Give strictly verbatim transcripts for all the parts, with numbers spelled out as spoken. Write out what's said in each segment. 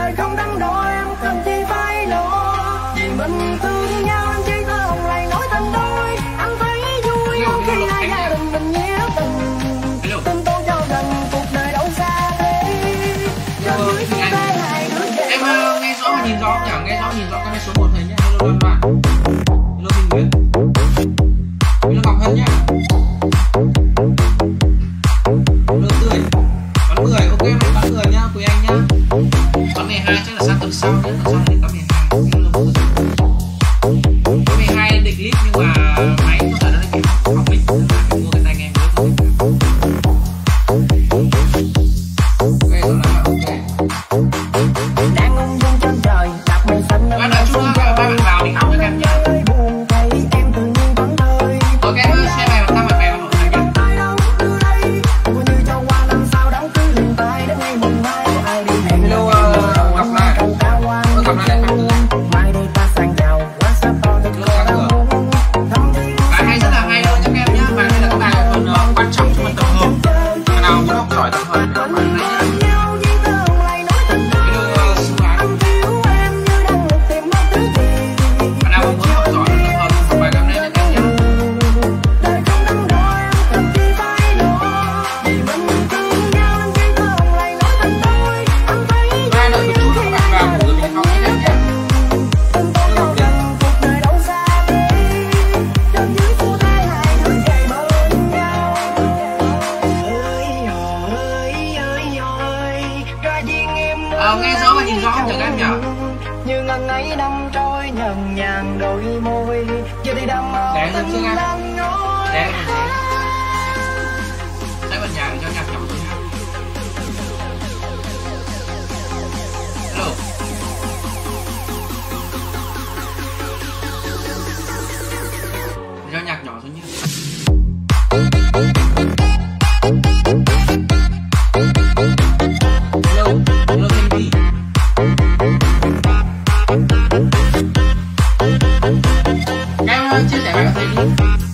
đời không đắn đo em cần chi phải lo, vì mình thương nhau anh chỉ thơm lại nói thành đôi. Anh thấy vui khi hai gia đình mình nghĩa tình, tình tôi cho rằng cuộc đời đâu xa thế. Em nghe rõ và nhìn rõ nhỉ, nghe rõ nhìn rõ cái số một này nhé. Hello các bạn, hello Minh Nguyễn, hello Ngọc Hân nhé, hello Tươi, bắn mười, ok này bắn mười nhá, quý anh nhá. Bắn mười hai chắc là sang tuần sau nhé, tuần sau thì bắn mười hai. Bắn mười hai định clip nhưng mà máy có thể nó kịp học mic, mình mua cái tai nghe mới thôi. Ok rồi là ok. Đang ung dung trên trời, đặt mình xanh Bạn đợi chút nữa, ba bạn vào đi học với em nhé. Ok, xe này bạn tăng bạn bè vào hội này nhé. Hello Ngọc này, Ngọc này đây Phạm Tư. Bài hay rất là hay luôn cho các em nhé. Bài này là cái bài phần quan trọng cho phần tập hợp. Bạn nào muốn học giỏi tập hợp thì các bạn này nhé. Nghe rõ và nhìn rõ không nhỉ các em nhỉ? Như ngần ấy năm trôi nhần nhàn đôi môi, giờ thì đâm mơ tình đang ngó. Để mình xem. Đấy bật nhạc cho nhạc nhỏ thôi nhá. Hello. Cho nhạc nhỏ thôi nhé. Hello, hello Baby. Các em chia sẻ bài có thấy đi.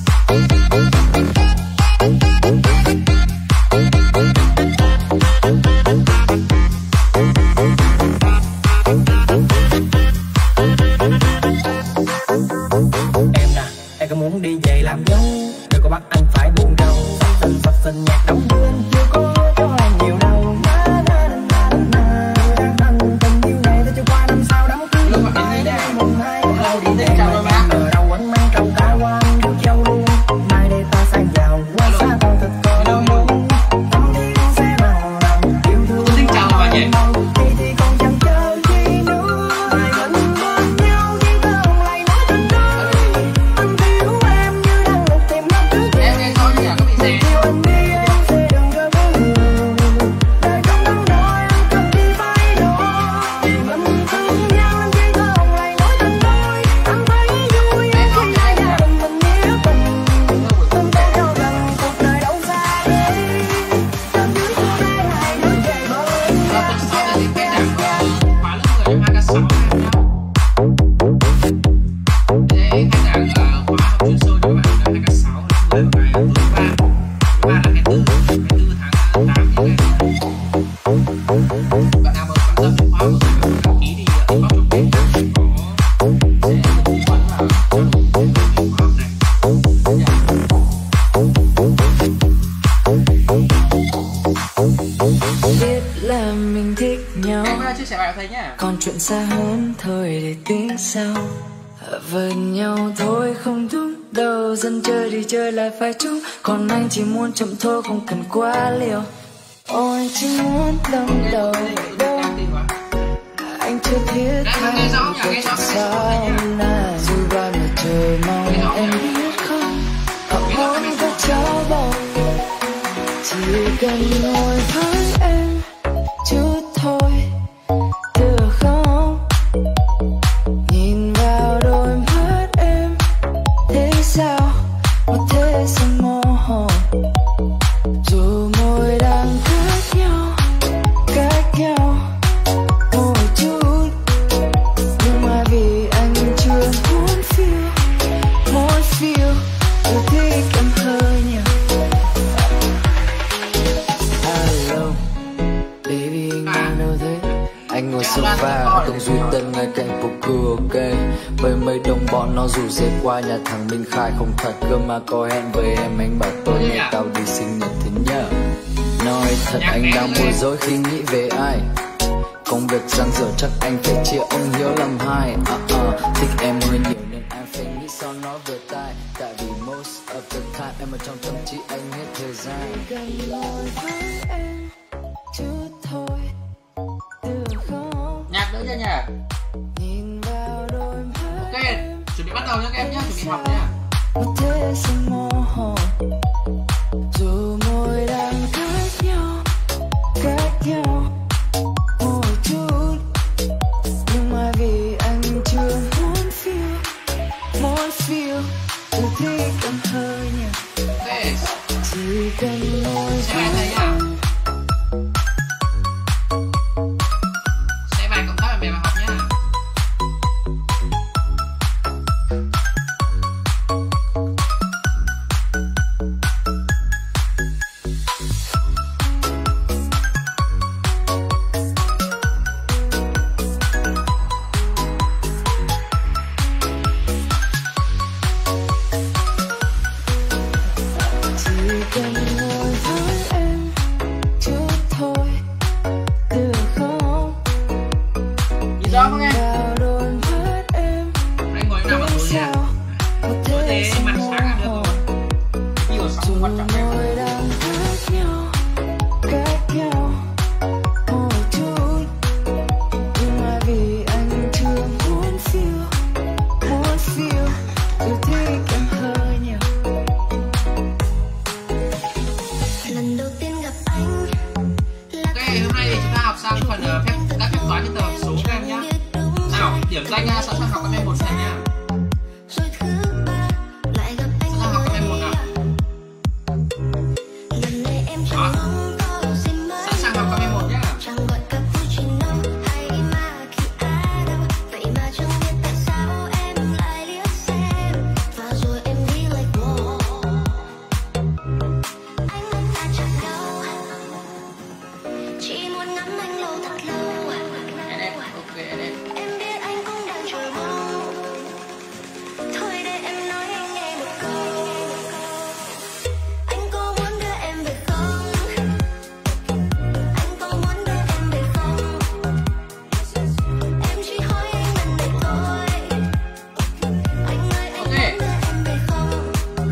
Em nè, em có muốn đi về làm dâu, đừng có bắt anh phải buồn đâu. Sắp sinh sắp sinh nhạc đóng đưa anh chưa có cho anh nhiều đâu. Tình yêu này tôi chưa qua năm sau đám cưới. Lúc mà đến đây mùng hai hello đi đến chào các bạn. ở đâu anh mang trầu ta qua anh đưa châu luôn. Mai đây ta sang giàu qua xa còn thật còn luôn. Tâm thiên sẽ bằng lòng yêu thương. Xin chào các bạn nhé. Thì thì còn chẳng chờ chi nữa. Hai mình bên nhau nhưng không lại nói tình đôi. Anh thiếu em như đang lục tìm năm thứ gì. Em nghe rõ nhỉ các bạn sẽ. Yêu anh đi em sẽ đừng rơi với người. Đời không đắn đo em cần chi phải lo. Vì mình thương nhau anh chỉ không lại nói tình đôi. Anh thấy vui em khi hai gia đình mình nghĩa tình. Tình tôi cho rằng cuộc đời đâu xa thế. Trên dưới cô đây hai đứa về bên Và nhau. tuần sau thì cái nhạc khóa lớp mười em hai k sáu em nhá. Đấy cái nhạc khóa học chuyên sâu cho các bạn hai k sáu lớp mười vào ngày thứ ba. Thứ ba là ngày tư, ngày tư tháng tám như này. Bạn nào mà quan tâm đến khóa của tôi đăng ký thì inbox cho mình có sẽ được tư vấn và trao đổi thêm về khóa học này. Biết là mình thích nhau, Em chia sẻ bài của thầy nhé. còn chuyện xa hơn thôi để tính sau. Ở bên nhau thôi không đúng đâu, dần chơi đi chơi lại phải chung. Còn anh chỉ muốn chậm thôi không cần quá liều. Ôi chỉ muốn lâm đầu đâu, anh chưa thiết tha một cuộc sao nào. Dù bao là trời mong em biết không, họ muốn có cháu bầu. Chỉ cần ngồi với em chút thôi, được không? Nhìn vào đôi mắt em, thế sao một thế sao mơ hồ. Dù môi đang cách nhau, cách nhau một chút, nhưng mà vì anh chưa muốn feel, muốn feel, tôi thích em hơi nhiều. Hello, bọn nó rủ dê qua nhà thằng Minh Khai, không thật cơ mà có hẹn với em, anh bảo tối nay tao đi sinh nhật thế nhờ. Nói thật anh đang bối rối khi nghĩ về ai, công việc giang dở chắc anh phải chia ông Hiếu làm hai. uh -uh. Thích em hơi nhiều nên anh phải nghĩ sao nó vừa tai, tại vì most of the time em ở trong tâm trí anh hết thời gian. Gần ngồi với em chút thôi được không? Nhạc nữa chưa nhỉ? Nhìn vào đôi mắt. Ok, chuẩn bị bắt đầu nha các em nhé, chuẩn bị học nhá. Một thế sự mơ hồ, dù môi đang cách nhau, cách nhau một chút, nhưng mà vì anh chưa muốn feel, muốn feel, tôi thích em hơi nhiều. Ok, Chỉ cần ngồi xem bài thầy nhá. Xem bài cộng tác bạn bè vào học nhá. chỉ cần ngồi với em chút thôi được không? Nhìn rõ không em? Vào đôi mắt em Anh ngồi nào mà tối nha. sao một Tối thế thế sự mặt mơ sáng là được hồ, rồi. Nhiều sóng dù quan trọng em. môi đang cách nhau, cách nhau một chút, nhưng mà vì anh chưa muốn feel, muốn feel, tôi thích em hơi nhiều. Lần đầu tiên gặp anh là Ok, hôm nay thì chúng ta học xong phần uh, phép các phép toán trên tập hợp số các em nhé. Nào, điểm danh uh, sẵn sàng học các em một xem nha. rồi thứ ba lại gặp anh Sẵn sàng học các em một nào. lần này em Đó. chẳng mong có gì mới Sẵn sàng học các em một nhá. chẳng gọi cappuccino hay macchiato, vậy mà chẳng biết tại sao em lại liếc xem và rồi em đi like wow. Anh muốn ta chẳng đâu, chỉ muốn ngắm anh lâu thật lâu. Em em, ok em em. Em biết anh cũng đang chờ mong, thôi để em nói anh nghe một câu. Anh có muốn đưa em về không? Anh có muốn đưa em về không? Em chỉ hỏi anh lần này thôi. Anh ơi anh Ok. muốn đưa em về không?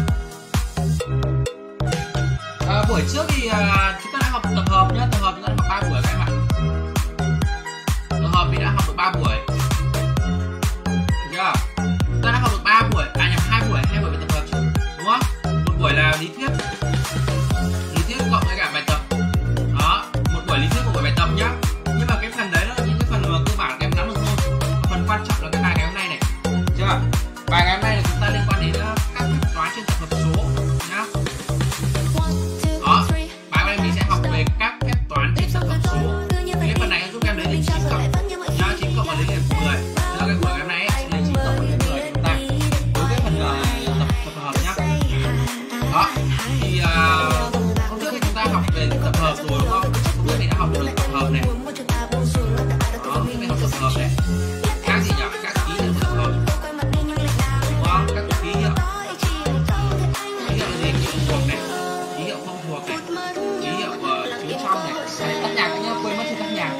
Ờ, buổi trước thì uh, chúng ta đã học tập hợp nhá, tập hợp chúng ta đã học ba buổi các em ạ. Tập hợp thì đã học được ba buổi. Được chưa? Chúng ta đã học được ba buổi, à nhầm hai buổi, hai buổi về tập hợp chứ, đúng không? Một buổi là lý thuyết, lý thuyết cộng với cả bài tập. Đó, một buổi lý thuyết của buổi bài tập nhá. Nhưng mà cái phần đấy là những cái phần mà cơ bản các em nắm được thôi. Phần quan trọng là cái bài ngày hôm nay này. Được chưa? Bài ngày hôm nay là chúng ta liên quan đến uh, các phép toán trên tập hợp số nhá. One, two, Đó, three. bài hôm nay mình sẽ học về các phép toán trên tập hợp số. Cái phần này giúp em lấy đến chín cộng, nhá, chín cộng và lấy điểm mười. Đó, cái buổi ngày hôm nay ấy, lấy chín cộng và lấy mười chúng ta. Đối với phần uh, tập tập hợp nhá. Đó, thì uh, hôm trước thì chúng ta học về tập hợp rồi đúng không? Hôm trước thì đã học được tập hợp này. Đó, cái học tập hợp này. Các gì nhỉ? Các ký hiệu tập hợp. Đúng không? Các ký hiệu. Ký hiệu là gì? Ký hiệu thuộc này, ký hiệu không thuộc này, ký hiệu uh, chứa trong này. Đấy, tắt nhạc nhá, quên mất chưa tắt nhạc.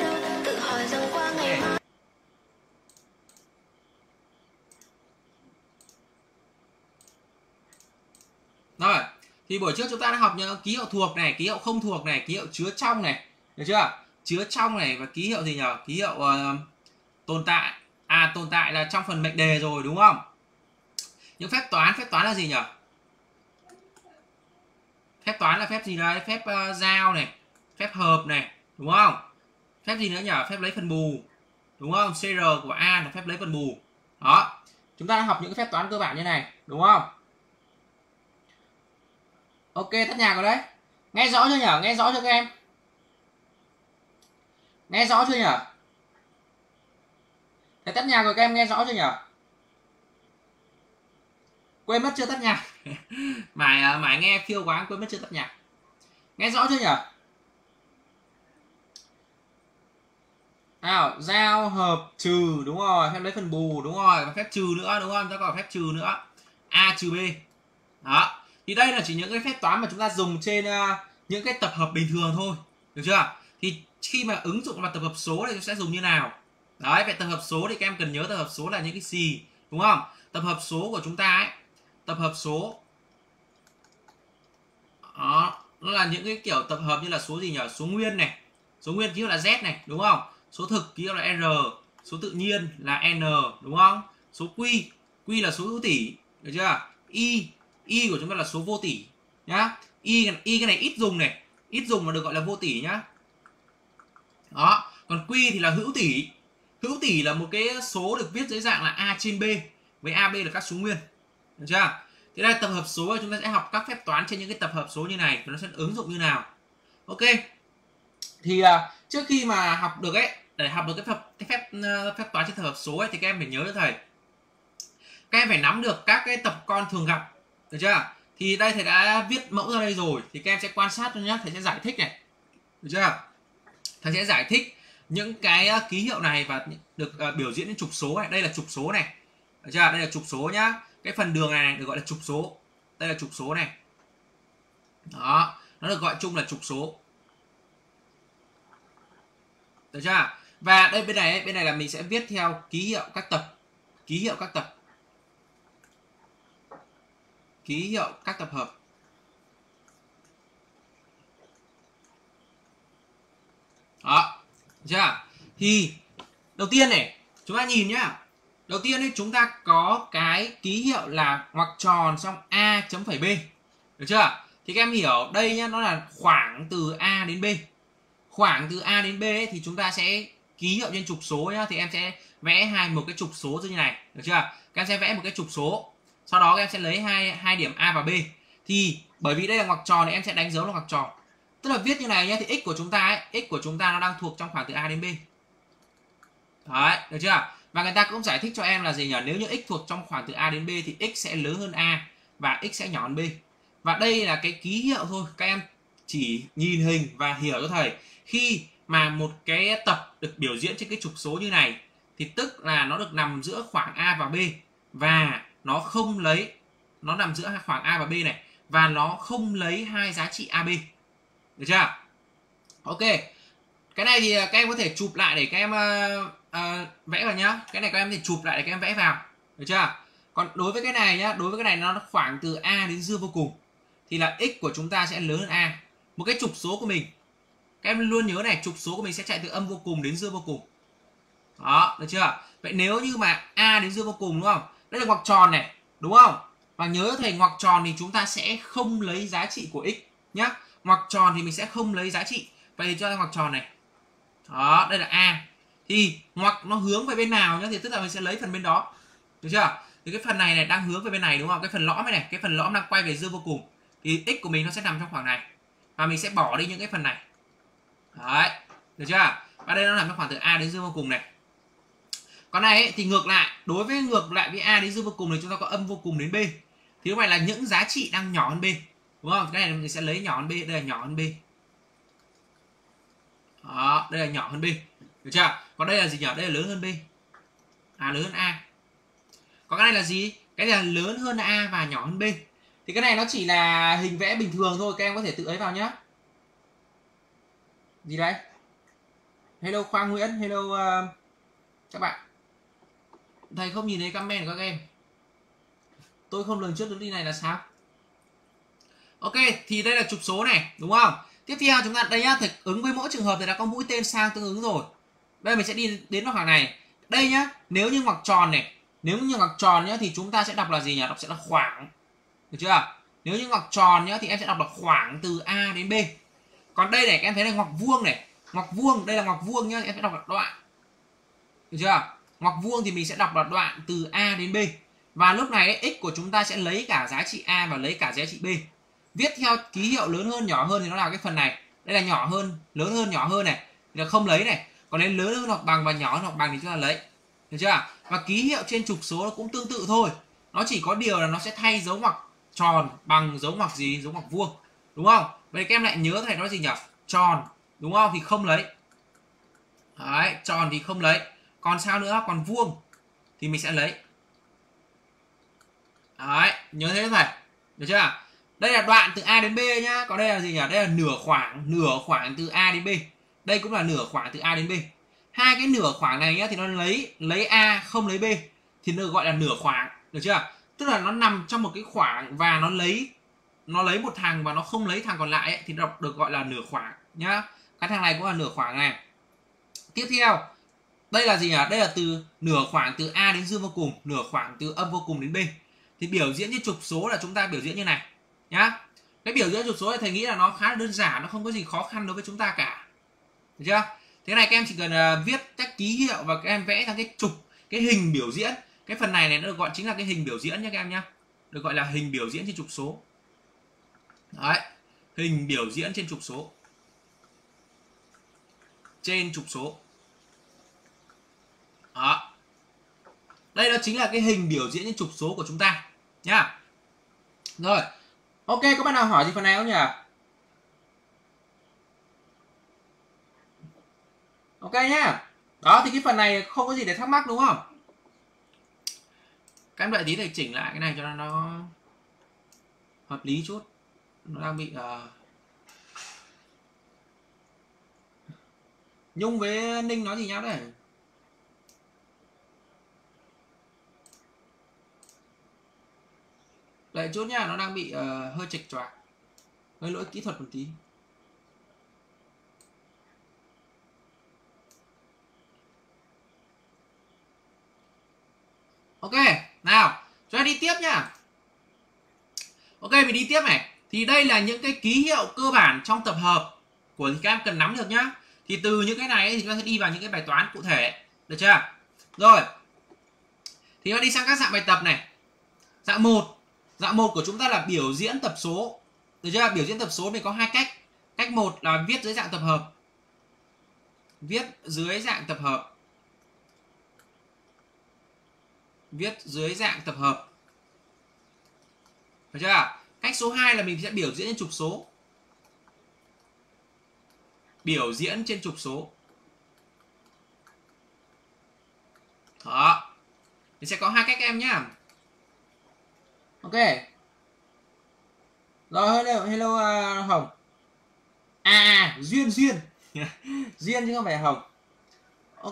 Okay. Rồi, thì buổi trước chúng ta đã học những ký hiệu thuộc này, ký hiệu không thuộc này, ký hiệu chứa trong này, được chưa? Chứa trong này và ký hiệu gì nhỉ? Ký hiệu uh, tồn tại. À, tồn tại là trong phần mệnh đề rồi đúng không? Những phép toán, phép toán là gì nhỉ? Phép toán là phép gì đấy? Phép uh, giao này, phép hợp này, đúng không? Phép gì nữa nhỉ? Phép lấy phần bù, đúng không? xê rờ của A là phép lấy phần bù. Đó, chúng ta đã học những phép toán cơ bản như này, đúng không? Ok, tắt nhạc rồi đấy. Nghe rõ chưa nhỉ? Nghe rõ chưa các em? Nghe rõ chưa nhỉ? Thế tắt nhạc rồi các em nghe rõ chưa nhỉ? Quên mất chưa tắt nhạc. mãi mãi nghe phiêu quá, quên mất chưa tắt nhạc. Nghe rõ chưa nhỉ? nào giao hợp trừ, đúng rồi, phép lấy phần bù, đúng rồi, và phép trừ nữa, đúng không? Ta có phép trừ nữa, a trừ b. Đó, thì đây là chỉ những cái phép toán mà chúng ta dùng trên uh, những cái tập hợp bình thường thôi, được chưa? Thì khi mà ứng dụng vào tập hợp số thì chúng sẽ dùng như nào? Đấy, về tập hợp số thì các em cần nhớ tập hợp số là những cái gì, đúng không? Tập hợp số của chúng ta ấy, tập hợp số đó, nó là những cái kiểu tập hợp như là số gì nhỉ? Số nguyên này, số nguyên ký hiệu là z này, đúng không? Số thực ký hiệu là r, số tự nhiên là n, đúng không? Số quy, quy là số hữu tỷ, được chưa? Y, y của chúng ta là số vô tỷ nhá. Y, y cái này ít dùng này, ít dùng mà được gọi là vô tỷ nhá. Đó, còn quy thì là hữu tỷ. Hữu tỷ là một cái số được viết dưới dạng là a trên b, với ab là các số nguyên, được chưa? Thế đây tập hợp số chúng ta sẽ học các phép toán trên những cái tập hợp số như này và nó sẽ ứng dụng như nào. Ok. Thì uh, trước khi mà học được ấy, để học được cái phép cái phép uh, phép toán trên tập hợp số ấy thì các em phải nhớ cho thầy. Các em phải nắm được các cái tập con thường gặp, được chưa? Thì đây thầy đã viết mẫu ra đây rồi, thì các em sẽ quan sát thôi nhá, thầy sẽ giải thích này, được chưa? Thầy sẽ giải thích những cái uh, ký hiệu này và được uh, biểu diễn những trục số này. Đây là trục số này, được chưa? Đây là trục số nhá. Cái phần đường này, này được gọi là trục số. Đây là trục số này. Đó, nó được gọi chung là trục số. Được chưa? Và đây bên này bên này là mình sẽ viết theo ký hiệu các tập. Ký hiệu các tập. Ký hiệu các tập hợp. Đó, được chưa? Thì đầu tiên này, chúng ta nhìn nhá. Đầu tiên ấy, chúng ta có cái ký hiệu là ngoặc tròn xong a chấm phẩy b. Được chưa? Thì các em hiểu đây nhá, nó là khoảng từ a đến b. Khoảng từ a đến b ấy, thì chúng ta sẽ ký hiệu trên trục số nhá, thì em sẽ vẽ hai một cái trục số như này, được chưa? Các em sẽ vẽ một cái trục số. Sau đó các em sẽ lấy hai hai điểm a và b. Thì bởi vì đây là ngoặc tròn thì em sẽ đánh dấu là ngoặc tròn. Tức là viết như này nhá, thì x của chúng ta ấy, x của chúng ta nó đang thuộc trong khoảng từ a đến b. Đấy, được chưa? Và người ta cũng giải thích cho em là gì nhỉ? Nếu như x thuộc trong khoảng từ a đến b thì x sẽ lớn hơn a và x sẽ nhỏ hơn b. Và đây là cái ký hiệu thôi, các em chỉ nhìn hình và hiểu cho thầy. Khi mà một cái tập được biểu diễn trên cái trục số như này thì tức là nó được nằm giữa khoảng a và b, và nó không lấy, nó nằm giữa khoảng a và b này, và nó không lấy hai giá trị ab. Được chưa? Ok. Cái này thì các em có thể chụp lại để các em uh, uh, vẽ vào nhá. Cái này các em thì chụp lại để các em vẽ vào, được chưa? Còn đối với cái này nhá, đối với cái này nó khoảng từ a đến dương vô cùng thì là x của chúng ta sẽ lớn hơn a. Một cái trục số của mình, các em luôn nhớ này, trục số của mình sẽ chạy từ âm vô cùng đến dương vô cùng. Đó, được chưa? Vậy nếu như mà a đến dương vô cùng, đúng không? Đây là ngoặc tròn này, đúng không? Và nhớ thầy, ngoặc tròn thì chúng ta sẽ không lấy giá trị của x nhá. Ngoặc tròn thì mình sẽ không lấy giá trị. Vậy thì cho ra ngoặc tròn này. Đó, đây là a. Thì ngoặc nó hướng về bên nào nhá, thì tức là mình sẽ lấy phần bên đó. Được chưa? Thì cái phần này này đang hướng về bên này, đúng không? Cái phần lõm này này, cái phần lõm đang quay về dương vô cùng. Thì x của mình nó sẽ nằm trong khoảng này. Và mình sẽ bỏ đi những cái phần này. Đấy, được chưa? Và đây nó nằm trong khoảng từ a đến dương vô cùng này. Còn này ấy, thì ngược lại, đối với ngược lại với a đến dương vô cùng thì chúng ta có âm vô cùng đến b. Thì lúc này là những giá trị đang nhỏ hơn b, đúng không? Cái này mình sẽ lấy nhỏ hơn b, đây là nhỏ hơn b. Đó, đây là nhỏ hơn b, được chưa? Còn đây là gì nhỉ? Đây là lớn hơn b. À, lớn hơn a. Còn cái này là gì? Cái này là lớn hơn a và nhỏ hơn b. Thì cái này nó chỉ là hình vẽ bình thường thôi, các em có thể tự ấy vào nhá. Gì đấy? Hello Khoa Nguyễn, hello uh, các bạn. Thầy không nhìn thấy comment của các em. Tôi không lường trước được đi này là sao? Ok, thì đây là trục số này, đúng không? Tiếp theo chúng ta đây nhá, thầy ứng với mỗi trường hợp thì đã có mũi tên sang tương ứng rồi. Đây mình sẽ đi đến vào khoảng này. Đây nhá, nếu như ngoặc tròn này, nếu như ngoặc tròn nhá thì chúng ta sẽ đọc là gì nhỉ? Đọc sẽ là khoảng. Được chưa? Nếu như ngoặc tròn nhá thì em sẽ đọc là khoảng từ a đến b. Còn đây này các em thấy là ngoặc vuông này, ngoặc vuông, đây là ngoặc vuông nhá, em sẽ đọc là đoạn. Được chưa? Ngoặc vuông thì mình sẽ đọc là đoạn từ a đến b. Và lúc này ấy, x của chúng ta sẽ lấy cả giá trị a và lấy cả giá trị b. Viết theo ký hiệu lớn hơn nhỏ hơn thì nó là cái phần này. Đây là nhỏ hơn, lớn hơn nhỏ hơn này, thì là không lấy này. Còn đến lớn hơn hoặc bằng và nhỏ hơn hoặc bằng thì chúng ta lấy. Được chưa? Và ký hiệu trên trục số nó cũng tương tự thôi. Nó chỉ có điều là nó sẽ thay dấu ngoặc tròn bằng dấu ngoặc gì? Dấu ngoặc vuông. Đúng không? Vậy các em lại nhớ thầy nói gì nhỉ? Tròn, đúng không? Thì không lấy. Đấy, tròn thì không lấy. Còn sao nữa? Còn vuông thì mình sẽ lấy. Đấy, nhớ thế thôi. Được chưa? Đây là đoạn từ A đến B nhá. Còn đây là gì nhỉ? Đây là nửa khoảng, nửa khoảng từ A đến B. Đây cũng là nửa khoảng từ A đến B. Hai cái nửa khoảng này nhá thì nó lấy lấy A không lấy B thì nó gọi là nửa khoảng, được chưa? Tức là nó nằm trong một cái khoảng và nó lấy nó lấy một thằng và nó không lấy thằng còn lại ấy, thì nó được gọi là nửa khoảng nhá. Cái thằng này cũng là nửa khoảng này. Tiếp theo, đây là gì nhỉ? Đây là từ nửa khoảng từ A đến dương vô cùng, nửa khoảng từ âm vô cùng đến B. Thì biểu diễn trên trục số là chúng ta biểu diễn như này nhá. Cái biểu diễn trục số này thầy nghĩ là nó khá là đơn giản, nó không có gì khó khăn đối với chúng ta cả, được chưa? Thế này các em chỉ cần uh, viết các ký hiệu và các em vẽ ra cái trục, cái hình biểu diễn. Cái phần này này nó được gọi chính là cái hình biểu diễn nhé các em nhá. Được gọi là hình biểu diễn trên trục số. Đấy, hình biểu diễn trên trục số. Trên trục số. Đó. Đây đó chính là cái hình biểu diễn trên trục số của chúng ta nhá. Rồi. Ok, có bạn nào hỏi gì phần này không nhỉ? Ok nhá. Đó thì cái phần này không có gì để thắc mắc đúng không? Các em đợi tí thầy chỉnh lại cái này cho nó, nó hợp lý chút. Nó đang bị uh... Nhung với Ninh nói gì nhau đấy? Đợi chút nhá, nó đang bị uh, hơi chệch choạc, hơi lỗi kỹ thuật một tí. Ok, nào, cho đi tiếp nhá. Ok, mình đi tiếp này. Thì đây là những cái ký hiệu cơ bản trong tập hợp của các em cần nắm được nhá. Thì từ những cái này thì chúng ta sẽ đi vào những cái bài toán cụ thể, được chưa? Rồi. Thì nó đi sang các dạng bài tập này. Dạng một. Dạng một của chúng ta là biểu diễn tập số. Được chưa? Biểu diễn tập số thì có hai cách. Cách một là viết dưới dạng tập hợp. Viết dưới dạng tập hợp. Viết dưới dạng tập hợp. Được chưa? Cách số hai là mình sẽ biểu diễn trên trục số. Biểu diễn trên trục số. Đó. Thì sẽ có hai cách em nhá. Ok. Rồi, hello, hello uh, Hồng. À, à, Duyên, Duyên. Duyên chứ không phải Hồng. Ok.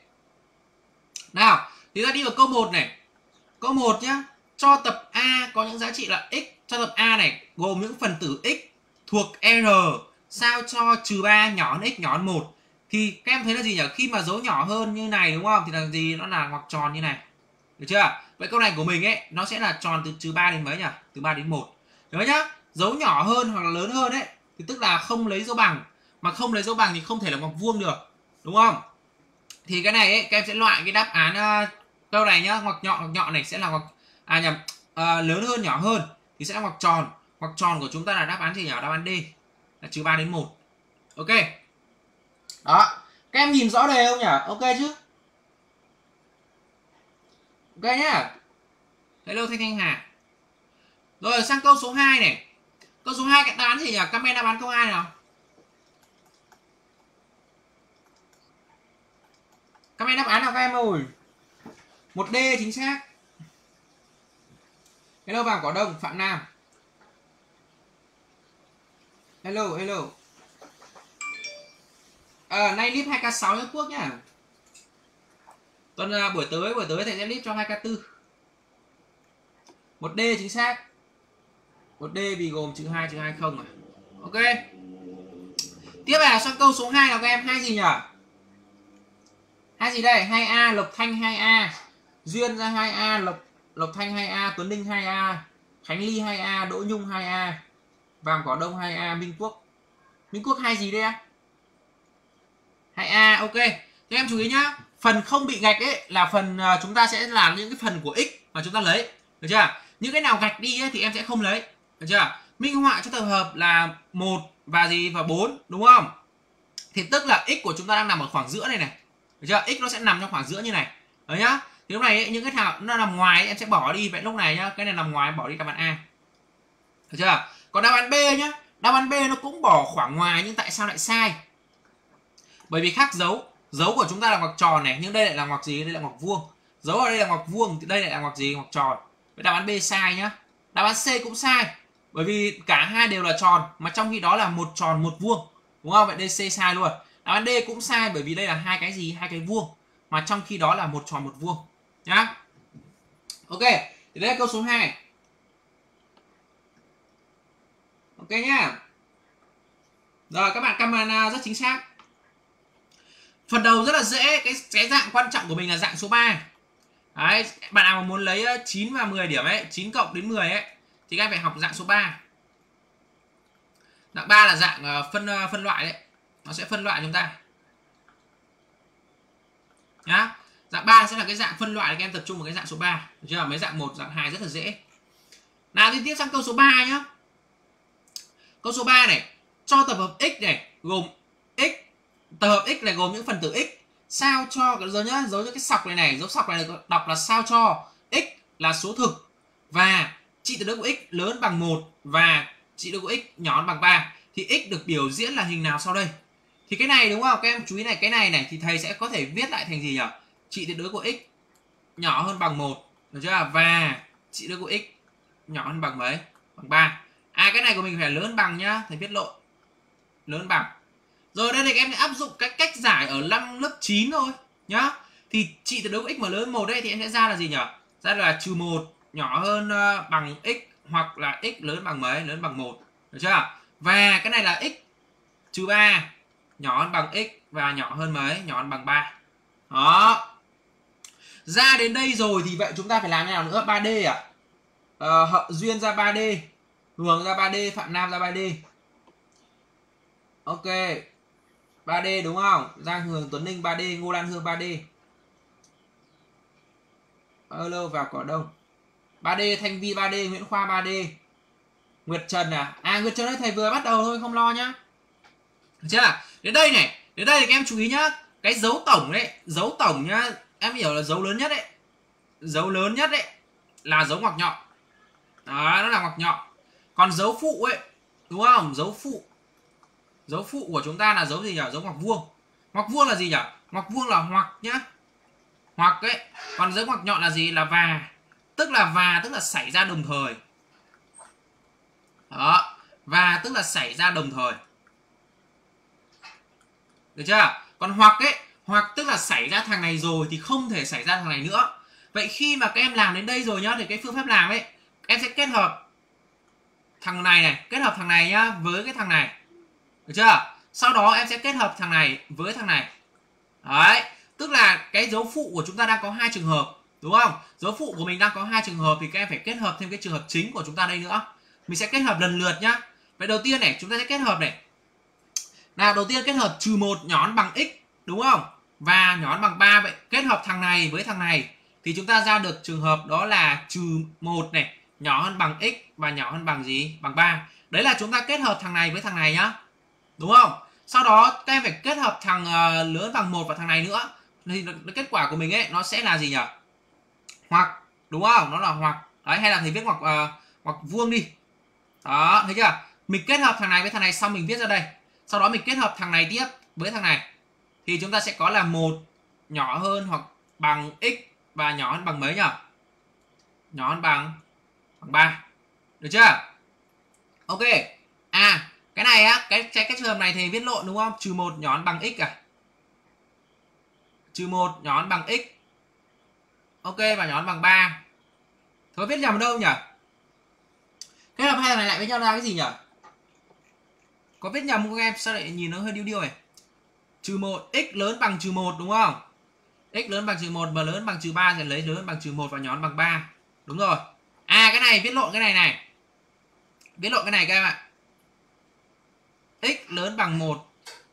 Nào, thì ta đi vào câu một này. Câu một nhá. Cho tập A có những giá trị là x. Cho tập A này gồm những phần tử x thuộc R sao cho trừ ba nhỏ hơn x nhỏ hơn một. Thì các em thấy là gì nhỉ? Khi mà dấu nhỏ hơn như này đúng không? Thì là gì? Nó là ngoặc tròn như này. Được chưa? Vậy câu này của mình ấy, nó sẽ là tròn từ trừ ba đến mấy nhỉ? Từ ba đến một. Nhớ nhá, dấu nhỏ hơn hoặc là lớn hơn ấy thì tức là không lấy dấu bằng. Mà không lấy dấu bằng thì không thể là ngoặc vuông được. Đúng không? Thì cái này ấy, các em sẽ loại cái đáp án uh, câu này nhá, ngoặc nhọn ngoặc nhọn này sẽ là ngoặc à nhầm, uh, lớn hơn nhỏ hơn thì sẽ là ngoặc tròn. Ngoặc tròn của chúng ta là đáp án gì nhỉ? Đáp án D là trừ ba đến một. Ok. Đó. Các em nhìn rõ đề không nhỉ? Ok chứ? Ok nhá. Hello Thanh Thanh Hà. Rồi sang câu số hai này. Câu số hai cái đáp án gì nhỉ? Comment đáp án câu hai nào. Comment đáp án nào các em ơi. một D chính xác. Hello Vàng Cỏ Đông, Phạm Nam. Hello, hello. À, nay clip hai K sáu Nhất Quốc nhá. Tuần uh, buổi tới buổi tới thầy sẽ clip cho hai K tư. một D chính xác. một D vì gồm trừ hai trừ hai không à. Ok. Tiếp là sang câu số hai nào các em, hai gì nhỉ? Hai gì đây? hai A, Lộc Thanh hai A. Duyên ra hai A, Lộc Lộc Thanh hai A, Tuấn Ninh hai A, Khánh Ly hai A, Đỗ Nhung hai A, Vàng Cỏ Đông hai A, Minh Quốc. Minh Quốc hai gì đây ạ? hai A, ok. Các em chú ý nhá. Phần không bị gạch ấy là phần uh, chúng ta sẽ làm những cái phần của x mà chúng ta lấy. Được chưa? Những cái nào gạch đi ấy, thì em sẽ không lấy. Được chưa? Minh họa cho tập hợp là một và gì và bốn, đúng không? Thì tức là x của chúng ta đang nằm ở khoảng giữa này này. Được chưa? X nó sẽ nằm trong khoảng giữa như này. Đấy nhá. Thì lúc này ấy, những cái nào nó nằm ngoài ấy, em sẽ bỏ đi. Vậy lúc này nhá, cái này nằm ngoài bỏ đi đáp án A. Được chưa? Còn đáp án B nhá, đáp án B nó cũng bỏ khoảng ngoài nhưng tại sao lại sai? Bởi vì khác dấu. Dấu của chúng ta là ngoặc tròn này, nhưng đây lại là ngoặc gì? Đây là ngoặc vuông. Dấu ở đây là ngoặc vuông thì đây lại là ngoặc gì? Ngoặc tròn. Vậy đáp án B sai nhá. Đáp án C cũng sai. Bởi vì cả hai đều là tròn, mà trong khi đó là một tròn một vuông, đúng không? Vậy đây C sai luôn. Đáp án D cũng sai, bởi vì đây là hai cái gì? Hai cái vuông, mà trong khi đó là một tròn một vuông nhá. Ok, thì đây là câu số hai. Ok nhá. Rồi các bạn comment rất chính xác. Phần đầu rất là dễ, cái cái dạng quan trọng của mình là dạng số ba. Đấy, bạn nào mà muốn lấy chín và mười điểm ấy, chín cộng đến mười ấy, thì các em phải học dạng số ba. Dạng ba là dạng phân phân loại đấy. Nó sẽ phân loại chúng ta. Nhá. Dạng ba sẽ là cái dạng phân loại, các em tập trung vào cái dạng số ba. Được chưa? Mấy dạng một, dạng hai rất là dễ. Nào đi tiếp sang câu số ba nhá. Câu số ba này, cho tập hợp x này gồm x, tập hợp x này gồm những phần tử x, sao cho cái dấu nhá, dấu cho cái sọc này này, dấu sọc này đọc là sao cho x là số thực và trị tuyệt đối của x lớn bằng một và trị tuyệt đối của x nhỏ hơn bằng ba, thì x được biểu diễn là hình nào sau đây? Thì cái này đúng không? Các em chú ý này, cái này này thì thầy sẽ có thể viết lại thành gì nhỉ? Trị tuyệt đối của x nhỏ hơn bằng một, được chưa? Và trị tuyệt đối của x nhỏ hơn bằng mấy? Bằng ba. À, cái này của mình phải lớn bằng nhá, thầy viết lộn. Lớn bằng. Rồi đây thì các em áp dụng cái cách giải ở năm lớp chín thôi nhá. Thì trị tuyệt đối của x mà lớn hơn một đây thì em sẽ ra là gì nhỉ? Ra là trừ một nhỏ hơn uh, bằng x, hoặc là x lớn bằng mấy? Lớn bằng một. Được chưa? Và cái này là x trừ ba nhỏ hơn bằng x và nhỏ hơn mấy? Nhỏ hơn bằng ba. Đó. Ra đến đây rồi thì vậy chúng ta phải làm thế nào nữa? ba D à? Ờ, Hậu Duyên ra ba D, Hường ra ba D, Phạm Nam ra ba D. Ok. ba D đúng không? Giang Hường, Tuấn Ninh ba D, Ngô Lan Hương ba D. Alo vào Cỏ Đông. ba D, Thanh Vi ba D, Nguyễn Khoa ba D. Nguyệt Trần à? À, Nguyệt Trần ơi, thầy vừa bắt đầu thôi, không lo nhá. Được chưa? Đến đây này, đến đây thì các em chú ý nhá. Cái dấu tổng đấy, dấu tổng nhá, em hiểu là dấu lớn nhất đấy. Dấu lớn nhất đấy là dấu ngoặc nhọn. Đó, nó là ngoặc nhọn. Còn dấu phụ ấy, đúng không? Dấu phụ. Dấu phụ của chúng ta là dấu gì nhỉ? Dấu ngoặc vuông. Ngoặc vuông là gì nhỉ? Ngoặc vuông là hoặc nhá. Hoặc ấy. Còn dấu ngoặc nhọn là gì? Là và. Tức là và tức là xảy ra đồng thời. Đó. Và tức là xảy ra đồng thời. Được chưa? Còn hoặc ấy, hoặc tức là xảy ra thằng này rồi thì không thể xảy ra thằng này nữa. Vậy khi mà các em làm đến đây rồi nhá, thì cái phương pháp làm ấy, em sẽ kết hợp thằng này này, kết hợp thằng này nhá với cái thằng này. Được chưa? Sau đó em sẽ kết hợp thằng này với thằng này. Đấy, tức là cái dấu phụ của chúng ta đang có hai trường hợp, đúng không? Dấu phụ của mình đang có hai trường hợp thì các em phải kết hợp thêm cái trường hợp chính của chúng ta đây nữa. Mình sẽ kết hợp lần lượt nhá. Vậy đầu tiên này, chúng ta sẽ kết hợp này. Nào, đầu tiên kết hợp trừ một nhỏ hơn bằng x, đúng không? Và nhỏ hơn bằng ba, vậy kết hợp thằng này với thằng này thì chúng ta ra được trường hợp đó là trừ một này nhỏ hơn bằng x và nhỏ hơn bằng gì? Bằng ba. Đấy là chúng ta kết hợp thằng này với thằng này nhá. Đúng không? Sau đó các em phải kết hợp thằng uh, lớn bằng một và thằng này nữa. Thì kết quả của mình ấy nó sẽ là gì nhỉ? Hoặc, đúng không? Nó là hoặc. Đấy, hay là thầy viết ngoặc uh, ngoặc vuông đi. Đó, thấy chưa? Mình kết hợp thằng này với thằng này xong mình viết ra đây. Sau đó mình kết hợp thằng này tiếp với thằng này thì chúng ta sẽ có là một nhỏ hơn hoặc bằng x và nhỏ hơn bằng mấy nhỉ? Nhỏ hơn bằng bằng ba. Được chưa? Ok. À, cái này á, cái cái cái trường hợp này thì viết lộn đúng không? Trừ một nhỏ hơn bằng x à? Trừ một nhỏ hơn bằng x. Ok, và nhỏ hơn bằng ba. Thôi viết nhầm đâu nhỉ? Kết hợp hai thằng này lại với nhau ra cái gì nhỉ? Có viết nhầm không em? Sao lại nhìn nó hơi điêu điêu này? Trừ một, x lớn bằng trừ một đúng không? X lớn bằng trừ một và lớn bằng trừ ba thì lấy lớn bằng trừ một và nhỏ hơn bằng ba. Đúng rồi. À, cái này viết lộn cái này này. Viết lộn cái này các em ạ. X lớn bằng một.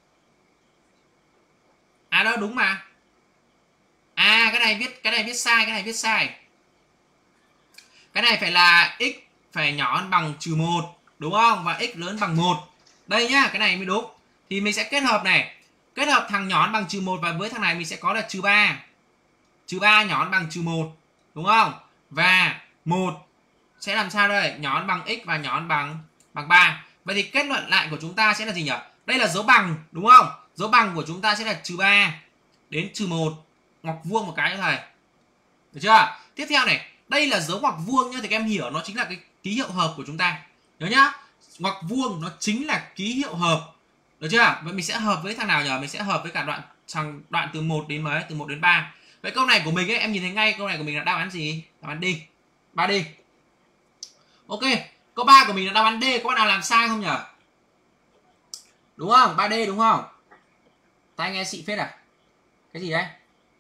À đâu, đúng mà. À, cái này viết cái này viết sai, cái này viết sai. Cái này phải là x phải nhỏ hơn bằng trừ một, đúng không? Và x lớn bằng một. Đây nhá, cái này mới đúng. Thì mình sẽ kết hợp này. Kết hợp thằng nhỏ hơn bằng trừ một và với thằng này mình sẽ có là trừ ba. Trừ ba nhỏ hơn bằng trừ một, đúng không? Và một sẽ làm sao đây? Nhỏ hơn bằng x và nhỏ hơn bằng bằng ba. Vậy thì kết luận lại của chúng ta sẽ là gì nhỉ? Đây là dấu bằng, đúng không? Dấu bằng của chúng ta sẽ là trừ ba. đến trừ một, ngoặc vuông một cái cho thầy. Được chưa? Tiếp theo này, đây là dấu ngoặc vuông nhá, thì các em hiểu nó chính là cái ký hiệu hợp của chúng ta. Nhớ nhá, ngoặc vuông nó chính là ký hiệu hợp. Được chưa? Vậy mình sẽ hợp với thằng nào nhỉ? Mình sẽ hợp với cả đoạn thằng đoạn từ một đến mấy? Từ một đến ba. Vậy câu này của mình ấy, em nhìn thấy ngay câu này của mình là đáp án gì? Đáp án D. ba D. Ok, câu ba của mình là đáp án D, có bạn nào làm sai không nhỉ? Đúng không? ba D đúng không? Tai nghe xị phết à? Cái gì đấy?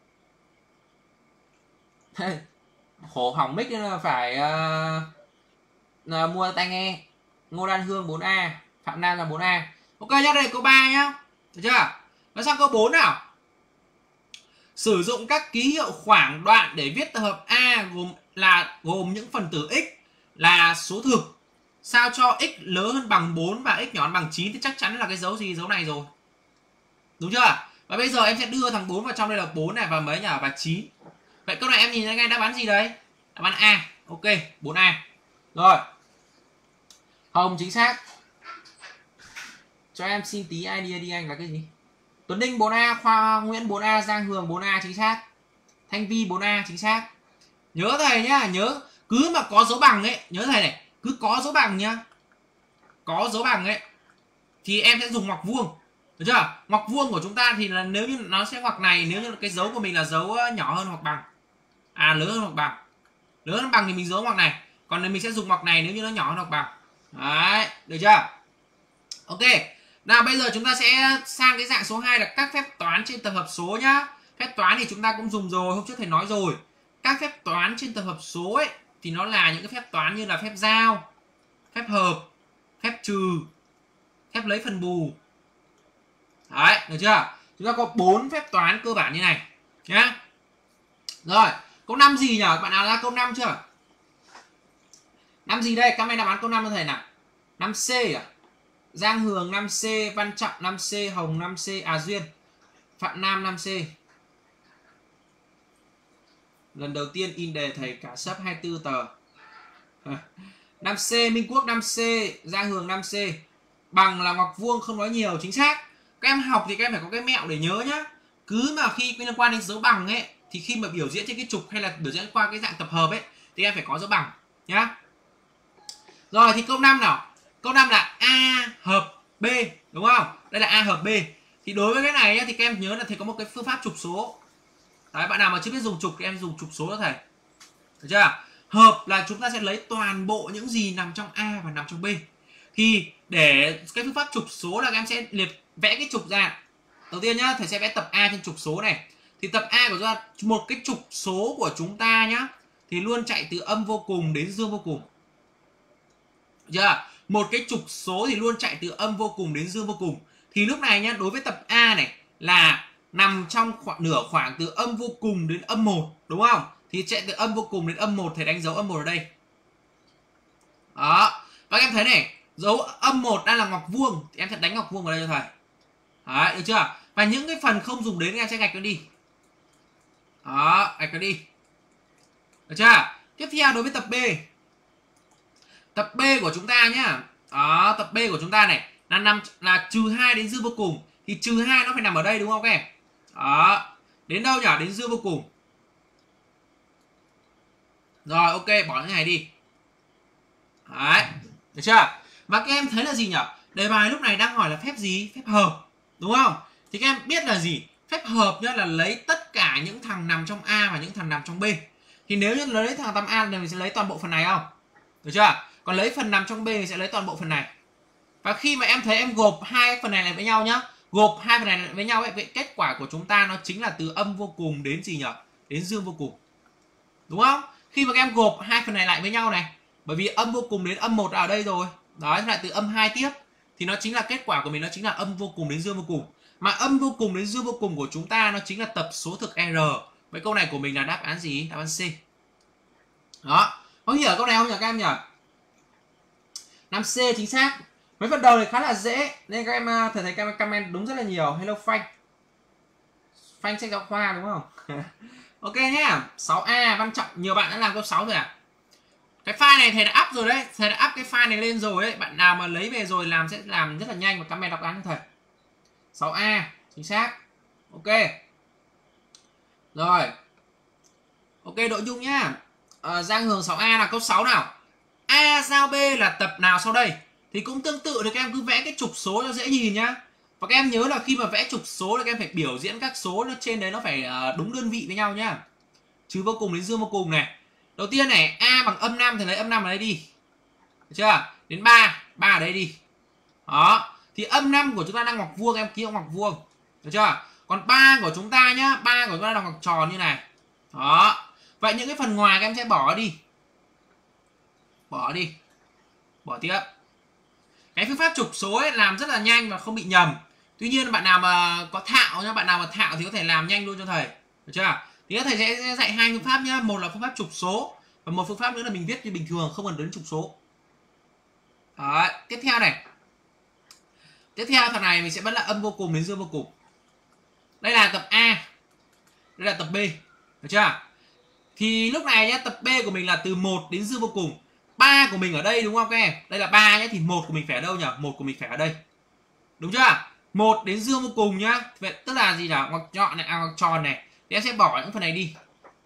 Khổ hỏng mic nên là phải uh, là mua tai nghe. Ngô Đan Hương bốn A, Phạm Nam là bốn A. Ok nhá, đây là câu ba nhá. Được chưa? Nói sang câu bốn nào. Sử dụng các ký hiệu khoảng đoạn để viết tập hợp A gồm là gồm những phần tử x là số thực sao cho x lớn hơn bằng bốn và x nhỏ hơn bằng chín, thì chắc chắn là cái dấu gì? Dấu này rồi. Đúng chưa? Và bây giờ em sẽ đưa thằng bốn vào trong đây là bốn này và mấy nhỉ? Và chín. Vậy câu này em nhìn thấy ngay đáp án gì đấy? Đáp án A. Ok, bốn A. Rồi. Hồng chính xác. Cho em xin tí idea đi anh là cái gì? Tuấn Ninh bốn A, Khoa Nguyễn bốn A, Giang Hường bốn A chính xác. Thanh Vi bốn A chính xác. Nhớ thầy nhá, nhớ cứ mà có dấu bằng ấy, nhớ thầy này, cứ có dấu bằng nhá. Có dấu bằng ấy thì em sẽ dùng ngoặc vuông. Được chưa? Ngoặc vuông của chúng ta thì là nếu như nó sẽ ngoặc này, nếu như cái dấu của mình là dấu nhỏ hơn hoặc bằng. À lớn hơn hoặc bằng. Lớn hơn bằng thì mình dấu ngoặc này. Còn nếu mình sẽ dùng ngoặc này nếu như nó nhỏ hơn hoặc bằng. Đấy, được chưa? Ok. Nào bây giờ chúng ta sẽ sang cái dạng số hai là các phép toán trên tập hợp số nhá. Phép toán thì chúng ta cũng dùng rồi, hôm trước thầy nói rồi. Các phép toán trên tập hợp số ấy thì nó là những cái phép toán như là phép giao, phép hợp, phép trừ, phép lấy phần bù. Đấy, được chưa? Chúng ta có bốn phép toán cơ bản như này nhá. Rồi, câu năm gì nhỉ? Các bạn nào ra câu năm chưa? Năm gì đây? Các bạn đáp án câu năm cho thầy nào. năm C à? Giang Hường năm C, Văn Trọng năm C, Hồng năm C, à Duyên, Phạm Nam năm C. Lần đầu tiên in đề thầy cả sấp hai mươi tư tờ. năm C, Minh Quốc năm C, Giang Hường năm C. Bằng là ngoặc vuông không nói nhiều, chính xác. Các em học thì các em phải có cái mẹo để nhớ nhá. Cứ mà khi liên quan đến dấu bằng ấy thì khi mà biểu diễn trên cái trục hay là biểu diễn qua cái dạng tập hợp ấy thì em phải có dấu bằng nhá. Rồi thì câu năm nào. Câu năm là A hợp B, đúng không? Đây là A hợp B. Thì đối với cái này thì các em nhớ là thầy có một cái phương pháp trục số. Đấy, bạn nào mà chưa biết dùng trục thì em dùng trục số cho thầy. Được chưa? Hợp là chúng ta sẽ lấy toàn bộ những gì nằm trong A và nằm trong B. Thì để cái phương pháp trục số là các em sẽ liệt vẽ cái trục ra. Đầu tiên nhá, thầy sẽ vẽ tập A trên trục số này. Thì tập A của chúng ta, một cái trục số của chúng ta nhá, thì luôn chạy từ âm vô cùng đến dương vô cùng. Được chưa? Một cái trục số thì luôn chạy từ âm vô cùng đến dương vô cùng. Thì lúc này nhá, đối với tập A này là nằm trong khoảng nửa khoảng từ âm vô cùng đến âm một, đúng không? Thì chạy từ âm vô cùng đến âm một, thầy đánh dấu âm một ở đây. Đó. Và các em thấy này, dấu âm một đang là ngoặc vuông thì em sẽ đánh ngoặc vuông vào đây cho thầy. Đấy, được chưa? Và những cái phần không dùng đến em sẽ gạch nó đi. Đó, gạch nó đi. Được chưa? Tiếp theo đối với tập B. Tập B của chúng ta nhá. Đó, tập B của chúng ta này là nằm là trừ hai đến dương vô cùng. Thì trừ hai nó phải nằm ở đây đúng không các em? Đó. Đến đâu nhỉ? Đến dương vô cùng. Rồi, ok, bỏ cái này đi. Đấy, được chưa? Và các em thấy là gì nhỉ? Đề bài lúc này đang hỏi là phép gì? Phép hợp, đúng không? Thì các em biết là gì? Phép hợp nhá là lấy tất cả những thằng nằm trong A và những thằng nằm trong B. Thì nếu như lấy thằng nằm A thì mình sẽ lấy toàn bộ phần này không? Được chưa? Còn lấy phần nằm trong B thì sẽ lấy toàn bộ phần này. Và khi mà em thấy em gộp hai phần này lại với nhau nhá, gộp hai phần này lại với nhau ấy, vậy kết quả của chúng ta nó chính là từ âm vô cùng đến gì nhỉ? Đến dương vô cùng. Đúng không? Khi mà các em gộp hai phần này lại với nhau này, bởi vì âm vô cùng đến âm một ở đây rồi. Đó, lại từ âm hai tiếp thì nó chính là kết quả của mình, nó chính là âm vô cùng đến dương vô cùng. Mà âm vô cùng đến dương vô cùng của chúng ta nó chính là tập số thực R. Vậy câu này của mình là đáp án gì? Đáp án C. Đó. Có hiểu câu này không nhỉ các em nhỉ? năm C chính xác. Mấy phần đầu này khá là dễ nên các em thầy thấy các em comment đúng rất là nhiều. Hello Phanh. Phanh sách giáo khoa đúng không? Ok nhá. sáu A Văn Trọng, nhiều bạn đã làm câu sáu rồi à? Cái file này thầy đã up rồi đấy, thầy đã up cái file này lên rồi đấy. Bạn nào mà lấy về rồi làm sẽ làm rất là nhanh và comment đọc án cho thầy. sáu A chính xác. Ok. Rồi. Ok nội dung nhá. À, Giang Hường sáu A là câu sáu nào. A giao B là tập nào sau đây? Thì cũng tương tự thì các em cứ vẽ cái trục số cho dễ nhìn nhá. Và các em nhớ là khi mà vẽ trục số là các em phải biểu diễn các số nó trên đấy nó phải đúng đơn vị với nhau nhá. Trừ vô cùng đến dương vô cùng này. Đầu tiên này, A bằng âm năm thì lấy âm năm ở đây đi. Được chưa? Đến ba, ba ở đây đi. Đó. Thì âm năm của chúng ta đang ngoặc vuông, em ký ngoặc vuông. Được chưa? Còn ba của chúng ta nhá, ba của chúng ta là ngoặc tròn như này. Đó. Vậy những cái phần ngoài các em sẽ bỏ đi. Bỏ đi. Bỏ tiếp. Cái phương pháp trục số ấy làm rất là nhanh và không bị nhầm. Tuy nhiên bạn nào mà có thạo nhá, bạn nào mà thạo thì có thể làm nhanh luôn cho thầy. Được chưa? Thì thầy sẽ dạy hai phương pháp nhá, một là phương pháp trục số và một phương pháp nữa là mình viết như bình thường không cần đến trục số. Đấy, tiếp theo này. Tiếp theo thằng này mình sẽ vẫn là âm vô cùng đến dương vô cùng. Đây là tập A. Đây là tập B. Được chưa? Thì lúc này nhá, tập B của mình là từ một đến dương vô cùng. ba của mình ở đây đúng không các em? Đây là ba nhá, thì một của mình phải ở đâu nhỉ? một của mình phải ở đây. Đúng chưa? một đến dương vô cùng nhá. Vậy tức là gì nhỉ? Ngoặc nhọn này, à, ngoặc tròn này. Thì em sẽ bỏ những phần này đi.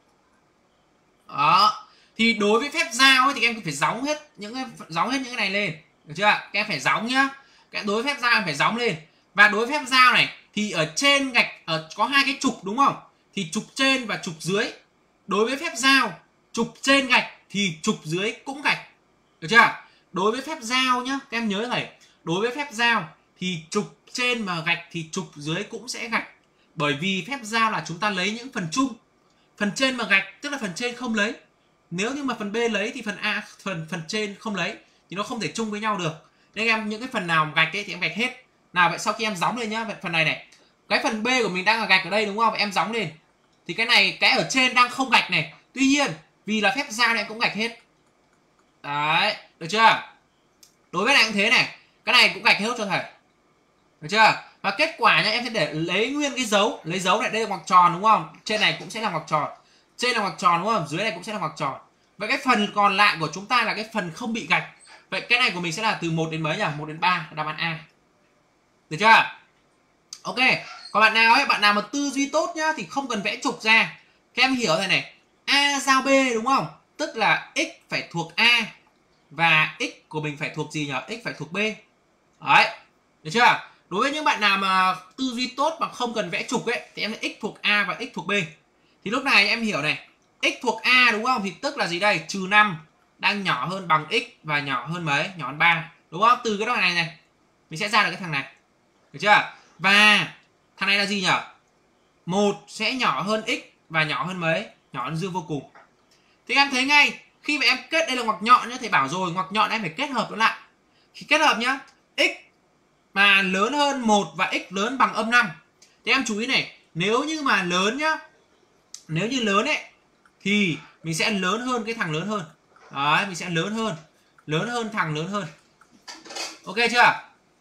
Đó. Thì đối với phép giao ấy, thì các em phải gióng hết những cái gióng hết những cái này lên. Được chưa? Các em phải gióng nhá. Cái đối với phép giao em phải gióng lên. Và đối với phép giao này thì ở trên gạch ở có hai cái trục đúng không? Thì trục trên và trục dưới. Đối với phép giao, trục trên gạch thì trục dưới cũng gạch. Được chưa? Đối với phép giao nhá, các em nhớ này, đối với phép giao thì trục trên mà gạch thì trục dưới cũng sẽ gạch. Bởi vì phép giao là chúng ta lấy những phần chung. Phần trên mà gạch tức là phần trên không lấy. Nếu như mà phần B lấy thì phần A phần phần trên không lấy thì nó không thể chung với nhau được. Nên em những cái phần nào gạch ấy thì em gạch hết. Nào vậy sau khi em gióng lên nhá, vậy phần này này. Cái phần B của mình đang là gạch ở đây đúng không? Em gióng lên. Thì cái này cái ở trên đang không gạch này. Tuy nhiên vì là phép giao này cũng gạch hết. Đấy, được chưa? Đối với này cũng thế này. Cái này cũng gạch hết cho thầy. Được chưa? Và kết quả nhá, em sẽ để lấy nguyên cái dấu, lấy dấu này đây là ngoặc tròn đúng không? Trên này cũng sẽ là ngoặc tròn. Trên là ngoặc tròn đúng không? Dưới này cũng sẽ là ngoặc tròn. Vậy cái phần còn lại của chúng ta là cái phần không bị gạch. Vậy cái này của mình sẽ là từ một đến mấy nhỉ? một đến ba, đáp án A. Được chưa? Ok. Còn bạn nào ấy, bạn nào mà tư duy tốt nhá thì không cần vẽ trục ra. Các em hiểu thế này. A giao B đúng không? Tức là x phải thuộc A và x của mình phải thuộc gì nhỉ? X phải thuộc B. Đấy. Được chưa? Đối với những bạn nào mà tư duy tốt mà không cần vẽ trục ấy thì em sẽ x thuộc A và x thuộc B. Thì lúc này em hiểu này, x thuộc A đúng không? Thì tức là gì đây? Trừ năm đang nhỏ hơn bằng x và nhỏ hơn mấy? Nhỏ hơn ba. Đúng không? Từ cái đoạn này này mình sẽ ra được cái thằng này. Được chưa? Và thằng này là gì nhỉ? một sẽ nhỏ hơn x và nhỏ hơn mấy? Nhỏ hơn dương vô cùng. Thì em thấy ngay khi mà em kết đây là ngoặc nhọn nhá, thầy bảo rồi, ngoặc nhọn em phải kết hợp nó lại. Khi kết hợp nhá, x mà lớn hơn một và x lớn bằng âm năm. Thì em chú ý này, nếu như mà lớn nhá, nếu như lớn ấy thì mình sẽ lớn hơn cái thằng lớn hơn. Đấy, mình sẽ lớn hơn, lớn hơn thằng lớn hơn. Ok chưa?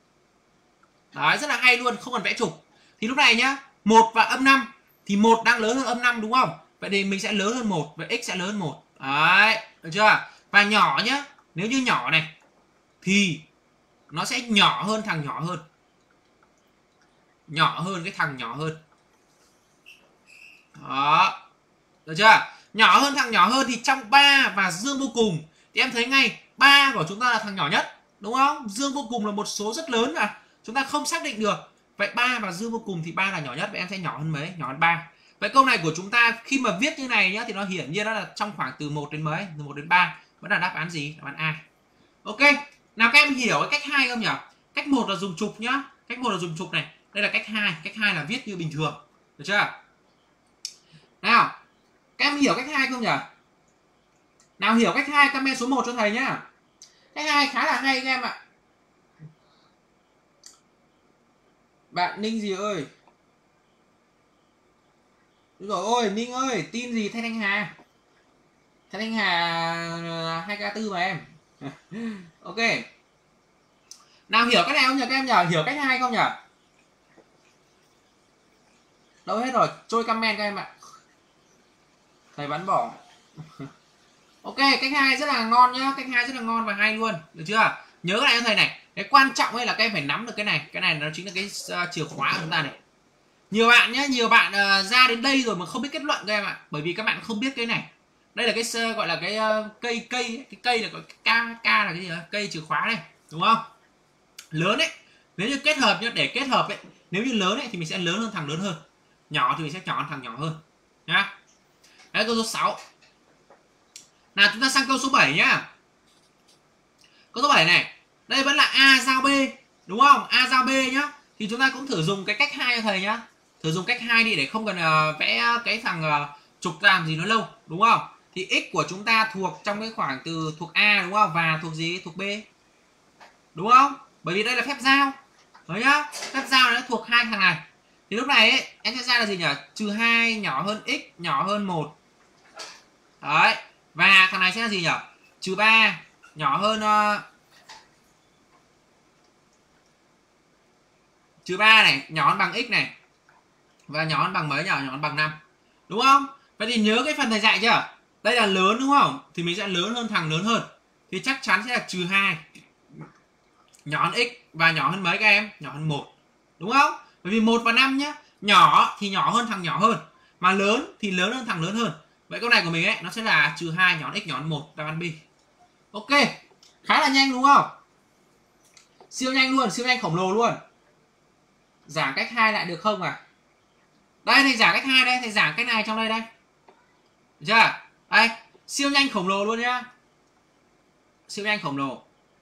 Đấy, rất là hay luôn, không cần vẽ trục. Thì lúc này nhá, một và âm năm thì một đang lớn hơn âm năm đúng không? Vậy thì mình sẽ lớn hơn một và x sẽ lớn hơn một. Đấy, được chưa? Và nhỏ nhá, nếu như nhỏ này thì nó sẽ nhỏ hơn thằng nhỏ hơn. Nhỏ hơn cái thằng nhỏ hơn. Đó. Được chưa? Nhỏ hơn thằng nhỏ hơn thì trong ba và dương vô cùng thì em thấy ngay ba của chúng ta là thằng nhỏ nhất, đúng không? Dương vô cùng là một số rất lớn mà chúng ta không xác định được. Vậy ba và dương vô cùng thì ba là nhỏ nhất, vậy em sẽ nhỏ hơn mấy? Nhỏ hơn ba. Vậy câu này của chúng ta khi mà viết như này nhá thì nó hiển nhiên đó là trong khoảng từ một đến mấy? Từ một đến ba. Vẫn là đáp án gì? Đáp án A. Ok. Nào các em hiểu cái cách hai không nhỉ? Cách một là dùng trục nhá. Cách một là dùng trục này. Đây là cách hai. Cách hai là viết như bình thường. Được chưa? Nào, các em hiểu cách hai không nhỉ? Nào hiểu cách hai comment số một cho thầy nhá. Cách hai khá là hay các em ạ. Bạn Ninh gì ơi? Đúng rồi ôi, Ninh ơi, tin gì Thanh Thanh Hà? Thanh Thanh Hà hai k tư mà em. Ok. Nào hiểu cách này không nhỉ các em nhỉ? Hiểu cách hai không nhỉ? Đâu hết rồi, trôi comment các em ạ. Thầy bắn bỏ. Ok, cách hai rất là ngon nhá, cách hai rất là ngon và hay luôn, được chưa? Nhớ cái này cho thầy này. Cái quan trọng ấy là các em phải nắm được cái này, cái này nó chính là cái uh, chìa khóa của chúng ta này. Nhiều bạn nhé, nhiều bạn uh, ra đến đây rồi mà không biết kết luận các em ạ. Bởi vì các bạn không biết cái này. Đây là cái gọi là cái uh, cây cây cái cây là cái K, K là cái gì đó? Cây chìa khóa này, đúng không? Lớn ấy, nếu như kết hợp nhá, để kết hợp ấy, nếu như lớn ấy thì mình sẽ lớn hơn thằng lớn hơn. Nhỏ thì mình sẽ nhỏ hơn thằng nhỏ hơn nhá. Đấy, câu số sáu. Nào chúng ta sang câu số bảy nhá. Câu số bảy này, đây vẫn là A giao B, đúng không? A giao B nhá. Thì chúng ta cũng thử dùng cái cách hai cho thầy nhá. Thử dùng cách hai đi để không cần uh, vẽ cái thằng uh, trục làm gì nó lâu, đúng không? Thì x của chúng ta thuộc trong cái khoảng từ thuộc A, đúng không? Và thuộc gì? Thuộc B. Đúng không? Bởi vì đây là phép giao. Đấy nhá. Phép giao nó thuộc hai thằng này. Thì lúc này ấy, em sẽ ra là gì nhỉ? Trừ hai nhỏ hơn x nhỏ hơn một. Đấy. Và thằng này sẽ là gì nhỉ? Trừ ba nhỏ hơn uh, trừ ba này nhỏ hơn bằng x này. Và nhỏ hơn bằng mấy nhỉ? Nhỏ hơn bằng năm. Đúng không? Vậy thì nhớ cái phần thầy dạy chưa? Đây là lớn đúng không? Thì mình sẽ lớn hơn thằng lớn hơn. Thì chắc chắn sẽ là trừ hai nhỏ hơn x và nhỏ hơn mấy các em? Nhỏ hơn một. Đúng không? Bởi vì một và năm nhá. Nhỏ thì nhỏ hơn thằng nhỏ hơn. Mà lớn thì lớn hơn thằng lớn hơn. Vậy câu này của mình ấy nó sẽ là trừ hai nhỏ hơn x nhỏ hơn một, đáp án B. Ok. Khá là nhanh đúng không? Siêu nhanh luôn, siêu nhanh khổng lồ luôn. Giảng cách hai lại được không à? Đây thầy giảng cách hai đây, thầy giảng cách này trong đây đây. Được chưa? Đây, siêu nhanh khổng lồ luôn nhá. Siêu nhanh khổng lồ.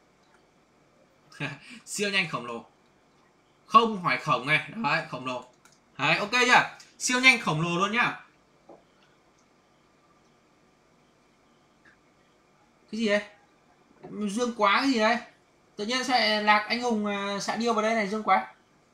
Siêu nhanh khổng lồ. Không hỏi khổng này, đấy, khổng lồ. Đấy, ok chưa? Siêu nhanh khổng lồ luôn nhá. Cái gì đây? Dương Quá cái gì đây? Tự nhiên sẽ Lạc Anh Hùng xạ điêu vào đây này, Dương Quá.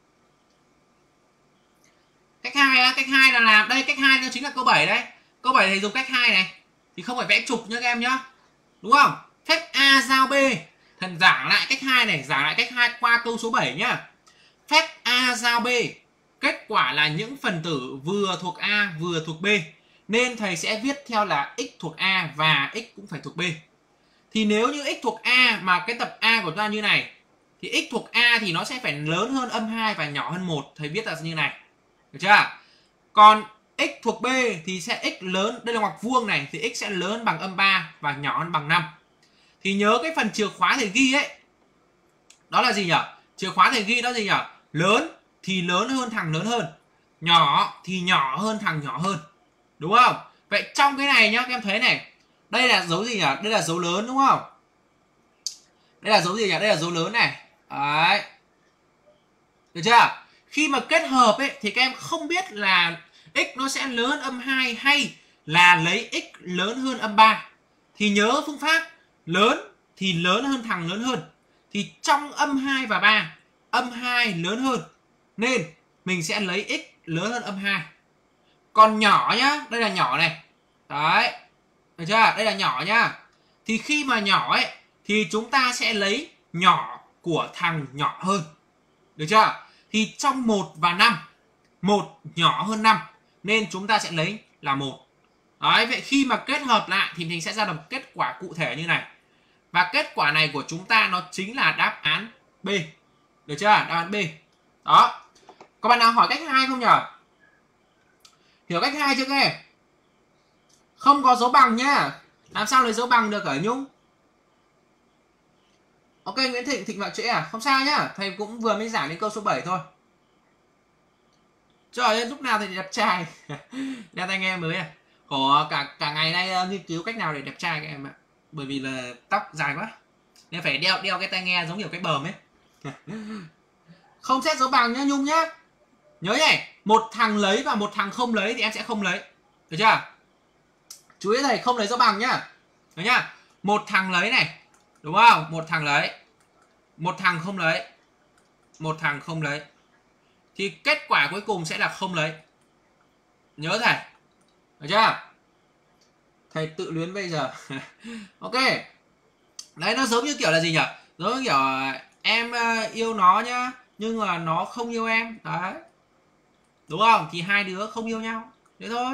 Cách hai á, cách hai là làm đây, cách hai nó chính là câu bảy đấy. Câu bảy thầy dùng cách hai này thì không phải vẽ trục nhá các em nhá. Đúng không? Phép A giao B. Thần giảng lại cách hai này, giảng lại cách hai qua câu số bảy nhá. Phép A giao B, kết quả là những phần tử vừa thuộc A vừa thuộc B. Nên thầy sẽ viết theo là x thuộc A và x cũng phải thuộc B. Thì nếu như x thuộc A mà cái tập A của chúng ta như này thì x thuộc A thì nó sẽ phải lớn hơn âm hai và nhỏ hơn một. Thầy viết là như này. Được chưa? Còn x thuộc B thì sẽ x lớn, đây là ngoặc vuông này, thì x sẽ lớn bằng âm ba và nhỏ hơn bằng năm. Thì nhớ cái phần chìa khóa thầy ghi ấy. Đó là gì nhỉ? Chìa khóa thầy ghi đó gì nhỉ? Lớn thì lớn hơn thằng lớn hơn, nhỏ thì nhỏ hơn thằng nhỏ hơn. Đúng không? Vậy trong cái này nhá, các em thấy này, đây là dấu gì nhỉ? Đây là dấu lớn đúng không? Đây là dấu gì nhỉ? Đây là dấu lớn này. Đấy. Được chưa? Khi mà kết hợp ấy thì các em không biết là x nó sẽ lớn hơn âm hai hay là lấy x lớn hơn âm ba. Thì nhớ phương pháp lớn thì lớn hơn thằng lớn hơn. Thì trong âm hai và ba, âm hai lớn hơn nên mình sẽ lấy x lớn hơn âm hai. Còn nhỏ nhá, đây là nhỏ này. Đấy. Được chưa? Đây là nhỏ nhá. Thì khi mà nhỏ ấy thì chúng ta sẽ lấy nhỏ của thằng nhỏ hơn. Được chưa? Thì trong một và năm, một nhỏ hơn năm nên chúng ta sẽ lấy là một. Đấy, vậy khi mà kết hợp lại thì mình sẽ ra được kết quả cụ thể như này. Và kết quả này của chúng ta nó chính là đáp án B. Được chưa? Đáp án B. Đó. Có bạn nào hỏi cách hai không nhỉ? Hiểu cách hai chưa các em? Không có dấu bằng nhá. Làm sao lấy dấu bằng được ở Nhung? Ok, Nguyễn Thịnh, Thịnh vào trễ à? Không sao nhá. Thầy cũng vừa mới giảng đến câu số bảy thôi. Trời ơi, lúc nào thì đẹp trai. Đeo tai nghe mới à? Có cả cả ngày nay uh, nghiên cứu cách nào để đẹp trai các em ạ. Bởi vì là tóc dài quá nên phải đeo đeo cái tai nghe giống kiểu cái bờm ấy. Không xét dấu bằng nhá Nhung nhá. Nhớ nhỉ, một thằng lấy và một thằng không lấy thì em sẽ không lấy. Được chưa? Chú ý thầy không lấy dấu bằng nhá. Được nhá. Một thằng lấy này, đúng không? Một thằng lấy, một thằng không lấy, một thằng không lấy. Thì kết quả cuối cùng sẽ là không lấy. Nhớ thầy. Được chưa? Thầy tự luyến bây giờ. Ok. Đấy, nó giống như kiểu là gì nhỉ? Giống như kiểu em yêu nó nhá, nhưng mà nó không yêu em. Đấy. Đúng không? Thì hai đứa không yêu nhau. Thế thôi.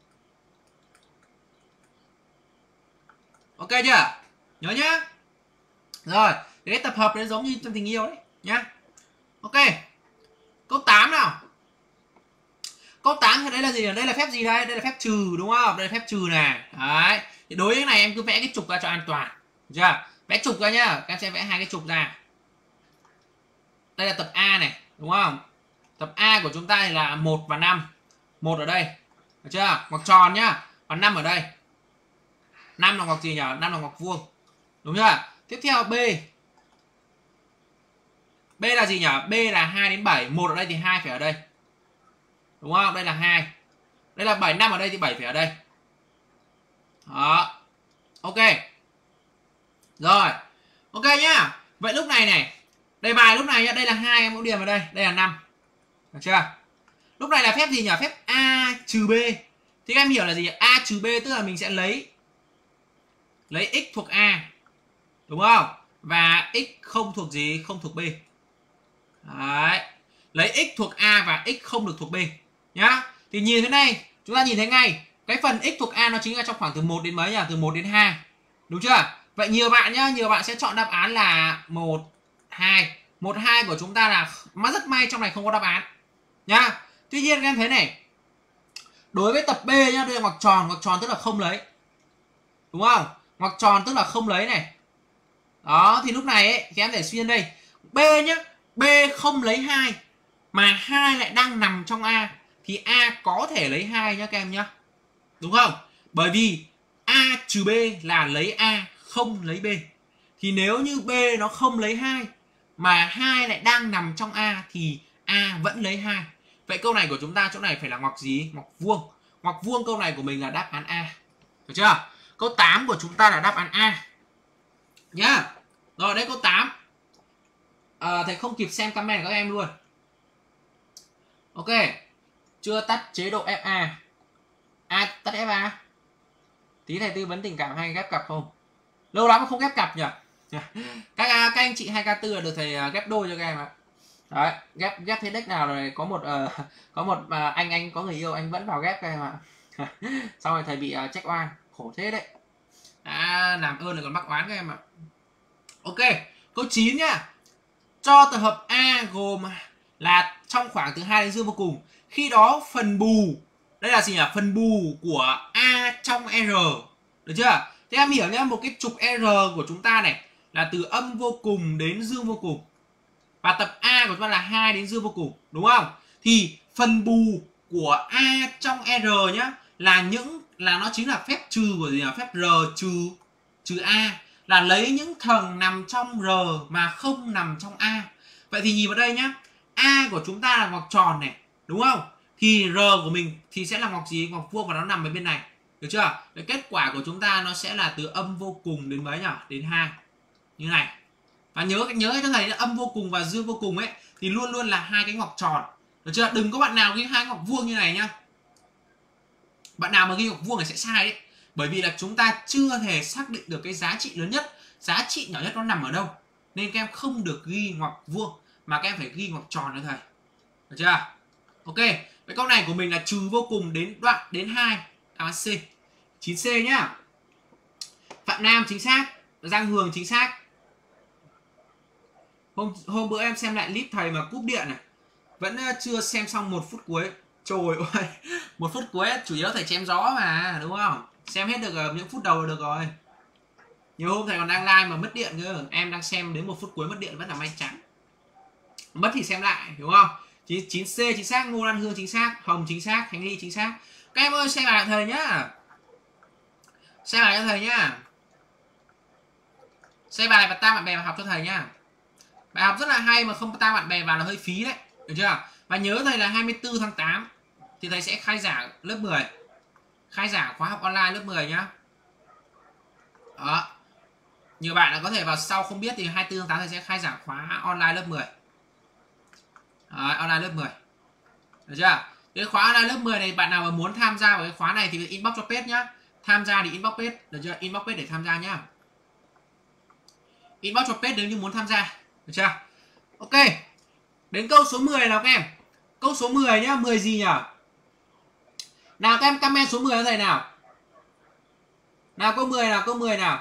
Ok chưa? Nhớ nhá. Rồi, cái tập hợp nó giống như trong tình yêu đấy nhá. Ok. Câu tám nào. Câu tám thì đấy là gì? Đây là phép gì đây? Đây là phép trừ đúng không? Đây là phép trừ này. Đấy. Thì đối với cái này em cứ vẽ cái trục ra cho an toàn. Được chưa? Vẽ trục ra nhá. Các em sẽ vẽ hai cái trục ra. Đây là tập A này, đúng không? Tập A của chúng ta thì là một và năm. một ở đây. Được chưa? Ngoặc tròn nhá. Và năm ở đây. năm là ngoặc gì nhỉ? năm là ngoặc vuông. Đúng chưa? Tiếp theo B. B là gì nhỉ? B là hai đến bảy. một ở đây thì hai phải ở đây. Đúng không? Đây là hai. Đây là bảy, năm ở đây thì bảy phải ở đây. Đó. Ok. Rồi. Ok nhá. Vậy lúc này này, đề bài lúc này nhá, đây là hai em mẫu điền vào đây, đây là năm. Được chưa? Lúc này là phép gì nhỉ? Phép A trừ B. Thì các em hiểu là gì? A trừ B tức là mình sẽ lấy lấy x thuộc A. Đúng không? Và x không thuộc gì? Không thuộc B. Đấy. Lấy x thuộc A và x không được thuộc B nhá. Thì nhìn thế này, chúng ta nhìn thấy ngay, cái phần x thuộc A nó chính là trong khoảng từ một đến mấy nhỉ? Từ một đến hai. Đúng chưa? Vậy nhiều bạn nhá, nhiều bạn sẽ chọn đáp án là một, hai. một, hai của chúng ta là mà rất may trong này không có đáp án nhá. Tuy nhiên các em thấy này, đối với tập B nhá, đây là ngoặc tròn, ngoặc tròn tức là không lấy. Đúng không? Ngoặc tròn tức là không lấy này. Đó, thì lúc này ấy, thì em phải suy ra đây. B nhá, B không lấy hai mà hai lại đang nằm trong A thì A có thể lấy hai nhá các em nhá. Đúng không? Bởi vì A trừ B là lấy A không lấy B. Thì nếu như B nó không lấy hai mà hai lại đang nằm trong A thì A vẫn lấy hai. Vậy câu này của chúng ta chỗ này phải là ngoặc gì? Ngoặc vuông. Ngoặc vuông câu này của mình là đáp án A. Được chưa? Câu tám của chúng ta là đáp án A. Nhá. Rồi đây câu tám. À, thầy không kịp xem comment của các em luôn. Ok. Chưa tắt chế độ ép a. À tắt ép a. Tí thầy tư vấn tình cảm hay ghép cặp không? Lâu lắm không ghép cặp nhỉ? Các, các anh chị hai k tư là được thầy ghép đôi cho các em ạ. Đấy, ghép ghép thế deck nào rồi có một uh, có một uh, anh anh có người yêu anh vẫn vào ghép các em ạ. Xong rồi thầy bị uh, check oan, khổ thế đấy. À, làm ơn là còn mắc oán các em ạ. Ok, câu chín nhá. Cho tập hợp A gồm là trong khoảng từ hai đến dương vô cùng. Khi đó phần bù, đây là gì nhỉ? Phần bù của A trong R. Được chưa? Thế em hiểu nhá, một cái trục R của chúng ta này là từ âm vô cùng đến dương vô cùng. Và tập A của chúng ta là hai đến dương vô cùng, đúng không? Thì phần bù của A trong R nhá là những là nó chính là phép trừ của gì nhỉ? Phép R trừ trừ A, là lấy những thằng nằm trong R mà không nằm trong A. Vậy thì nhìn vào đây nhá, A của chúng ta là ngoặc tròn này, đúng không? Thì R của mình thì sẽ là ngoặc gì? Ngoặc vuông và nó nằm ở bên này. Được chưa? Cái kết quả của chúng ta nó sẽ là từ âm vô cùng đến mấy nhỉ? Đến hai. Như này. Và nhớ nhớ cho thầy là âm vô cùng và dương vô cùng ấy thì luôn luôn là hai cái ngoặc tròn. Được chưa? Đừng có bạn nào ghi hai ngoặc vuông như này nhá. Bạn nào mà ghi ngoặc vuông này sẽ sai đấy. Bởi vì là chúng ta chưa thể xác định được cái giá trị lớn nhất, giá trị nhỏ nhất nó nằm ở đâu. Nên các em không được ghi ngoặc vuông mà các em phải ghi ngoặc tròn cho thầy. Được chưa? Ok, cái câu này của mình là trừ vô cùng đến đoạn đến hai, đáp án C. chín C nhá. Phạm Nam chính xác, Giang Hường chính xác. Hôm hôm bữa em xem lại clip thầy mà cúp điện này, vẫn chưa xem xong một phút cuối. Trời ơi, một phút cuối chủ yếu thầy chém gió mà, đúng không? Xem hết được những phút đầu là được rồi. Nhiều hôm thầy còn đang live mà mất điện cơ, em đang xem đến một phút cuối mất điện vẫn là may chắn. Mất thì xem lại, đúng không? chín C chính xác, Ngô Lan Hương chính xác, Hồng chính xác, Khánh Ly chính xác. Các em ơi xem bài cho thầy nhá. Xem bài cho thầy nhá. Xem bài và tag bạn bè vào học cho thầy nhá. Bài học rất là hay mà không tag bạn bè vào là hơi phí đấy, được chưa? Và nhớ thầy là hai mươi tư tháng tám thì thầy sẽ khai giảng lớp mười. Khai giảng khóa học online lớp mười nhá. Đó. Nhiều bạn là có thể vào sau không biết thì hai mươi tư tháng tám thầy sẽ khai giảng khóa online lớp mười. Đấy, online lớp mười. Được chưa? Cái khóa online lớp mười này bạn nào mà muốn tham gia vào cái khóa này thì inbox cho page nhá. Tham gia thì inbox page, được chưa? Inbox page để tham gia nhá. Inbox cho page nếu như muốn tham gia, được chưa? Ok. Đến câu số mười nào các em. Câu số mười nhá, mười gì nhỉ? Nào các em comment số mười cho thầy nào. Nào câu mười nào, câu mười nào.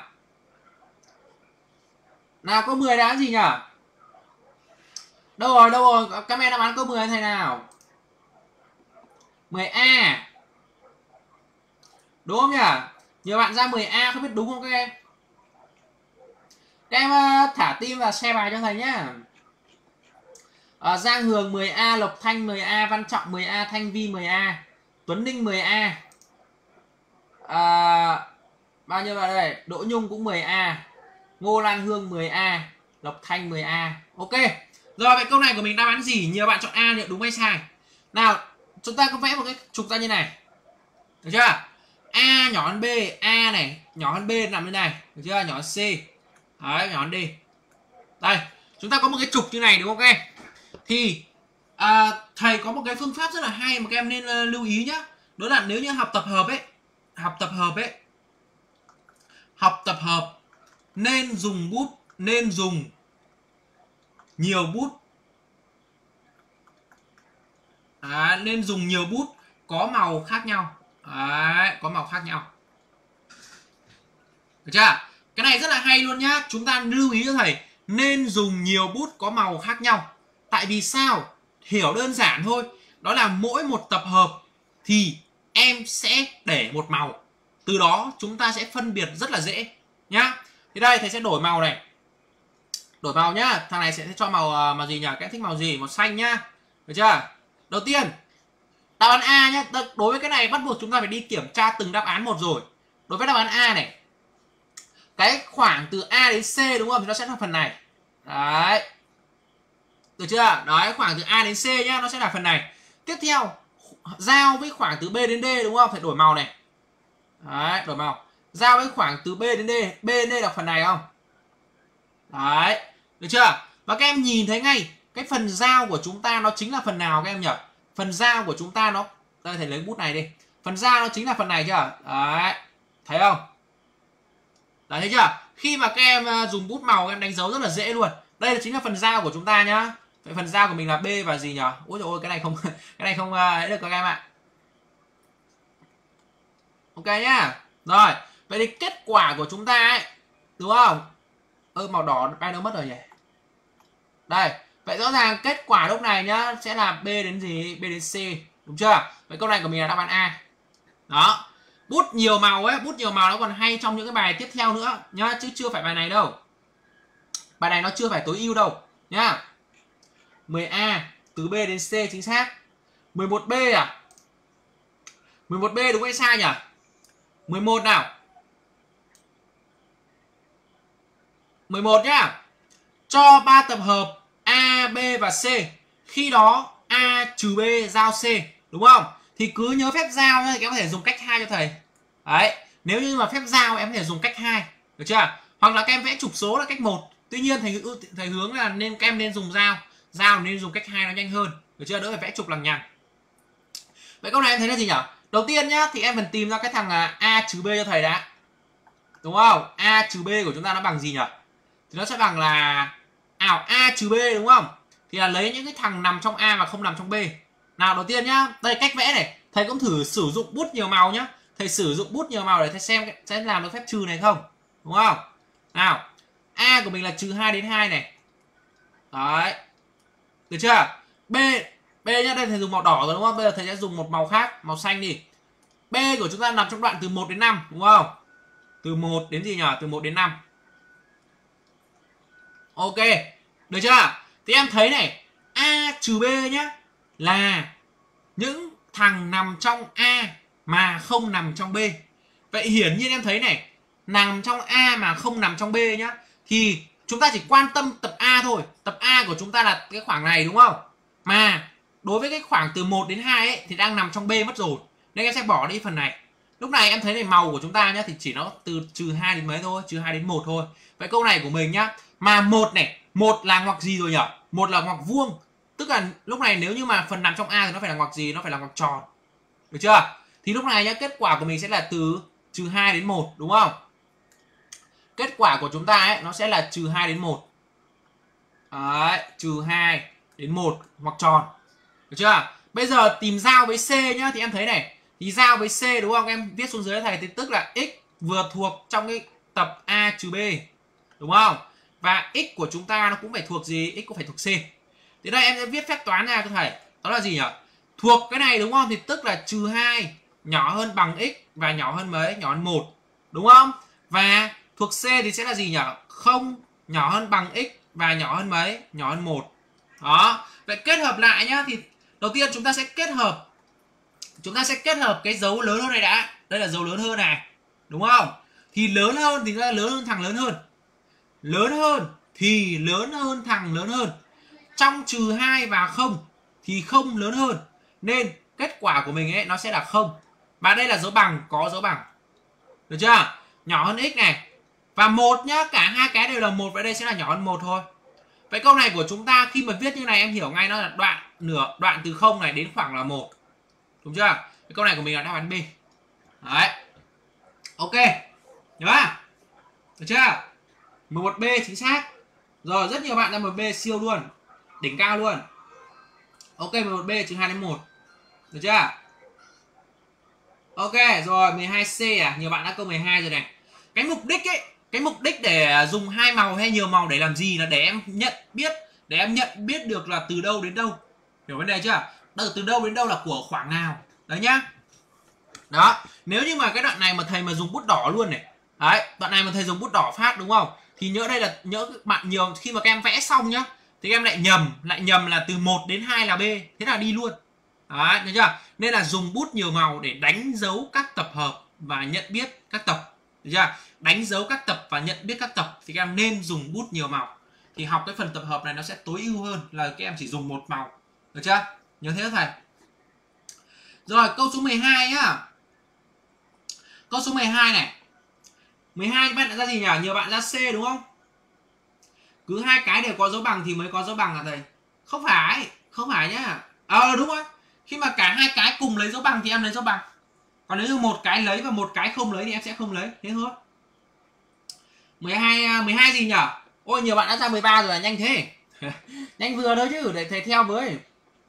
Nào câu mười đã gì nhỉ? Đâu rồi, đâu rồi, comment đáp án câu mười thầy nào. mười A. Đúng không nhỉ? Nhiều bạn ra mười A không biết đúng không các em? Các em thả tim và share bài cho thầy nhá. À, Giang Hường mười A, Lộc Thanh mười A, Văn Trọng mười A, Thanh Vi mười A, Tuấn Ninh mười A. À, bao nhiêu vào đây? Đỗ Nhung cũng mười A, Ngô Lan Hương mười A, Lộc Thanh mười A. Ok. Rồi vậy câu này của mình đáp án gì? Nhiều bạn chọn A liệu đúng hay sai? Nào, chúng ta có vẽ một cái trục ra như này. Được chưa? A nhỏ hơn B, A này nhỏ hơn B nằm như này, được chưa? Nhỏ hơn C. Đấy, nhỏ hơn D. Đây, chúng ta có một cái trục như này đúng không các em? Thì à, thầy có một cái phương pháp rất là hay mà các em nên uh, lưu ý nhá. Đó là nếu như học tập hợp ấy, học tập hợp ấy, học tập hợp nên dùng bút, nên dùng nhiều bút. Đấy, nên dùng nhiều bút có màu khác nhau. Đấy, có màu khác nhau. Được chưa? Cái này rất là hay luôn nhá. Chúng ta lưu ý cho thầy, nên dùng nhiều bút có màu khác nhau. Tại vì sao? Hiểu đơn giản thôi. Đó là mỗi một tập hợp thì em sẽ để một màu. Từ đó chúng ta sẽ phân biệt rất là dễ nhá. Thì đây thầy sẽ đổi màu này. Đổi màu nhá. Thằng này sẽ cho màu màu gì nhỉ? Các em thích màu gì? Màu xanh nhá. Được chưa? Đầu tiên đáp án A nhá. Đối với cái này bắt buộc chúng ta phải đi kiểm tra từng đáp án một rồi. Đối với đáp án A này, cái khoảng từ A đến C đúng không? Thì nó sẽ là phần này. Đấy. Được chưa? Đấy, khoảng từ A đến C nhá, nó sẽ là phần này. Tiếp theo, giao với khoảng từ B đến D đúng không? Phải đổi màu này. Đấy, đổi màu. Giao với khoảng từ B đến D, B đến D là phần này không? Đấy, được chưa? Và các em nhìn thấy ngay, cái phần giao của chúng ta nó chính là phần nào các em nhỉ? Phần giao của chúng ta nó, đây thầy lấy bút này đi. Phần giao nó chính là phần này chưa? Đấy, thấy không? Đấy, thấy chưa? Khi mà các em dùng bút màu các em đánh dấu rất là dễ luôn. Đây là chính là phần giao của chúng ta nhá. Vậy phần giao của mình là B và gì nhỉ? Ôi trời ơi, cái này không cái này không ấy được các em ạ. Ok nhá. Rồi, vậy thì kết quả của chúng ta ấy, đúng không? Ơ màu đỏ bay đâu mất rồi nhỉ? Đây, vậy rõ ràng kết quả lúc này nhá sẽ là B đến gì? B đến C, đúng chưa? Vậy câu này của mình là đáp án A. Đó. Bút nhiều màu ấy, bút nhiều màu nó còn hay trong những cái bài tiếp theo nữa nhá, chứ chưa phải bài này đâu. Bài này nó chưa phải tối ưu đâu nhá. mười A từ B đến C chính xác. mười một B à? mười một B đúng hay sai nhỉ? mười một nào. mười một nhá. Cho ba tập hợp A, B và C. Khi đó A trừ B giao C, đúng không? Thì cứ nhớ phép giao thì em có thể dùng cách hai cho thầy. Đấy, nếu như mà phép giao em có thể dùng cách hai, được chưa? Hoặc là các em vẽ trục số là cách một. Tuy nhiên thầy thầy hướng là nên các em nên dùng giao. Giao nên dùng cách hai nó nhanh hơn, được chưa? Đỡ phải vẽ trục lằng nhằng. Vậy câu này em thấy là gì nhỉ? Đầu tiên nhá thì em cần tìm ra cái thằng A trừ B cho thầy đã. Đúng không? A trừ B của chúng ta nó bằng gì nhỉ? Thì nó sẽ bằng là ảo A trừ B đúng không? Thì là lấy những cái thằng nằm trong A và không nằm trong B. Nào đầu tiên nhá, đây cách vẽ này, thầy cũng thử sử dụng bút nhiều màu nhá. Thầy sử dụng bút nhiều màu để thầy xem sẽ làm được phép trừ này không? Đúng không? Nào, A của mình là trừ hai đến hai này. Đấy. Được chưa? B B nhá, đây thầy dùng màu đỏ rồi đúng không? Bây giờ thầy sẽ dùng một màu khác, màu xanh đi. B của chúng ta nằm trong đoạn từ một đến năm, đúng không? Từ một đến gì nhỉ? Từ một đến năm. Ok, được chưa? Thì em thấy này, A trừ B nhá là những thằng nằm trong A mà không nằm trong B. Vậy hiển nhiên em thấy này, nằm trong A mà không nằm trong B nhá, thì chúng ta chỉ quan tâm tập A thôi. Tập A của chúng ta là cái khoảng này đúng không? Mà đối với cái khoảng từ một đến hai ấy thì đang nằm trong B mất rồi. Nên em sẽ bỏ đi phần này. Lúc này em thấy này màu của chúng ta nhá thì chỉ nó từ trừ hai đến mấy thôi, trừ hai đến một thôi. Vậy câu này của mình nhá, mà một này, một là ngoặc gì rồi nhỉ? Một là ngoặc vuông. Tức là lúc này nếu như mà phần nằm trong A thì nó phải là ngoặc gì? Nó phải là ngoặc tròn. Được chưa? Thì lúc này nhá, kết quả của mình sẽ là từ trừ hai đến một đúng không? Kết quả của chúng ta ấy nó sẽ là trừ hai đến một. Đấy, trừ hai đến một ngoặc tròn. Được chưa? Bây giờ tìm giao với C nhá thì em thấy này, thì giao với C đúng không? Em viết xuống dưới thầy thì tức là x vừa thuộc trong cái tập A trừ B. Đúng không? Và x của chúng ta nó cũng phải thuộc gì? X cũng phải thuộc C. Thì đây em sẽ viết phép toán ra cho thầy. Đó là gì nhỉ? Thuộc cái này đúng không? Thì tức là trừ hai nhỏ hơn bằng x và nhỏ hơn mấy? Nhỏ hơn một. Đúng không? Và thuộc C thì sẽ là gì nhỉ? Không nhỏ hơn bằng x và nhỏ hơn mấy? Nhỏ hơn một. Đó. Vậy kết hợp lại nhá, thì đầu tiên chúng ta sẽ kết hợp chúng ta sẽ kết hợp cái dấu lớn hơn này đã. Đây là dấu lớn hơn này. Đúng không? Thì lớn hơn thì là lớn hơn thằng lớn hơn. Lớn hơn thì lớn hơn thằng lớn hơn. Trong trừ hai và không thì không lớn hơn. Nên kết quả của mình ấy nó sẽ là không. Và đây là dấu bằng, có dấu bằng. Được chưa? Nhỏ hơn x này. Và một nhá, cả hai cái đều là một, vậy đây sẽ là nhỏ hơn một thôi. Vậy câu này của chúng ta khi mà viết như này em hiểu ngay nó là đoạn nửa đoạn từ không này đến khoảng là một. Đúng chưa? Cái câu này của mình là đáp án B. Đấy. Ok. Nhớ à? Được chưa? mười một B chính xác. Rồi rất nhiều bạn ra mười một B siêu luôn. Đỉnh cao luôn. Ok, mười một B trừ hai đến một. Được chưa? Ok, rồi mười hai C à, nhiều bạn đã câu mười hai rồi này. Cái mục đích ấy, cái mục đích để dùng hai màu hay nhiều màu để làm gì là để em nhận biết, để em nhận biết được là từ đâu đến đâu. Hiểu vấn đề chưa? Từ từ đâu đến đâu là của khoảng nào. Đấy nhá. Đó, nếu như mà cái đoạn này mà thầy mà dùng bút đỏ luôn này. Đấy, đoạn này mà thầy dùng bút đỏ phát đúng không? Thì nhớ đây là nhớ bạn nhiều khi mà các em vẽ xong nhá, thì em lại nhầm, lại nhầm là từ một đến hai là B, thế là đi luôn. Đấy, được chưa? Nên là dùng bút nhiều màu để đánh dấu các tập hợp và nhận biết các tập. Được chưa? Đánh dấu các tập và nhận biết các tập thì các em nên dùng bút nhiều màu. Thì học cái phần tập hợp này nó sẽ tối ưu hơn là các em chỉ dùng một màu. Được chưa? Nhớ thế thầy. Rồi, câu số mười hai nhá. Câu số mười hai này. mười hai bạn đã ra gì nhỉ? Nhiều bạn ra C đúng không? Cứ hai cái đều có dấu bằng thì mới có dấu bằng hả thầy? Không phải, không phải nhá. Ờ à, đúng rồi. Khi mà cả hai cái cùng lấy dấu bằng thì em lấy dấu bằng. Còn nếu như một cái lấy và một cái không lấy thì em sẽ không lấy. Thế thôi. mười hai mười hai gì nhỉ? Ôi nhiều bạn đã ra mười ba rồi, là nhanh thế. Nhanh vừa thôi chứ, để thầy theo với.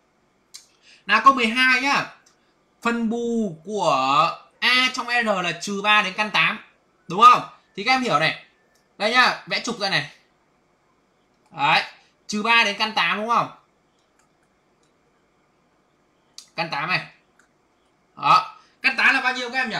Nào câu mười hai nhá. Phần bù của A trong R là trừ ba đến căn tám. Đúng không? Thì các em hiểu này. Đây nhá, vẽ trục ra này. Đấy, trừ ba đến căn tám đúng không? Căn tám này. Đó, căn tám là bao nhiêu các em nhỉ?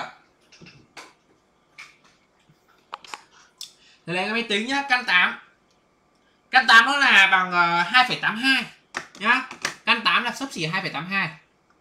Đây là cái máy tính nhá, căn tám. Căn tám nó là bằng uh, hai phẩy tám hai nhá. Căn tám là xấp xỉ hai phẩy tám hai.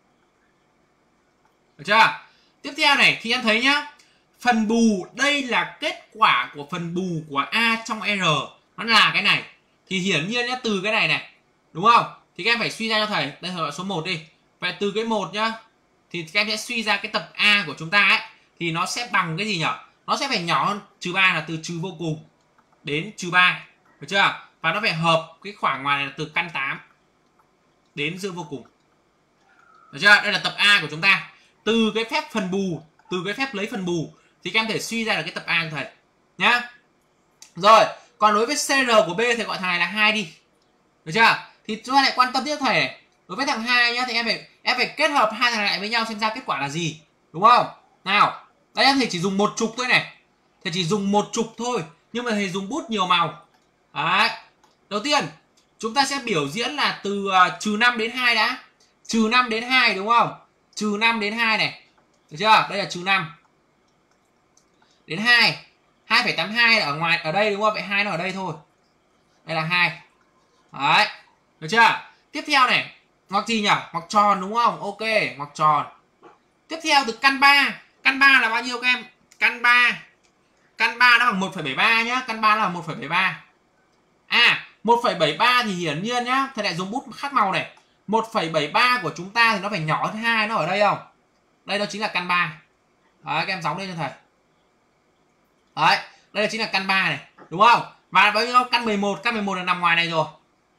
Được chưa? Tiếp theo này thì em thấy nhá, phần bù đây là kết quả của phần bù của A trong R. Nó là cái này. Thì hiển nhiên nhá, từ cái này này, đúng không? Thì các em phải suy ra cho thầy. Đây là số một đi. Vậy từ cái một nhá, thì các em sẽ suy ra cái tập A của chúng ta ấy. Thì nó sẽ bằng cái gì nhỉ? Nó sẽ phải nhỏ hơn trừ ba, là từ trừ vô cùng đến trừ ba. Được chưa? Và nó phải hợp cái khoảng ngoài này là từ căn tám đến dương vô cùng. Được chưa? Đây là tập A của chúng ta. Từ cái phép phần bù, từ cái phép lấy phần bù thì các em thể suy ra được cái tập A của thầy nhá. Rồi, còn đối với xê rờ của B thì gọi thằng này là hai đi. Được chưa? Thì chúng ta lại quan tâm tiếp thầy này. Đối với thằng hai nhá thì em phải em phải kết hợp hai thằng này lại với nhau xem ra kết quả là gì. Đúng không? Nào, đây em thầy chỉ dùng một trục thôi này. Thầy chỉ dùng một trục thôi, nhưng mà thầy dùng bút nhiều màu. Đấy. Đầu tiên, chúng ta sẽ biểu diễn là từ uh, trừ năm đến hai đã. Trừ năm đến hai đúng không? Trừ năm đến hai này. Được chưa? Đây là trừ năm. Đến hai. hai phẩy tám hai là ở ngoài ở đây đúng không? Vậy hai nó ở đây thôi. Đây là hai. Đấy. Được chưa? Tiếp theo này, ngoặc gì nhỉ? Ngoặc tròn đúng không? Ok, ngoặc tròn. Tiếp theo từ căn ba. Căn ba là bao nhiêu các em? Căn ba. Căn ba nó bằng một phẩy bảy ba nhá. Căn ba nó là một phẩy bảy ba. À, một phẩy bảy ba thì hiển nhiên nhá, thầy lại dùng bút khác màu này. một phẩy bảy ba của chúng ta thì nó phải nhỏ hơn hai, nó ở đây không? Đây đó chính là căn ba. Đấy, các em đóng lên cho thầy. Đấy, đây là chính là căn ba này, đúng không? Và bao nhiêu? Căn mười một, căn mười một là nằm ngoài này rồi.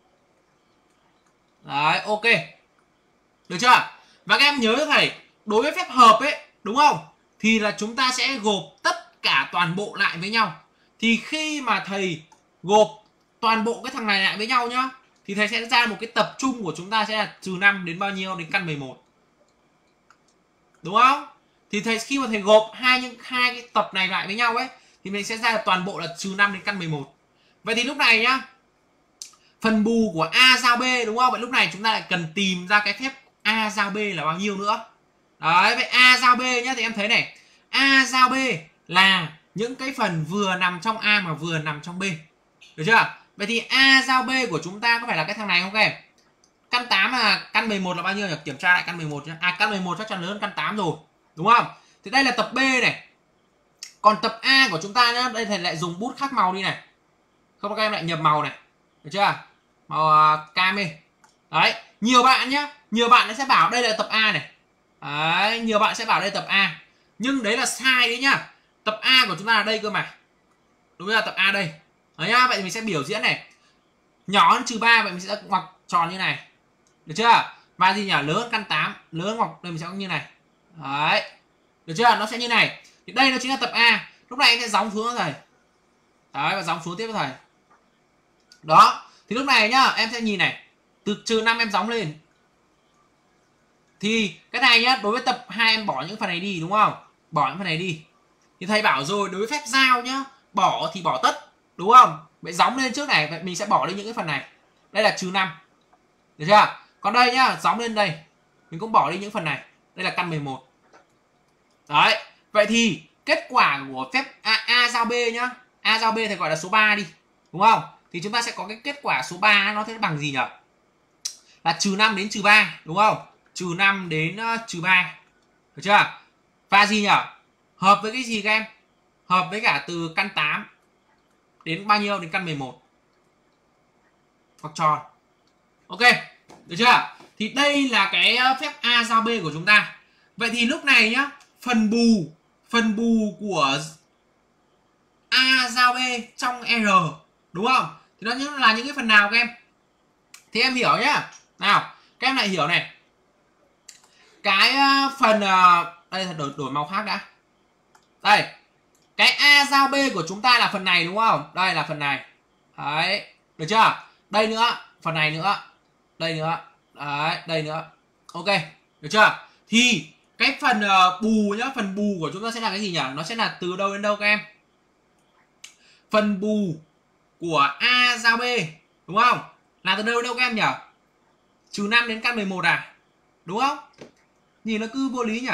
Đấy, ok. Được chưa? Và các em nhớ cho thầy, đối với phép hợp ấy, đúng không? Thì là chúng ta sẽ gộp tất cả toàn bộ lại với nhau. Thì khi mà thầy gộp toàn bộ cái thằng này lại với nhau nhá, thì thầy sẽ ra một cái tập trung của chúng ta sẽ là trừ năm đến bao nhiêu? Đến căn mười một. Đúng không? Thì thầy khi mà thầy gộp hai những hai cái tập này lại với nhau ấy, thì mình sẽ ra được toàn bộ là trừ năm đến căn mười một. Vậy thì lúc này nhá, phần bù của A giao B đúng không? Vậy lúc này chúng ta lại cần tìm ra cái phép A A giao B là bao nhiêu nữa. Đấy, vậy A giao B nhá, thì em thấy này, A giao B là những cái phần vừa nằm trong A mà vừa nằm trong B. Được chưa? Vậy thì A giao B của chúng ta có phải là cái thằng này không các em? Căn tám là căn mười một là bao nhiêu nhỉ? Kiểm tra lại căn mười một nhá. À, căn mười một chắc chắn lớn hơn căn tám rồi, đúng không? Thì đây là tập B này. Còn tập A của chúng ta nhá, đây thầy lại dùng bút khác màu đi này. Không các em lại nhập màu này. Được chưa? Màu uh, cam đi. Đấy, nhiều bạn nhá, nhiều bạn sẽ bảo đây là tập A này. Đấy, nhiều bạn sẽ bảo đây là tập A. Nhưng đấy là sai đấy nhá. Tập A của chúng ta là đây cơ mà. Đúng là tập A đây. Đấy nhá, vậy mình sẽ biểu diễn này. Nhỏ hơn trừ ba, vậy mình sẽ ngoặc tròn như này. Được chưa? Và gì nhỉ? Lớn hơn căn tám, lớn hơn ngoặc đây mình sẽ có như này. Đấy. Được chưa? Nó sẽ như này. Thì đây nó chính là tập A. Lúc này em sẽ gióng xuống cho thầy. Đấy, và gióng xuống tiếp cho thầy. Đó. Thì lúc này nhá, em sẽ nhìn này. Từ trừ năm em gióng lên. Thì cái này nhá, đối với tập hai em bỏ những phần này đi, đúng không? Bỏ những phần này đi. Thì thầy bảo rồi, đối với phép giao nhá, bỏ thì bỏ tất, đúng không? Vậy gióng lên trước này, vậy mình sẽ bỏ đi những cái phần này. Đây là trừ năm. Được chưa? Còn đây nhá, gióng lên đây, mình cũng bỏ đi những phần này. Đây là căn mười một. Đấy. Vậy thì kết quả của phép A, A giao B nhá. A giao B thì gọi là số ba đi, đúng không? Thì chúng ta sẽ có cái kết quả số ba nó sẽ bằng gì nhỉ? Là trừ năm đến trừ ba, đúng không? Trừ năm đến uh, trừ ba. Được chưa? Và gì nhỉ? Hợp với cái gì các em? Hợp với cả từ căn tám đến bao nhiêu? Đến căn mười một. Hoặc tròn. Ok, được chưa? Thì đây là cái phép A giao B của chúng ta. Vậy thì lúc này nhá, phần bù, phần bù của A giao B trong R, đúng không? Thì nó là những cái phần nào các em? Thì em hiểu nhá. Nào, các em lại hiểu này. Cái phần đây là đổi, đổi màu khác đã. Đây. Cái A giao B của chúng ta là phần này, đúng không? Đây là phần này. Đấy, được chưa? Đây nữa, phần này nữa. Đây nữa. Đấy, đây nữa. Ok, được chưa? Thì cái phần uh, bù nhá, phần bù của chúng ta sẽ là cái gì nhỉ? Nó sẽ là từ đâu đến đâu các em? Phần bù của A giao B, đúng không? Là từ đâu đến đâu các em nhỉ? Trừ năm đến căn mười một à? Đúng không? Nhìn nó cứ vô lý nhỉ?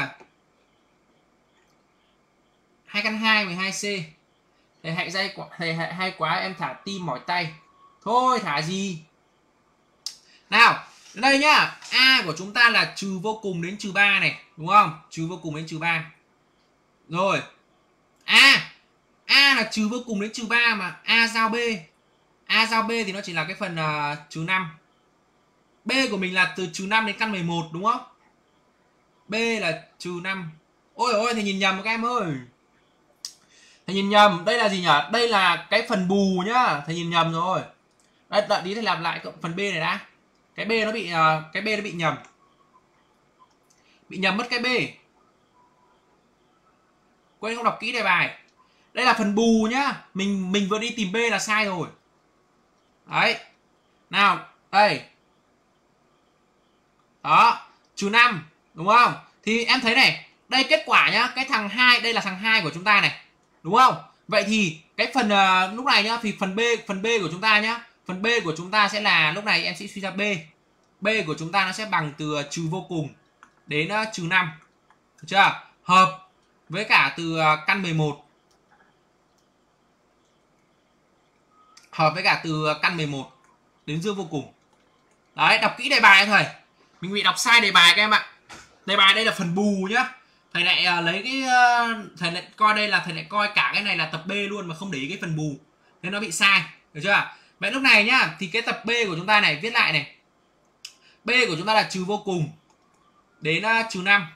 hai căn hai, mười hai C. Thầy hãy dây quá, thầy hãy hay quá em thả tim mỏi tay. Thôi thả gì? Nào, đây nhá, A của chúng ta là trừ vô cùng đến trừ ba này, đúng không? Trừ vô cùng đến trừ ba. Rồi. A, A là trừ vô cùng đến trừ ba mà, A giao B. A giao B thì nó chỉ là cái phần uh, trừ năm. B của mình là từ trừ năm đến căn mười một, đúng không? B là trừ năm. Ôi ôi, thầy nhìn nhầm các em ơi. Thầy nhìn nhầm, đây là gì nhỉ? Đây là cái phần bù nhá, thầy nhìn nhầm rồi. Đấy, đợi tí thầy làm lại phần B này đã. Cái B nó bị uh, cái B nó bị nhầm. Bị nhầm mất cái B. Quên không đọc kỹ đề bài. Đây là phần bù nhá. Mình mình vừa đi tìm B là sai rồi. Đấy. Nào, đây. Đó, trừ năm, đúng không? Thì em thấy này, đây kết quả nhá, cái thằng hai, đây là thằng hai của chúng ta này. Đúng không? Vậy thì cái phần uh, lúc này nhá, thì phần B, phần B của chúng ta nhá, phần B của chúng ta sẽ là lúc này em sẽ suy ra B. B của chúng ta nó sẽ bằng từ trừ vô cùng đến uh, trừ năm. Được chưa? Hợp với cả từ uh, căn mười một. Hợp với cả từ uh, căn mười một đến dương vô cùng. Đấy, đọc kỹ đề bài thầy. Mình bị đọc sai đề bài các em ạ. Đề bài đây là phần bù nhá. Thầy lại uh, lấy cái uh, thầy lại coi đây là thầy lại coi cả cái này là tập B luôn mà không để ý cái phần bù. Nên nó bị sai, được chưa? Vậy lúc này nhá, thì cái tập B của chúng ta này viết lại này. B của chúng ta là trừ vô cùng đến uh, trừ năm.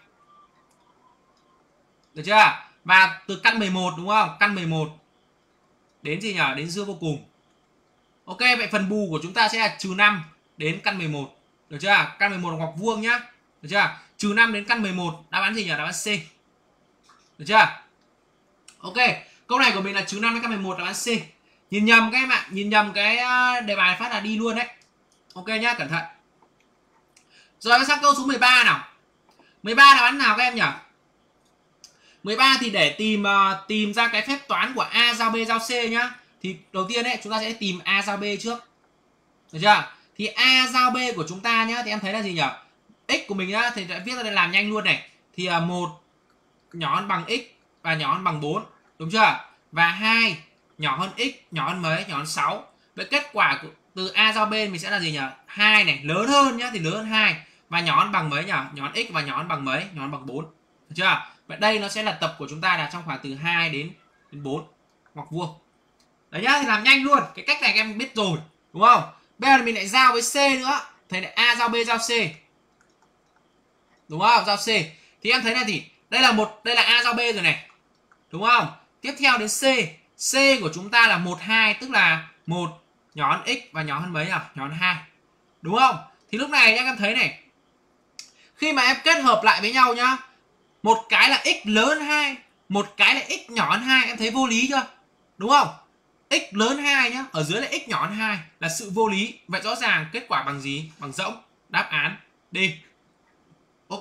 Được chưa? Và từ căn mười một, đúng không? Căn mười một đến gì nhỉ? Đến dương vô cùng. Ok, vậy phần bù của chúng ta sẽ là trừ năm đến căn mười một. Được chưa? Căn mười một là ngoặc vuông nhá. Được chưa? Trừ năm đến căn mười một, đáp án gì nhỉ? Đáp án C. Được chưa? Ok, câu này của mình là trừ năm đến căn mười một, đáp án C. Nhìn nhầm các em ạ, nhìn nhầm cái đề bài phát là đi luôn đấy. Ok nhá, cẩn thận. Rồi sang câu số mười ba nào. mười ba đáp án nào các em nhỉ? mười ba thì để tìm uh, tìm ra cái phép toán của A giao B giao C nhá. Thì đầu tiên ấy chúng ta sẽ tìm A giao B trước. Được chưa? Thì A giao B của chúng ta nhá, thì em thấy là gì nhỉ? x của mình á thì đã viết ra đây làm nhanh luôn này. Thì uh, một nhỏ hơn bằng x và nhỏ hơn bằng bốn, đúng chưa? Và hai nhỏ hơn x, nhỏ hơn mấy? Nhỏ hơn sáu. Vậy kết quả của, từ A giao B mình sẽ là gì nhỉ? hai này, lớn hơn nhá thì lớn hơn hai và nhỏ hơn bằng mấy nhỉ? Nhỏ hơn x và nhỏ hơn bằng mấy? Nhỏ hơn bằng bốn. Được chưa? Vậy đây nó sẽ là tập của chúng ta là trong khoảng từ hai đến đến bốn ngoặc vuông. Đấy nhá, thì làm nhanh luôn. Cái cách này các em biết rồi, đúng không? Bây giờ mình lại giao với C nữa. Thầy lại A giao B giao C. Đúng không? Giao C. Thì em thấy là gì? Đây là một đây là A giao B rồi này. Đúng không? Tiếp theo đến C. C của chúng ta là một hai, tức là một nhỏ hơn x và nhỏ hơn mấy nhỉ? Nhỏ hơn hai. Đúng không? Thì lúc này nhá, em thấy này. Khi mà em kết hợp lại với nhau nhá, một cái là x lớn hơn hai, một cái là x nhỏ hơn hai, em thấy vô lý chưa? Đúng không? X lớn hơn hai nhá, ở dưới là x nhỏ hơn hai là sự vô lý. Vậy rõ ràng kết quả bằng gì? Bằng rỗng. Đáp án D. Ok.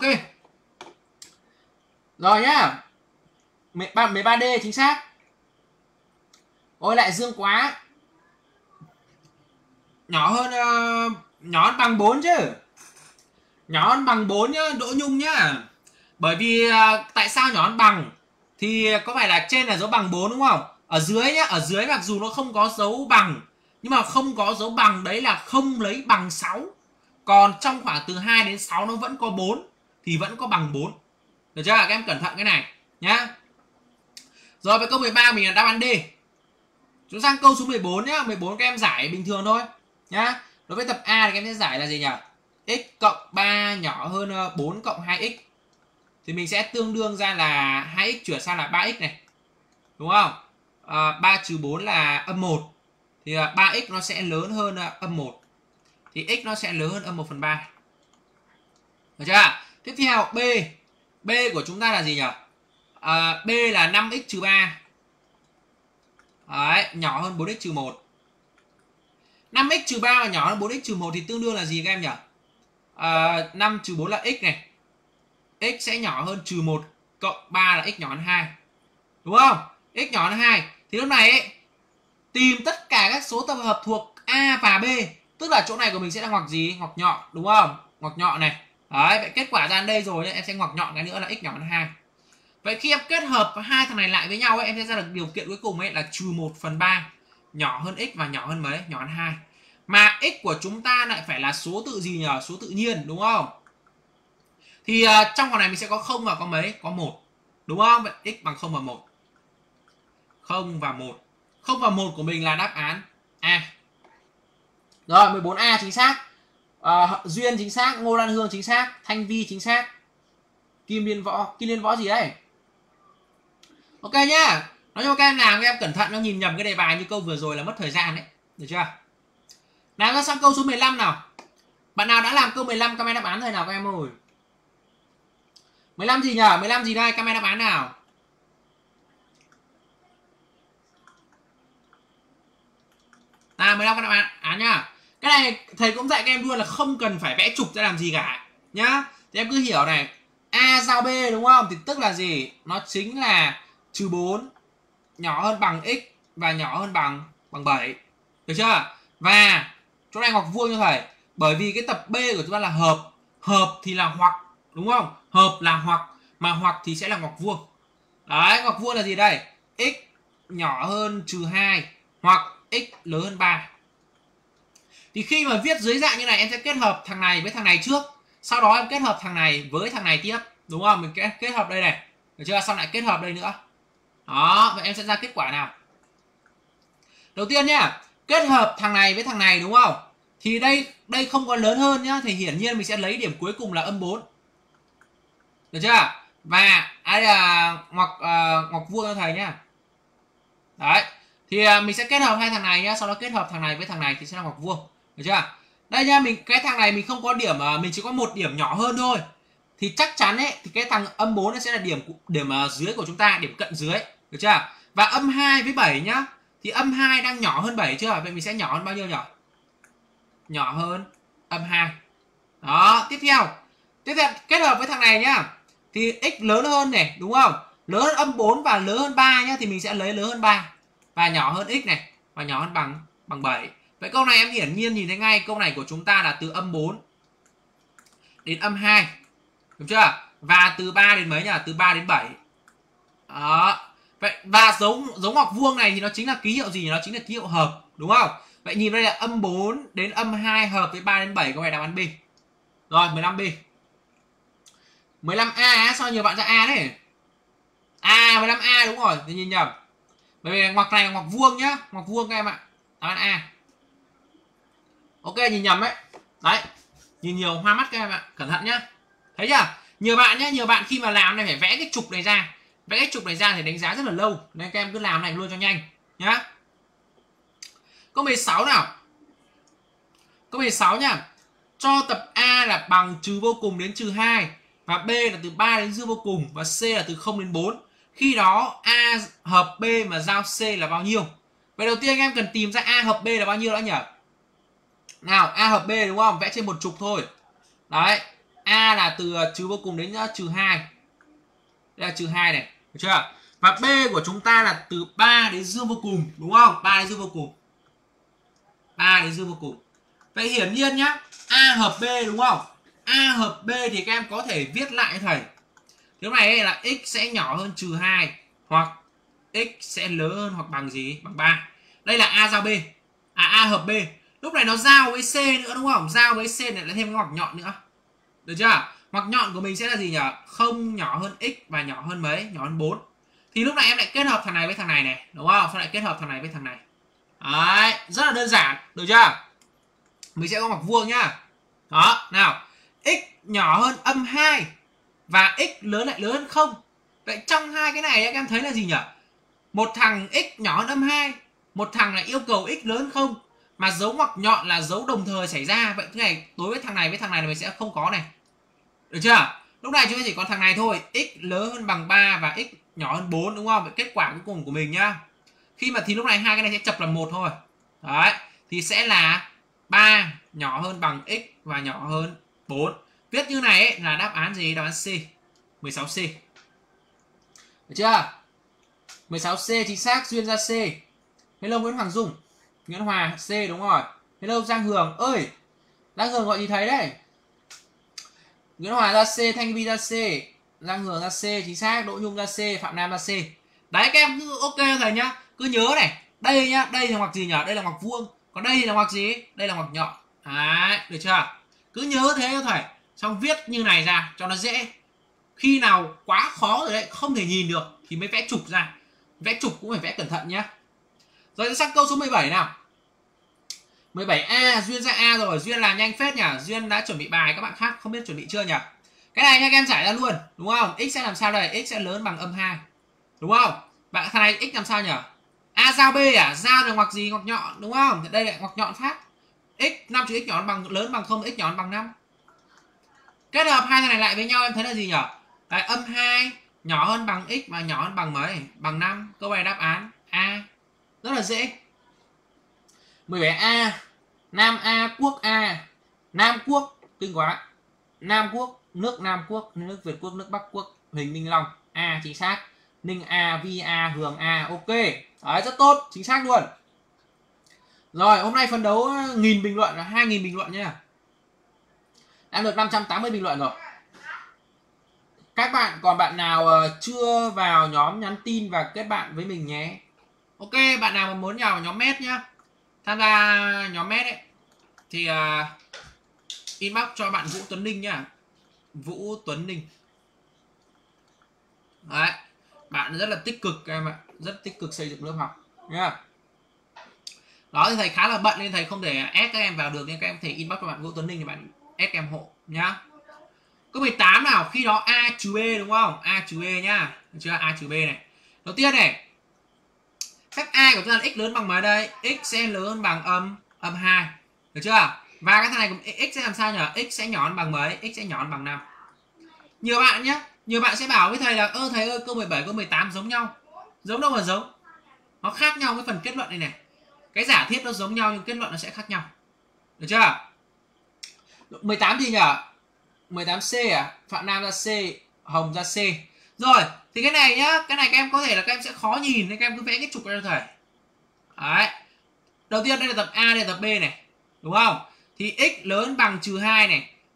Rồi nhá. mười ba D chính xác. Ôi lại dương quá. Nhỏ hơn uh, nhỏ hơn bằng bốn chứ. Nhỏ hơn bằng bốn nhá, Đỗ Nhung nhá. Bởi vì uh, tại sao nhỏ hơn bằng? Thì có phải là trên là dấu bằng bốn đúng không? Ở dưới nhá, ở dưới mặc dù nó không có dấu bằng, nhưng mà không có dấu bằng đấy là không lấy bằng sáu. Còn trong khoảng từ hai đến sáu nó vẫn có bốn thì vẫn có bằng bốn. Được chưa? Các em cẩn thận cái này nhá. Rồi với câu mười ba mình là đáp án D. Chúng sang câu số mười bốn nhá. mười bốn các em giải bình thường thôi nhá. Đối với tập A thì các em sẽ giải là gì nhỉ? X cộng ba nhỏ hơn bốn cộng hai x. Thì mình sẽ tương đương ra là hai x chuyển sang là ba x này. Đúng không? À, ba trừ bốn là âm một. Thì uh, ba x nó sẽ lớn hơn uh, âm một. Thì x nó sẽ lớn hơn âm một phần ba. Được chưa? Tiếp theo B. B của chúng ta là gì nhỉ? À, B là năm x trừ ba. Đấy, nhỏ hơn bốn x trừ một. năm x trừ ba và nhỏ hơn bốn x trừ một thì tương đương là gì các em nhỉ? À, năm trừ bốn là x này. X sẽ nhỏ hơn trừ một cộng ba là x nhỏ hơn hai. Đúng không? X nhỏ hơn hai. Thì lúc này ấy, tìm tất cả các số tập hợp thuộc A và B. Tức là chỗ này của mình sẽ là ngoặc gì? Ngoặc nhọn, đúng không? Ngoặc nhọn này. Đấy, vậy kết quả ra đây rồi ấy, em sẽ ngoặc nhọn cái nữa là x nhỏ hơn hai. Vậy khi em kết hợp hai thằng này lại với nhau ấy, em sẽ ra được điều kiện cuối cùng ấy là trừ một phần ba nhỏ hơn x và nhỏ hơn mấy? Nhỏ hơn hai. Mà x của chúng ta lại phải là số tự gì nhỉ? Số tự nhiên, đúng không? Thì uh, trong khoảng này mình sẽ có không và có mấy? Có một. Đúng không? Vậy x bằng không và một. không và một. không và một của mình là đáp án A. Rồi, mười bốn A chính xác. Uh, Duyên chính xác, Ngô Lan Hương chính xác, Thanh Vi chính xác. Kim Liên Võ, Kim Liên Võ gì đấy? Ok nhá. Nói cho các em làm, các em cẩn thận, nó nhìn nhầm cái đề bài như câu vừa rồi là mất thời gian đấy. Được chưa? Nào ra sang câu số mười lăm nào. Bạn nào đã làm câu mười lăm comment đáp án thời nào các em ơi? mười lăm gì nhỉ? mười lăm gì đây? Comment đáp án nào? À, mười lăm các đáp án, án nhá. Cái này thầy cũng dạy các em luôn là không cần phải vẽ trục ra làm gì cả nhá. Thì em cứ hiểu này, A giao B đúng không? Thì tức là gì? Nó chính là trừ bốn nhỏ hơn bằng x và nhỏ hơn bằng bằng bảy. Được chưa? Và chỗ này ngoặc vuông như thầy. Bởi vì cái tập B của chúng ta là hợp. Hợp thì là hoặc, đúng không? Hợp là hoặc, mà hoặc thì sẽ là ngoặc vuông. Đấy, ngoặc vuông là gì đây? X nhỏ hơn trừ hai hoặc x lớn hơn ba. Thì khi mà viết dưới dạng như này, em sẽ kết hợp thằng này với thằng này trước. Sau đó em kết hợp thằng này với thằng này tiếp. Đúng không? Mình kết, kết hợp đây này. Được chưa? Sau lại kết hợp đây nữa. Đó, vậy em sẽ ra kết quả nào? Đầu tiên nhá, kết hợp thằng này với thằng này đúng không? Thì đây đây không có lớn hơn nhá, thì hiển nhiên mình sẽ lấy điểm cuối cùng là âm bốn. Được chưa? Và đây là ngoặc uh, ngoặc vuông cho thầy nhá. Đấy. Thì uh, mình sẽ kết hợp hai thằng này nhá, sau đó kết hợp thằng này với thằng này thì sẽ là ngoặc vuông. Được chưa? Đây nhá, mình cái thằng này mình không có điểm, uh, mình chỉ có một điểm nhỏ hơn thôi. Thì chắc chắn ấy thì cái thằng âm bốn nó sẽ là điểm điểm uh, dưới của chúng ta, điểm cận dưới. Được chưa? Và âm hai với bảy nhá. Thì âm hai đang nhỏ hơn bảy chưa? Vậy mình sẽ nhỏ hơn bao nhiêu nhỉ? Nhỏ hơn âm hai. Đó, tiếp theo. Tiếp theo kết hợp với thằng này nhá. Thì x lớn hơn này, đúng không? Lớn hơn âm bốn và lớn hơn ba nhá, thì mình sẽ lấy lớn hơn ba và nhỏ hơn x này và nhỏ hơn bằng bằng bảy. Vậy câu này em hiển nhiên nhìn thấy ngay, câu này của chúng ta là từ âm bốn đến âm hai. Đúng chưa? Và từ ba đến mấy nhỉ? Từ ba đến bảy. Đó. Vậy và dấu dấu ngoặc vuông này thì nó chính là ký hiệu gì? Nó chính là ký hiệu hợp, đúng không? Vậy nhìn đây là âm bốn đến âm hai hợp với ba đến bảy, có phải đáp án B. Rồi, mười lăm B. mười lăm A, sao nhiều bạn ra A đấy? À, mười lăm A đúng rồi, thì nhìn nhầm. Bởi vì ngoặc này là ngoặc vuông nhá, ngoặc vuông các em ạ. Đáp án A. Ok, nhìn nhầm đấy. Đấy, nhìn nhiều hoa mắt các em ạ, cẩn thận nhá. Thấy chưa? Nhiều bạn nhá, nhiều bạn khi mà làm này phải vẽ cái trục này ra. Vẽ cái trục này ra thì đánh giá rất là lâu, nên các em cứ làm này luôn cho nhanh nhá. Câu mười sáu nào. Câu mười sáu nhá. Cho tập A là bằng trừ vô cùng đến trừ hai và B là từ ba đến dương vô cùng và C là từ không đến bốn. Khi đó A hợp B mà giao C là bao nhiêu? Vậy đầu tiên anh em cần tìm ra A hợp B là bao nhiêu đã nhỉ? Nào, A hợp B đúng không? Vẽ trên một trục thôi. Đấy, A là từ trừ vô cùng đến trừ hai. Đây là trừ hai này, được chưa? Và B của chúng ta là từ ba đến dương vô cùng, đúng không? ba đến dương vô cùng. ba đến dương vô cùng. Vậy hiển nhiên nhá, A hợp B đúng không? A hợp B thì các em có thể viết lại cho thầy. Lúc này là x sẽ nhỏ hơn trừ hai hoặc x sẽ lớn hơn hoặc bằng gì? Bằng ba. Đây là A giao B. À, A hợp B. Lúc này nó giao với C nữa đúng không? Giao với C này lại thêm cái ngoặc nhọn nữa. Được chưa? Ngoặc nhọn của mình sẽ là gì nhỉ? Không nhỏ hơn x và nhỏ hơn mấy? Nhỏ hơn bốn. Thì lúc này em lại kết hợp thằng này với thằng này này, đúng không? Sau lại kết hợp thằng này với thằng này. Đấy, rất là đơn giản, được chưa? Mình sẽ có ngoặc vuông nhá. Đó, nào. X nhỏ hơn âm hai và x lớn lại lớn hơn không. Vậy trong hai cái này các em thấy là gì nhỉ? Một thằng x nhỏ hơn âm hai, một thằng là yêu cầu x lớn hơn không, mà dấu ngoặc nhọn là dấu đồng thời xảy ra. Vậy cái này đối với thằng này với thằng này là mình sẽ không có này. Được chưa? Lúc này chúng ta chỉ còn thằng này thôi, x lớn hơn bằng ba và x nhỏ hơn bốn, đúng không? Vậy kết quả cuối cùng của mình nhá. Khi mà thì lúc này hai cái này sẽ chập là một thôi. Đấy, thì sẽ là ba nhỏ hơn bằng x và nhỏ hơn bốn. Viết như này ấy, là đáp án gì? Đáp án C. mười sáu C. Được chưa? mười sáu C chính xác, Duyên ra C. Hello Nguyễn Hoàng Dung. Nguyễn Hòa C đúng rồi. Hello Giang Hường ơi. Giang Hường gọi gì thấy đấy? Nguyễn Hòa ra C, Thanh Vi ra C, Giang Hường ra C chính xác, Đỗ Nhung ra C, Phạm Nam ra C. Đấy các em cứ ok thầy nhá. Cứ nhớ này, đây nhá, đây là ngoặc gì nhỉ? Đây là ngoặc vuông. Còn đây là ngoặc gì? Đây là ngoặc nhọn. Đấy, được chưa? Cứ nhớ thế cho thầy. Xong viết như này ra cho nó dễ. Khi nào quá khó rồi đấy, không thể nhìn được thì mới vẽ trục ra. Vẽ trục cũng phải vẽ cẩn thận nhá. Rồi sang câu số mười bảy nào. mười bảy A, Duyên ra A rồi, Duyên làm nhanh phết nhỉ. Duyên đã chuẩn bị bài, các bạn khác không biết chuẩn bị chưa nhỉ? Cái này nha các em giải ra luôn, đúng không? X sẽ làm sao đây? X sẽ lớn bằng âm hai. Đúng không? Bạn thằng này x làm sao nhỉ? A giao B à? Giao là ngoặc gì? Ngoặc nhọn, đúng không? Đây là ngoặc nhọn phát. X năm trừ x nhỏ bằng lớn bằng không, x nhỏ bằng năm. Kết hợp hai thằng này lại với nhau em thấy là gì nhỉ? Đấy, âm hai nhỏ hơn bằng x và nhỏ hơn bằng mấy? Bằng năm. Câu này đáp án A. Rất là dễ. mười bảy A, Nam A, Quốc A. Nam Quốc, kinh quá. Nam Quốc, nước Nam Quốc, nước Việt Quốc, nước Bắc Quốc, Huỳnh Minh Long. A chính xác. Ninh A, Vi A, Hường A. Ok. Đấy, rất tốt, chính xác luôn. Rồi, hôm nay phấn đấu nghìn bình luận là hai nghìn bình luận nhé. Đã được năm trăm tám mươi bình luận rồi. Các bạn còn bạn nào chưa vào nhóm nhắn tin và kết bạn với mình nhé. Ok, bạn nào mà muốn vào nhóm mét nhá, tham gia nhóm mét ấy thì uh, inbox cho bạn Vũ Tuấn Ninh nhá. Vũ Tuấn Ninh. Đấy, bạn rất là tích cực em ạ, rất tích cực xây dựng lớp học nhá. Đó thì thầy khá là bận nên thầy không thể ép các em vào được, nên các em thể inbox cho bạn Vũ Tuấn Ninh thì bạn ép em hộ nhá. Câu mười tám nào, khi đó A trừ B đúng không? A trừ B nhá. Được chưa? A trừ B này. Đầu tiên này, phép A của chúng ta là x lớn bằng mấy đây? X sẽ lớn hơn bằng âm âm hai. Được chưa? Và cái thằng này của x sẽ làm sao nhỉ? X sẽ nhỏ hơn bằng mấy? X sẽ nhỏ hơn bằng năm. Nhiều bạn nhé, nhiều bạn sẽ bảo với thầy là ơ thầy ơi, câu mười bảy câu mười tám giống nhau. Giống đâu mà giống. Nó khác nhau cái phần kết luận này này. Cái giả thiết nó giống nhau nhưng kết luận nó sẽ khác nhau. Được chưa? mười tám gì nhỉ? mười tám C à? Phạm Nam ra C, Hồng ra C. Rồi, thì cái này nhá, cái này các em có thể là các em sẽ khó nhìn nên các em cứ vẽ cái trục ra cho thầy. Đấy. Đầu tiên đây là tập A, đây là tập B này. Đúng không? Thì x lớn bằng trừ hai này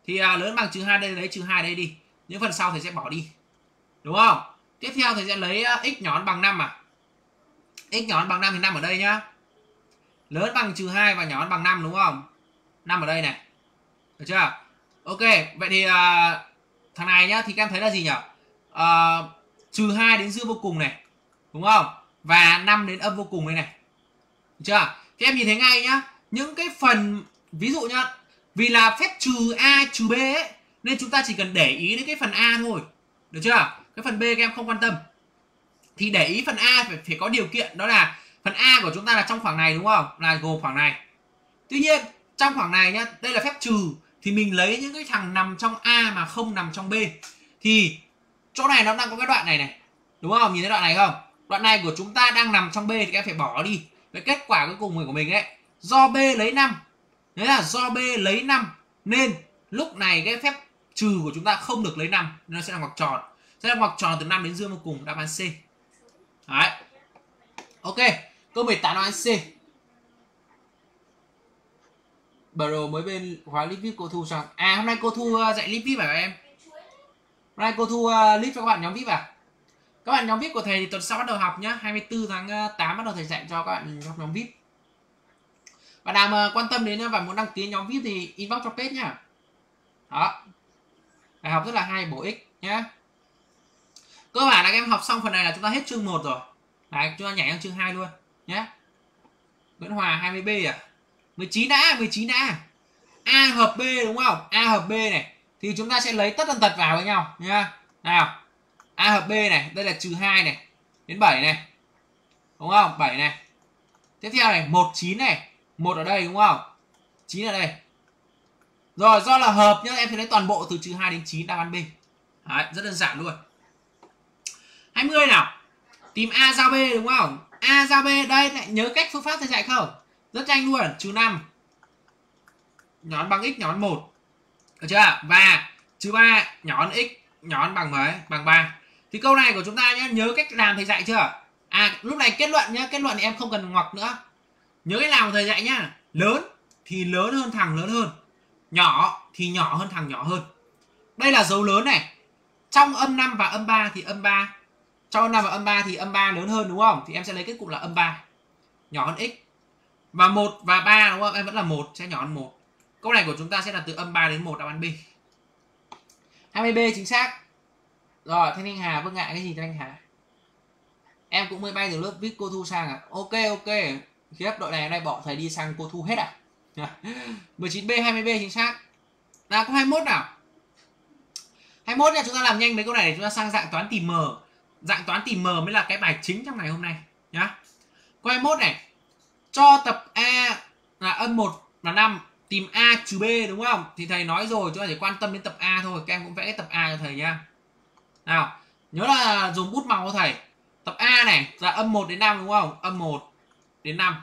Thì à, lớn bằng trừ hai đây, lấy trừ hai đây đi. Những phần sau thầy sẽ bỏ đi. Đúng không? Tiếp theo thầy sẽ lấy uh, x nhón bằng năm à. X nhón bằng năm thì năm ở đây nhá. Lớn bằng trừ hai và nhón bằng năm đúng không? năm ở đây này. Được chưa? Ok, vậy thì uh, thằng này nhá thì các em thấy là gì nhỉ? Uh, trừ hai đến dương vô cùng này. Đúng không? Và năm đến âm vô cùng đây này. Được chưa? Thì em nhìn thấy ngay nhá, những cái phần ví dụ nhá, vì là phép trừ a trừ b ấy, nên chúng ta chỉ cần để ý đến cái phần a thôi. Được chưa? Cái phần b các em không quan tâm. Thì để ý phần a phải phải có điều kiện, đó là phần a của chúng ta là trong khoảng này đúng không? Là gồm khoảng này. Tuy nhiên trong khoảng này nhá, đây là phép trừ thì mình lấy những cái thằng nằm trong a mà không nằm trong b. Thì chỗ này nó đang có cái đoạn này này. Đúng không? Nhìn thấy đoạn này không? Đoạn này của chúng ta đang nằm trong b thì các em phải bỏ đi. Vậy kết quả cuối cùng của mình ấy, do b lấy năm. Đấy là do b lấy năm nên lúc này cái phép trừ của chúng ta không được lấy năm, nó sẽ là ngoặc tròn. Sẽ là ngoặc tròn từ năm đến dương vô cùng, đáp án C. Đấy. Ok, câu mười tám đáp án C. Bro mới bên khóa lip vip cô Thu xong. À hôm nay cô Thu dạy lip vip à em? Hôm nay cô Thu uh, lip cho các bạn nhóm vip à? Các bạn nhóm vip của thầy thì tuần sau bắt đầu học nhá, hai mươi tư tháng tám bắt đầu thầy dạy cho các bạn trong nhóm vip. Bạn nào mà quan tâm đến và muốn đăng ký nhóm vip thì inbox cho page nhá. Đó. Bài học rất là hay, bổ ích nhá. Cơ bản là các em học xong phần này là chúng ta hết chương một rồi. Đấy, chúng ta nhảy sang chương hai luôn nhé. Nguyễn Hòa hai mươi B à? mười chín đã, mười chín đã. A hợp B đúng không? A hợp B này thì chúng ta sẽ lấy tất tần tật vào với nhau nhá. Nào. A hợp B này, đây là trừ hai này, đến bảy này. Đúng không? bảy này. Tiếp theo này, một chín này, một ở đây đúng không? chín ở đây. Rồi, do là hợp nhá, em sẽ lấy toàn bộ từ trừ hai đến chín, đáp án B. Đấy, rất đơn giản luôn. hai mươi nào. Tìm A giao B đúng không? A giao B đây, lại nhớ cách phương pháp thầy dạy không? Rất nhanh luôn, trừ năm. Nhón bằng x nhón một. Được chưa? Và trừ ba nhón x nhón bằng mấy? Bằng ba. Thì câu này của chúng ta nhá, nhớ cách làm thầy dạy chưa? À, lúc này kết luận nhá, kết luận thì em không cần ngoặc nữa. Nhớ cái làm thầy dạy nhá. Lớn thì lớn hơn thằng lớn hơn. Nhỏ thì nhỏ hơn thằng nhỏ hơn. Đây là dấu lớn này. Trong âm năm và âm ba thì âm ba. Trong âm năm và âm ba thì âm ba lớn hơn đúng không? Thì em sẽ lấy kết cục là âm ba. Nhỏ hơn x. Và một và ba đúng không? Em vẫn là một, sẽ nhỏ hơn một. Câu này của chúng ta sẽ là từ âm ba đến một, đáp án B. hai mươi B chính xác. Rồi, Thanh Thanh Hà vâng ngại cái gì Thanh Hà? Em cũng mới bay từ lớp vip cô Thu sang à? Ok ok. Khiếp, đội này hôm nay bỏ thầy đi sang cô Thu hết à? mười chín B hai mươi B chính xác. Nào có hai mươi mốt nào. hai mươi mốt nha, chúng ta làm nhanh mấy câu này để chúng ta sang dạng toán tìm M. Dạng toán tìm M mới là cái bài chính trong ngày hôm nay nhá. Câu hai mươi mốt này. Cho tập A là âm một là năm, tìm A trừ B đúng không? Thì thầy nói rồi, chúng ta chỉ quan tâm đến tập A thôi, các em cũng vẽ cái tập A cho thầy nhá. Nào, nhớ là dùng bút màu cho thầy. Tập A này là âm một đến năm đúng không? Âm một đến năm.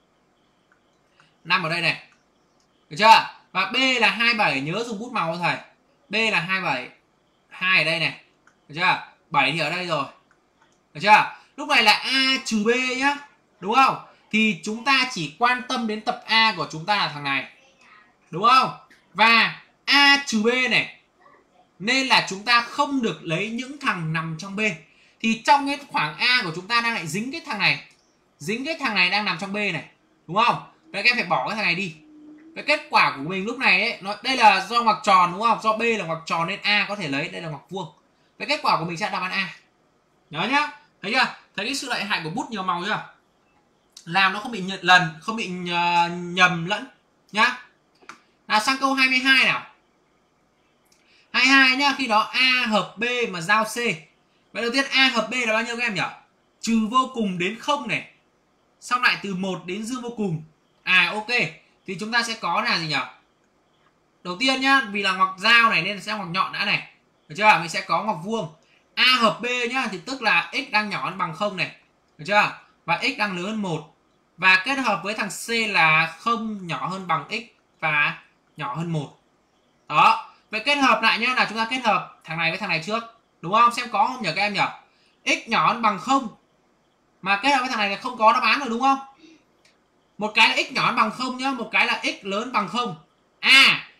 năm ở đây này. Được chưa? Và B là hai mươi bảy, nhớ dùng bút màu cho thầy. B là hai mươi bảy. hai ở đây này. Được chưa? bảy thì ở đây rồi. Được chưa? Lúc này là A trừ B nhá. Đúng không? Thì chúng ta chỉ quan tâm đến tập A của chúng ta là thằng này. Đúng không? Và A trừ B này. Nên là chúng ta không được lấy những thằng nằm trong B. Thì trong cái khoảng A của chúng ta đang lại dính cái thằng này. Dính cái thằng này đang nằm trong B này. Đúng không? Vậy các em phải bỏ cái thằng này đi. Cái kết quả của mình lúc này ấy, nó, đây là do ngoặc tròn đúng không? Do B là ngoặc tròn nên A có thể lấy, đây là ngoặc vuông. Cái kết quả của mình sẽ là đáp án A. Nhớ nhá. Thấy chưa? Thấy cái sự lợi hại của bút nhiều màu chưa? Làm nó không bị nhận lần, không bị nhầm lẫn nhá. Nào sang câu hai mươi hai nào. hai mươi hai nhá, khi đó A hợp B mà giao C. Vậy đầu tiên A hợp B là bao nhiêu các em nhỉ? Trừ vô cùng đến không này. Xong lại từ một đến dương vô cùng. À ok. Thì chúng ta sẽ có là gì nhỉ? Đầu tiên nhá, vì là ngoặc giao này nên sẽ ngoặc nhọn đã này. Được chưa? Mình sẽ có ngoặc vuông. A hợp B nhá thì tức là x đang nhỏ hơn bằng không này. Được chưa? Và x đang lớn hơn một. Và kết hợp với thằng C là không nhỏ hơn bằng x và nhỏ hơn một. Đó. Vậy kết hợp lại nhá, là chúng ta kết hợp thằng này với thằng này trước. Đúng không? Xem có không nhỉ các em nhỉ? X nhỏ hơn bằng không. Mà kết hợp với thằng này là không có đáp án rồi đúng không? Một cái là x nhỏ hơn bằng không nhá, một cái là x lớn bằng không. À,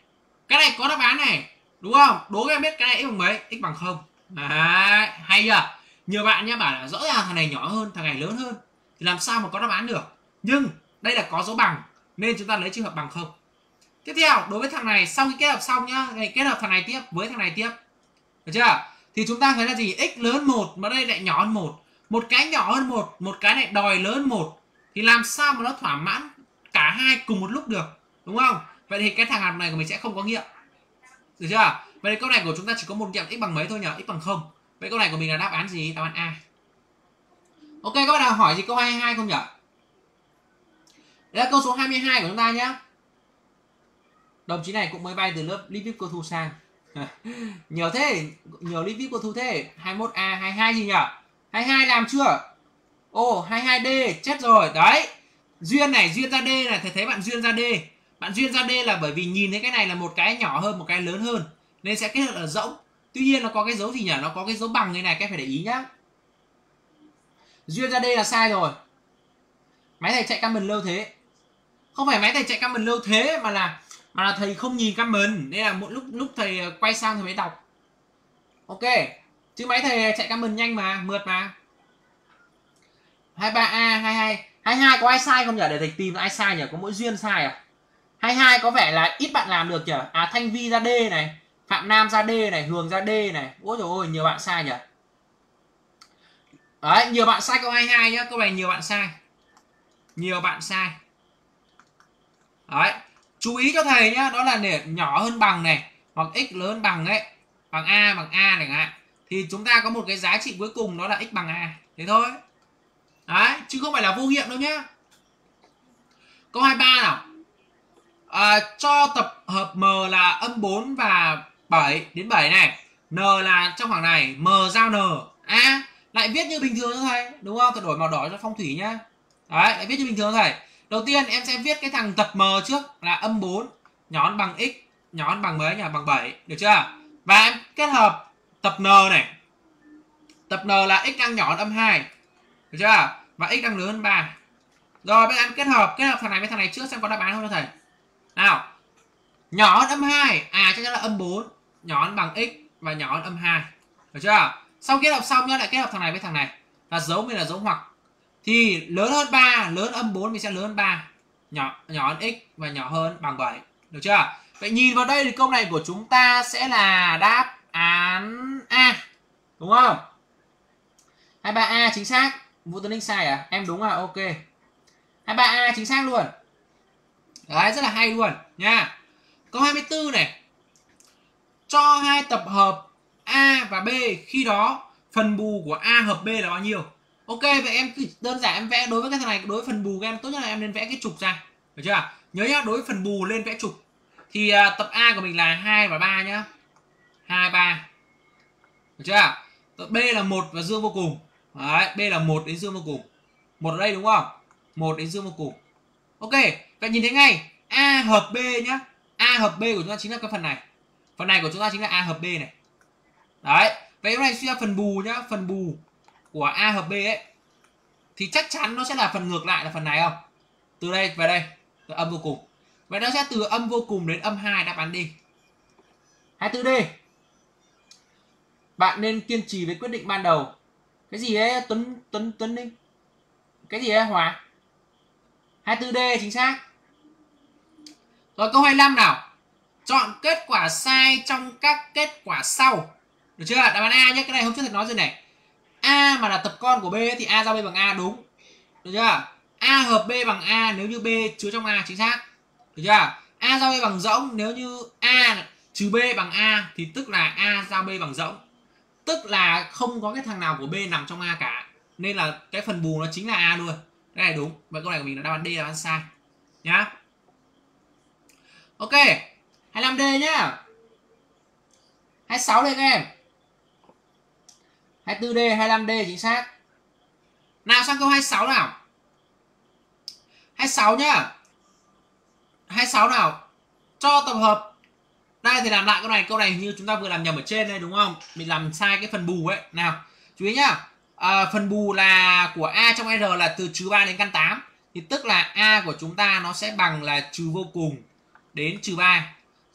Cái này có đáp án này, đúng không? Đố các em biết cái này x bằng mấy? X bằng không. Đấy, hay chưa? Nhiều bạn nhá bảo là rõ ràng thằng này nhỏ hơn, thằng này lớn hơn thì làm sao mà có đáp án được. Nhưng đây là có dấu bằng nên chúng ta lấy trường hợp bằng không. Tiếp theo, đối với thằng này sau khi kết hợp xong nhá, kết hợp thằng này tiếp với thằng này tiếp. Được chưa? Thì chúng ta thấy là gì? X lớn một mà đây lại nhỏ hơn một. Một cái nhỏ hơn một, một cái này đòi lớn hơn một. Thì làm sao mà nó thỏa mãn cả hai cùng một lúc được, đúng không? Vậy thì cái thằng hạt này của mình sẽ không có nghiệm. Được chưa? Vậy thì câu này của chúng ta chỉ có một nghiệm x bằng mấy thôi nhỉ? X bằng không. Vậy câu này của mình là đáp án gì? Đáp án A. Ok, các bạn nào hỏi gì câu hai mươi hai không nhỉ? Đây là câu số hai mươi hai của chúng ta nhé. Đồng chí này cũng mới bay từ lớp lít vê i pê cô thu sang. Nhiều thế, nhiều lít vê i pê cô thu thế. hai mươi mốt A, hai mươi hai gì nhỉ? hai mươi hai làm chưa? Ồ, hai mươi hai D, chết rồi. Đấy. Duyên này, duyên ra D này, thầy thấy bạn duyên ra D. Bạn duyên ra D là bởi vì nhìn thấy cái này là một cái nhỏ hơn, một cái lớn hơn nên sẽ kết hợp ở rỗng. Tuy nhiên nó có cái dấu gì nhỉ? Nó có cái dấu bằng như này, các em phải để ý nhá. Duyên ra D là sai rồi. Máy thầy chạy comment lâu thế. Không phải máy thầy chạy comment lâu thế mà là mà là thầy không nhìn comment nên là một lúc lúc thầy quay sang thì mới đọc. Ok. Chứ máy thầy chạy comment nhanh mà, mượt mà. hai mươi ba A, hai mươi hai. hai mươi hai có ai sai không nhỉ? Để thầy tìm ai sai nhỉ? Có mỗi Duyên sai à? hai mươi hai có vẻ là ít bạn làm được nhỉ? À, Thanh Vi ra D này, Phạm Nam ra D này, Hường ra D này. Ôi trời ơi, nhiều bạn sai nhỉ? Đấy, nhiều bạn sai câu hai mươi hai nhá. Câu này nhiều bạn sai. Nhiều bạn sai. Đấy. Chú ý cho thầy nhá. Đó là để nhỏ hơn bằng này, hoặc x lớn bằng ấy, bằng A, bằng A chẳng hạn. Thì chúng ta có một cái giá trị cuối cùng đó là x bằng A. Thế thôi. Đấy, chứ không phải là vô nghiệm đâu nhá. Câu hai mươi ba nào. À, cho tập hợp M là âm bốn và bảy đến bảy này. N là trong khoảng này, M giao N. À, lại viết như bình thường thôi thầy, đúng không? Tôi đổi màu đỏ cho phong thủy nhá. Đấy, lại viết như bình thường thầy. Đầu tiên em sẽ viết cái thằng tập M trước là âm bốn, nhỏ hơn bằng x, nhỏ hơn bằng mấy nhỉ? Bằng bảy, được chưa? Và em kết hợp tập N này. Tập N là x đang nhỏ hơn âm hai. Được chưa? Và x đang lớn hơn ba. Rồi bây giờ em kết hợp, kết hợp thằng này với thằng này trước xem có đáp án không cho thầy. Nào. Nhỏ hơn âm hai, à chắc chắn là âm bốn, nhỏ hơn bằng x và nhỏ hơn âm hai. Được chưa? Sau kết hợp xong nhá, lại kết hợp thằng này với thằng này. Là dấu mình là dấu hoặc. Thì lớn hơn ba, lớn âm bốn mình sẽ lớn hơn ba. Nhỏ nhỏ hơn x và nhỏ hơn bằng bảy. Được chưa? Vậy nhìn vào đây thì câu này của chúng ta sẽ là đáp án A. Đúng không? hai mươi ba A chính xác. Vũ Tuấn Linh sai à? Em đúng à? Ok. hai mươi ba A chính xác luôn. Đấy, rất là hay luôn nha. Câu hai mươi tư này. Cho hai tập hợp A và B, khi đó phần bù của A hợp B là bao nhiêu? Ok, vậy em cứ đơn giản em vẽ đối với cái thằng này, đối với phần bù của em tốt nhất là em nên vẽ cái trục ra. Được chưa? Nhớ nhá, đối với phần bù lên vẽ trục. Thì uh, tập A của mình là hai và ba nhá. hai, ba. Được chưa? Tập B là một và dương vô cùng. Đấy, B là một đến dương vô cùng. Một ở đây đúng không? một đến dương vô cùng. Ok, vậy nhìn thấy ngay A hợp B nhá. A hợp B của chúng ta chính là cái phần này. Phần này của chúng ta chính là A hợp B này. Đấy, vậy hôm nay suy ra phần bù nhá, phần bù của A hợp B ấy thì chắc chắn nó sẽ là phần ngược lại là phần này không? Từ đây về đây, từ âm vô cùng. Vậy nó sẽ từ âm vô cùng đến âm hai, đáp án D. hai mươi tư D. Bạn nên kiên trì với quyết định ban đầu. Cái gì ấy Tuấn Tuấn Tuấn Linh? Cái gì ấy Hòa? hai mươi tư D chính xác. Rồi câu hai mươi lăm nào. Chọn kết quả sai trong các kết quả sau. Được chưa? Đáp án A nhé, cái này hôm trước thầy nói rồi này. A mà là tập con của B thì A giao B bằng A đúng. Được chưa? A hợp B bằng A nếu như B chứa trong A chính xác. Được chưa? A giao B bằng rỗng nếu như A trừ B bằng A thì tức là A giao B bằng rỗng. Tức là không có cái thằng nào của B nằm trong A cả. Nên là cái phần bù nó chính là A luôn. Cái này đúng. Vậy câu này của mình là đáp án D, là đáp án sai. Nhá. Ok. hai mươi lăm D nhá. hai mươi sáu D các em. hai mươi tư D, hai mươi lăm D chính xác. Nào sang câu hai mươi sáu nào. hai mươi sáu nhá. hai mươi sáu nào. Cho tập hợp. Đây thì làm lại câu này, câu này như chúng ta vừa làm nhầm ở trên đây đúng không? Mình làm sai cái phần bù ấy. Nào, chú ý nhá. À, phần bù là của A trong R là từ trừ ba đến căn tám. Thì tức là A của chúng ta nó sẽ bằng là trừ vô cùng đến trừ ba.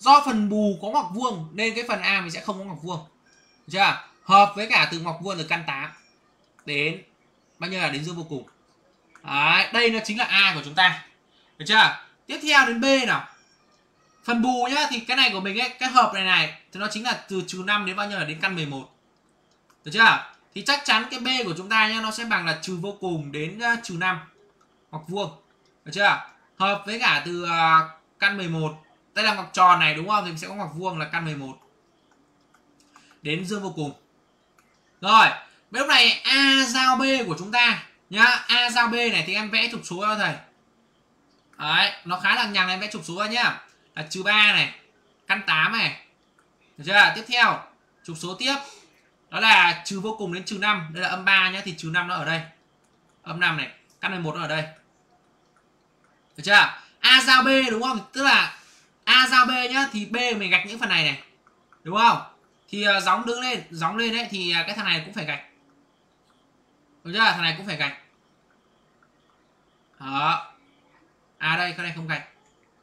Do phần bù có ngoặc vuông nên cái phần A mình sẽ không có ngoặc vuông. Được chưa? Hợp với cả từ ngoặc vuông từ căn tám đến bao nhiêu là đến dương vô cùng. Đấy, đây nó chính là A của chúng ta. Được chưa? Tiếp theo đến B nào. Phần bù nhá, thì cái này của mình ấy, cái hợp này này thì nó chính là từ trừ năm đến bao nhiêu là đến căn mười một. Được chưa? Thì chắc chắn cái B của chúng ta nhá, nó sẽ bằng là trừ vô cùng đến uh, trừ năm ngoặc vuông. Được chưa? Hợp với cả từ uh, căn mười một. Đây là ngoặc tròn này đúng không? Thì mình sẽ có ngoặc vuông là căn mười một đến dương vô cùng. Rồi, lúc này A giao B của chúng ta nhá, A giao B này thì em vẽ trục số cho thầy. Đấy, nó khá là nhằng, em vẽ trục số ra nhá. Là trừ ba này, căn tám này. Được chưa? Tiếp theo, trục số tiếp. Đó là trừ vô cùng đến trừ năm. Đây là âm ba nhá, thì trừ năm nó ở đây. Âm năm này, căn mười một nó ở đây. Được chưa? A giao B đúng không? Tức là A giao B nhá, thì B mình gạch những phần này này. Đúng không? Thì uh, gióng đứng lên, gióng lên đấy thì uh, cái thằng này cũng phải gạch. Được chưa? Thằng này cũng phải gạch. Đó. À đây, cái này không gạch.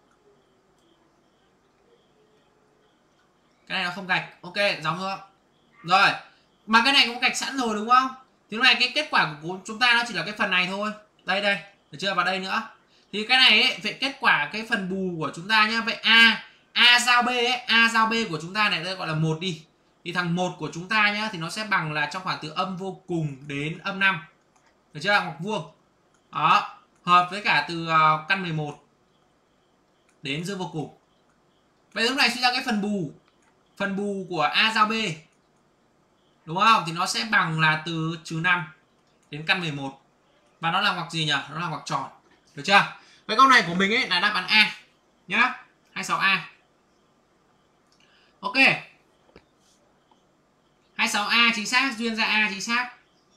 Cái này nó không gạch. Ok, gióng thôi. Rồi. Mà cái này cũng gạch sẵn rồi đúng không? Thì lúc này cái kết quả của chúng ta nó chỉ là cái phần này thôi. Đây đây. Được chưa? Vào đây nữa. Thì cái này ấy, vậy kết quả cái phần bù của chúng ta nhá. Vậy A, A giao B ấy, A giao B của chúng ta này đây gọi là một đi. Thì thằng một của chúng ta nhá thì nó sẽ bằng là trong khoảng từ âm vô cùng đến âm năm. Được chưa? Ngoặc vuông. Đó. Hợp với cả từ uh, căn mười một đến dương vô cùng. Vậy lúc này suy ra cái phần bù. Phần bù của A giao B. Đúng không? Thì nó sẽ bằng là từ trừ năm đến căn mười một. Và nó là ngoặc gì nhỉ? Nó là ngoặc tròn. Được chưa? Vậy câu này của mình ấy là đáp án A. Nhá. hai mươi sáu A. Ok. hai mươi sáu A chính xác. Duyên ra A chính xác.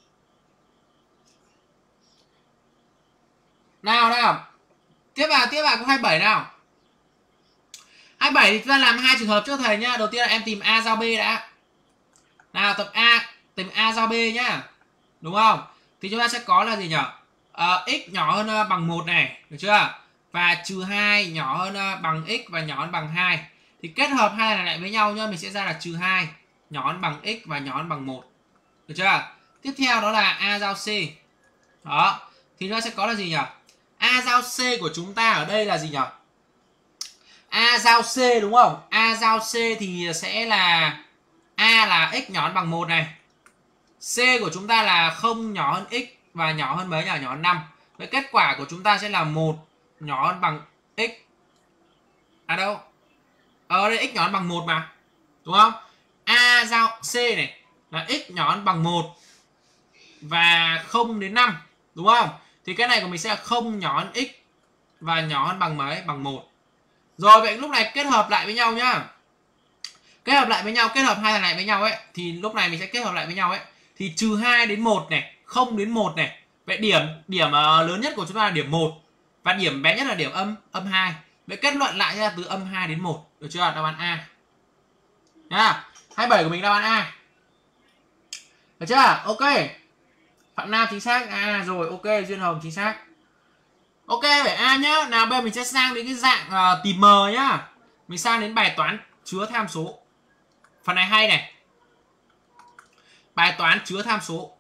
Nào nào. Tiếp vào, tiếp vào câu hai mươi bảy nào. hai mươi bảy thì chúng ta làm hai trường hợp cho thầy nhá. Đầu tiên là em tìm A giao B đã. Nào tập A, tìm A giao B nhá. Đúng không? Thì chúng ta sẽ có là gì nhỉ? Uh, x nhỏ hơn uh, bằng một này, được chưa? Và trừ hai nhỏ hơn uh, bằng x và nhỏ hơn bằng hai. Thì kết hợp hai này lại với nhau nhá, mình sẽ ra là trừ hai nhỏ hơn bằng x và nhỏ hơn bằng một. Được chưa? Tiếp theo đó là A giao C. Đó. Thì nó sẽ có là gì nhỉ? A giao C của chúng ta ở đây là gì nhỉ? A giao C đúng không? A giao C thì sẽ là A là x nhỏ hơn bằng một này. C của chúng ta là không nhỏ hơn x và nhỏ hơn mấy nhỉ? Nhỏ hơn năm. Vậy kết quả của chúng ta sẽ là một nhỏ hơn bằng x. À đâu? Ở đây x nhỏ hơn bằng một mà. Đúng không? A giao C này là x nhỏ hơn bằng một và không đến năm. Đúng không? Thì cái này của mình sẽ là không nhỏ hơn x và nhỏ hơn bằng mấy? Bằng một. Rồi vậy lúc này kết hợp lại với nhau nhá. Kết hợp lại với nhau, kết hợp hai thằng này với nhau ấy thì lúc này mình sẽ kết hợp lại với nhau ấy thì trừ hai đến một này, không đến một này. Vậy điểm điểm uh, lớn nhất của chúng ta là điểm một và điểm bé nhất là điểm âm âm hai. Vậy kết luận lại ra từ âm hai đến một. Được chưa? Đáp án A. Nhá. hai mươi bảy của mình đáp án A. Được chưa? Ok. Phạm Nam chính xác. A à, rồi, ok, Duyên Hồng chính xác. Ok, phải A nhá. Nào bây giờ mình sẽ sang đến cái dạng uh, tìm M nhá. Mình sang đến bài toán chứa tham số. Phần này hay này. Bài toán chứa tham số.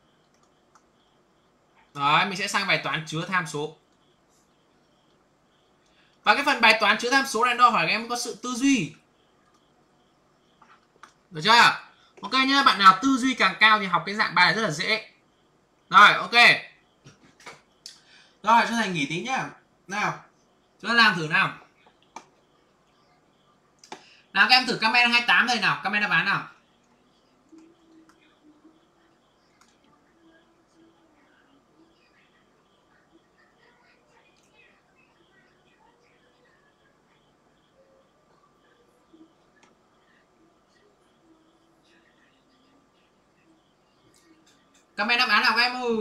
Đấy, mình sẽ sang bài toán chứa tham số. Và cái phần bài toán chứa tham số này đòi hỏi các em có sự tư duy. Được chưa? Ok nhá, bạn nào tư duy càng cao thì học cái dạng bài này rất là dễ. Rồi, ok. Rồi, cho thầy nghỉ tí nhá. Nào, chúng ta làm thử nào. Nào các em thử comment hai mươi tám đây nào, comment đáp án nào. Comment đáp án nào các em ơi.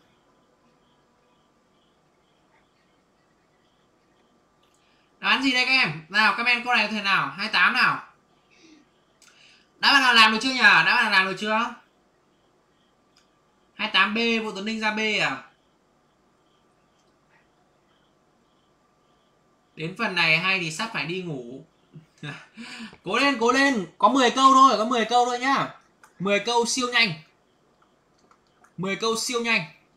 Đáp án gì đây các em? Nào comment câu này thế nào? hai mươi tám nào. Đáp án nào làm được chưa nhỉ? Đáp án nào làm được chưa? hai mươi tám B, Vũ Tuấn Ninh ra B à? Đến phần này hay thì sắp phải đi ngủ. Cố lên, cố lên, có mười câu thôi, có mười câu thôi nhá. mười câu siêu nhanh. mười câu siêu nhanh.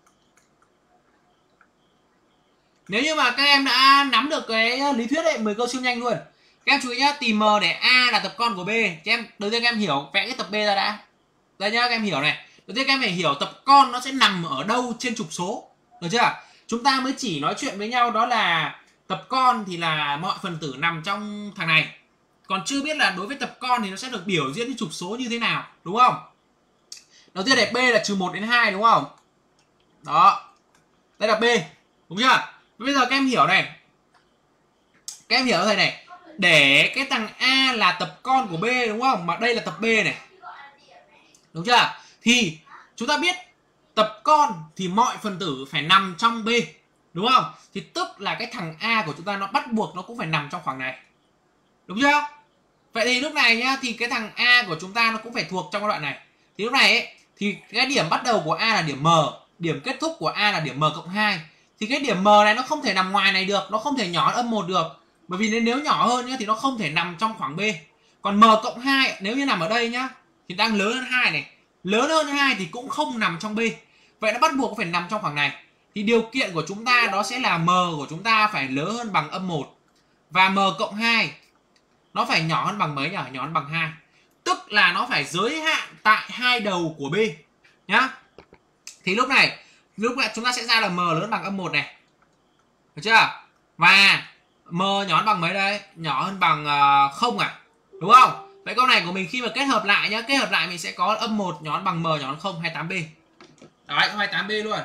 Nếu như mà các em đã nắm được cái lý thuyết ấy, mười câu siêu nhanh luôn. Các em chú ý nhá, tìm M để A là tập con của B. Các em đầu tiên các em hiểu vẽ cái tập B ra đã. Đây nhá, các em hiểu này. Đầu tiên các em phải hiểu tập con nó sẽ nằm ở đâu trên trục số. Được chưa? Chúng ta mới chỉ nói chuyện với nhau đó là tập con thì là mọi phần tử nằm trong thằng này. Còn chưa biết là đối với tập con thì nó sẽ được biểu diễn cái trục số như thế nào, đúng không? Đầu tiên để B là trừ một đến hai, đúng không? Đó. Đây là B, đúng chưa? Bây giờ các em hiểu này. Các em hiểu thầy này. Để cái thằng A là tập con của B, đúng không? Mà đây là tập B này. Đúng chưa? Thì chúng ta biết tập con thì mọi phần tử phải nằm trong B, đúng không? Thì tức là cái thằng A của chúng ta nó bắt buộc nó cũng phải nằm trong khoảng này. Đúng chưa? Vậy thì lúc này nhá, thì cái thằng A của chúng ta nó cũng phải thuộc trong cái đoạn này. Thì lúc này ấy, thì cái điểm bắt đầu của A là điểm M, điểm kết thúc của A là điểm M cộng hai. Thì cái điểm M này nó không thể nằm ngoài này được, nó không thể nhỏ hơn âm một được. Bởi vì nếu nhỏ hơn nhá, thì nó không thể nằm trong khoảng B. Còn M cộng hai nếu như nằm ở đây nhá, thì đang lớn hơn hai này. Lớn hơn hai thì cũng không nằm trong B. Vậy nó bắt buộc phải nằm trong khoảng này. Thì điều kiện của chúng ta đó sẽ là M của chúng ta phải lớn hơn bằng âm một. Và M cộng hai nó phải nhỏ hơn bằng mấy nhỉ? Nhỏ hơn bằng hai. Tức là nó phải giới hạn tại hai đầu của B nhá. Thì lúc này, lúc này chúng ta sẽ ra là M lớn bằng âm một này. Được chưa? Và M nhỏ hơn bằng mấy đây? Nhỏ hơn bằng không à? Đúng không? Vậy câu này của mình khi mà kết hợp lại nhá, kết hợp lại mình sẽ có âm một nhỏ hơn bằng M nhỏ hơn không, hai mươi tám B. Đấy, hai mươi tám B luôn.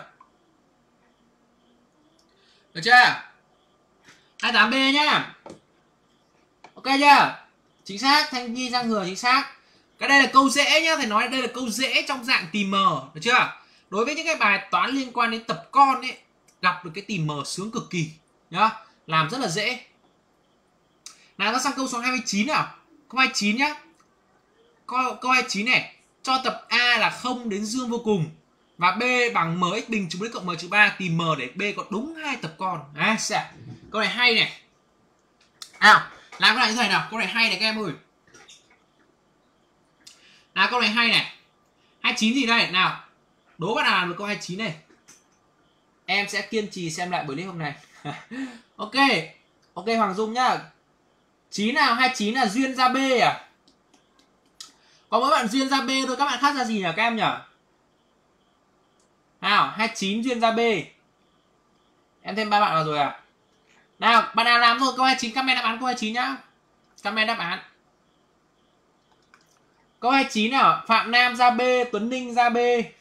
Được chưa? hai mươi tám B nhá. Ok chưa? Chính xác, Thanh Nhi Giang Hừa chính xác. Cái đây là câu dễ nhá, thầy nói đây là câu dễ trong dạng tìm M, được chưa? Đối với những cái bài toán liên quan đến tập con ấy, gặp được cái tìm M sướng cực kỳ nhá, làm rất là dễ. Nào ta sang câu số hai mươi chín nào. Câu hai mươi chín nhá. Câu, câu hai mươi chín này, cho tập A là không đến dương vô cùng và B bằng mx bình trừ bốn cộng m trừ ba, tìm M để B có đúng hai tập con. À, câu này hay này. Nào, làm cái này như thầy nào, câu này hay này các em ơi. Nào câu này hay này. hai mươi chín gì đây? Nào, đố bạn nào làm được câu hai mươi chín này. Em sẽ kiên trì xem lại buổi clip hôm nay. Ok. Ok Hoàng Dung nhá. chín nào, hai mươi chín là duyên ra B à? Có mỗi bạn duyên ra B thôi, các bạn khác ra gì nhỉ các em nhỉ? Nào, hai mươi chín duyên ra B. Em thêm ba bạn vào rồi à? Nào, bạn nào làm rồi câu hai mươi chín, comment đáp án câu hai mươi chín nhá. Comment đáp án. Câu hai mươi chín nào, Phạm Nam ra B, Tuấn Ninh ra B.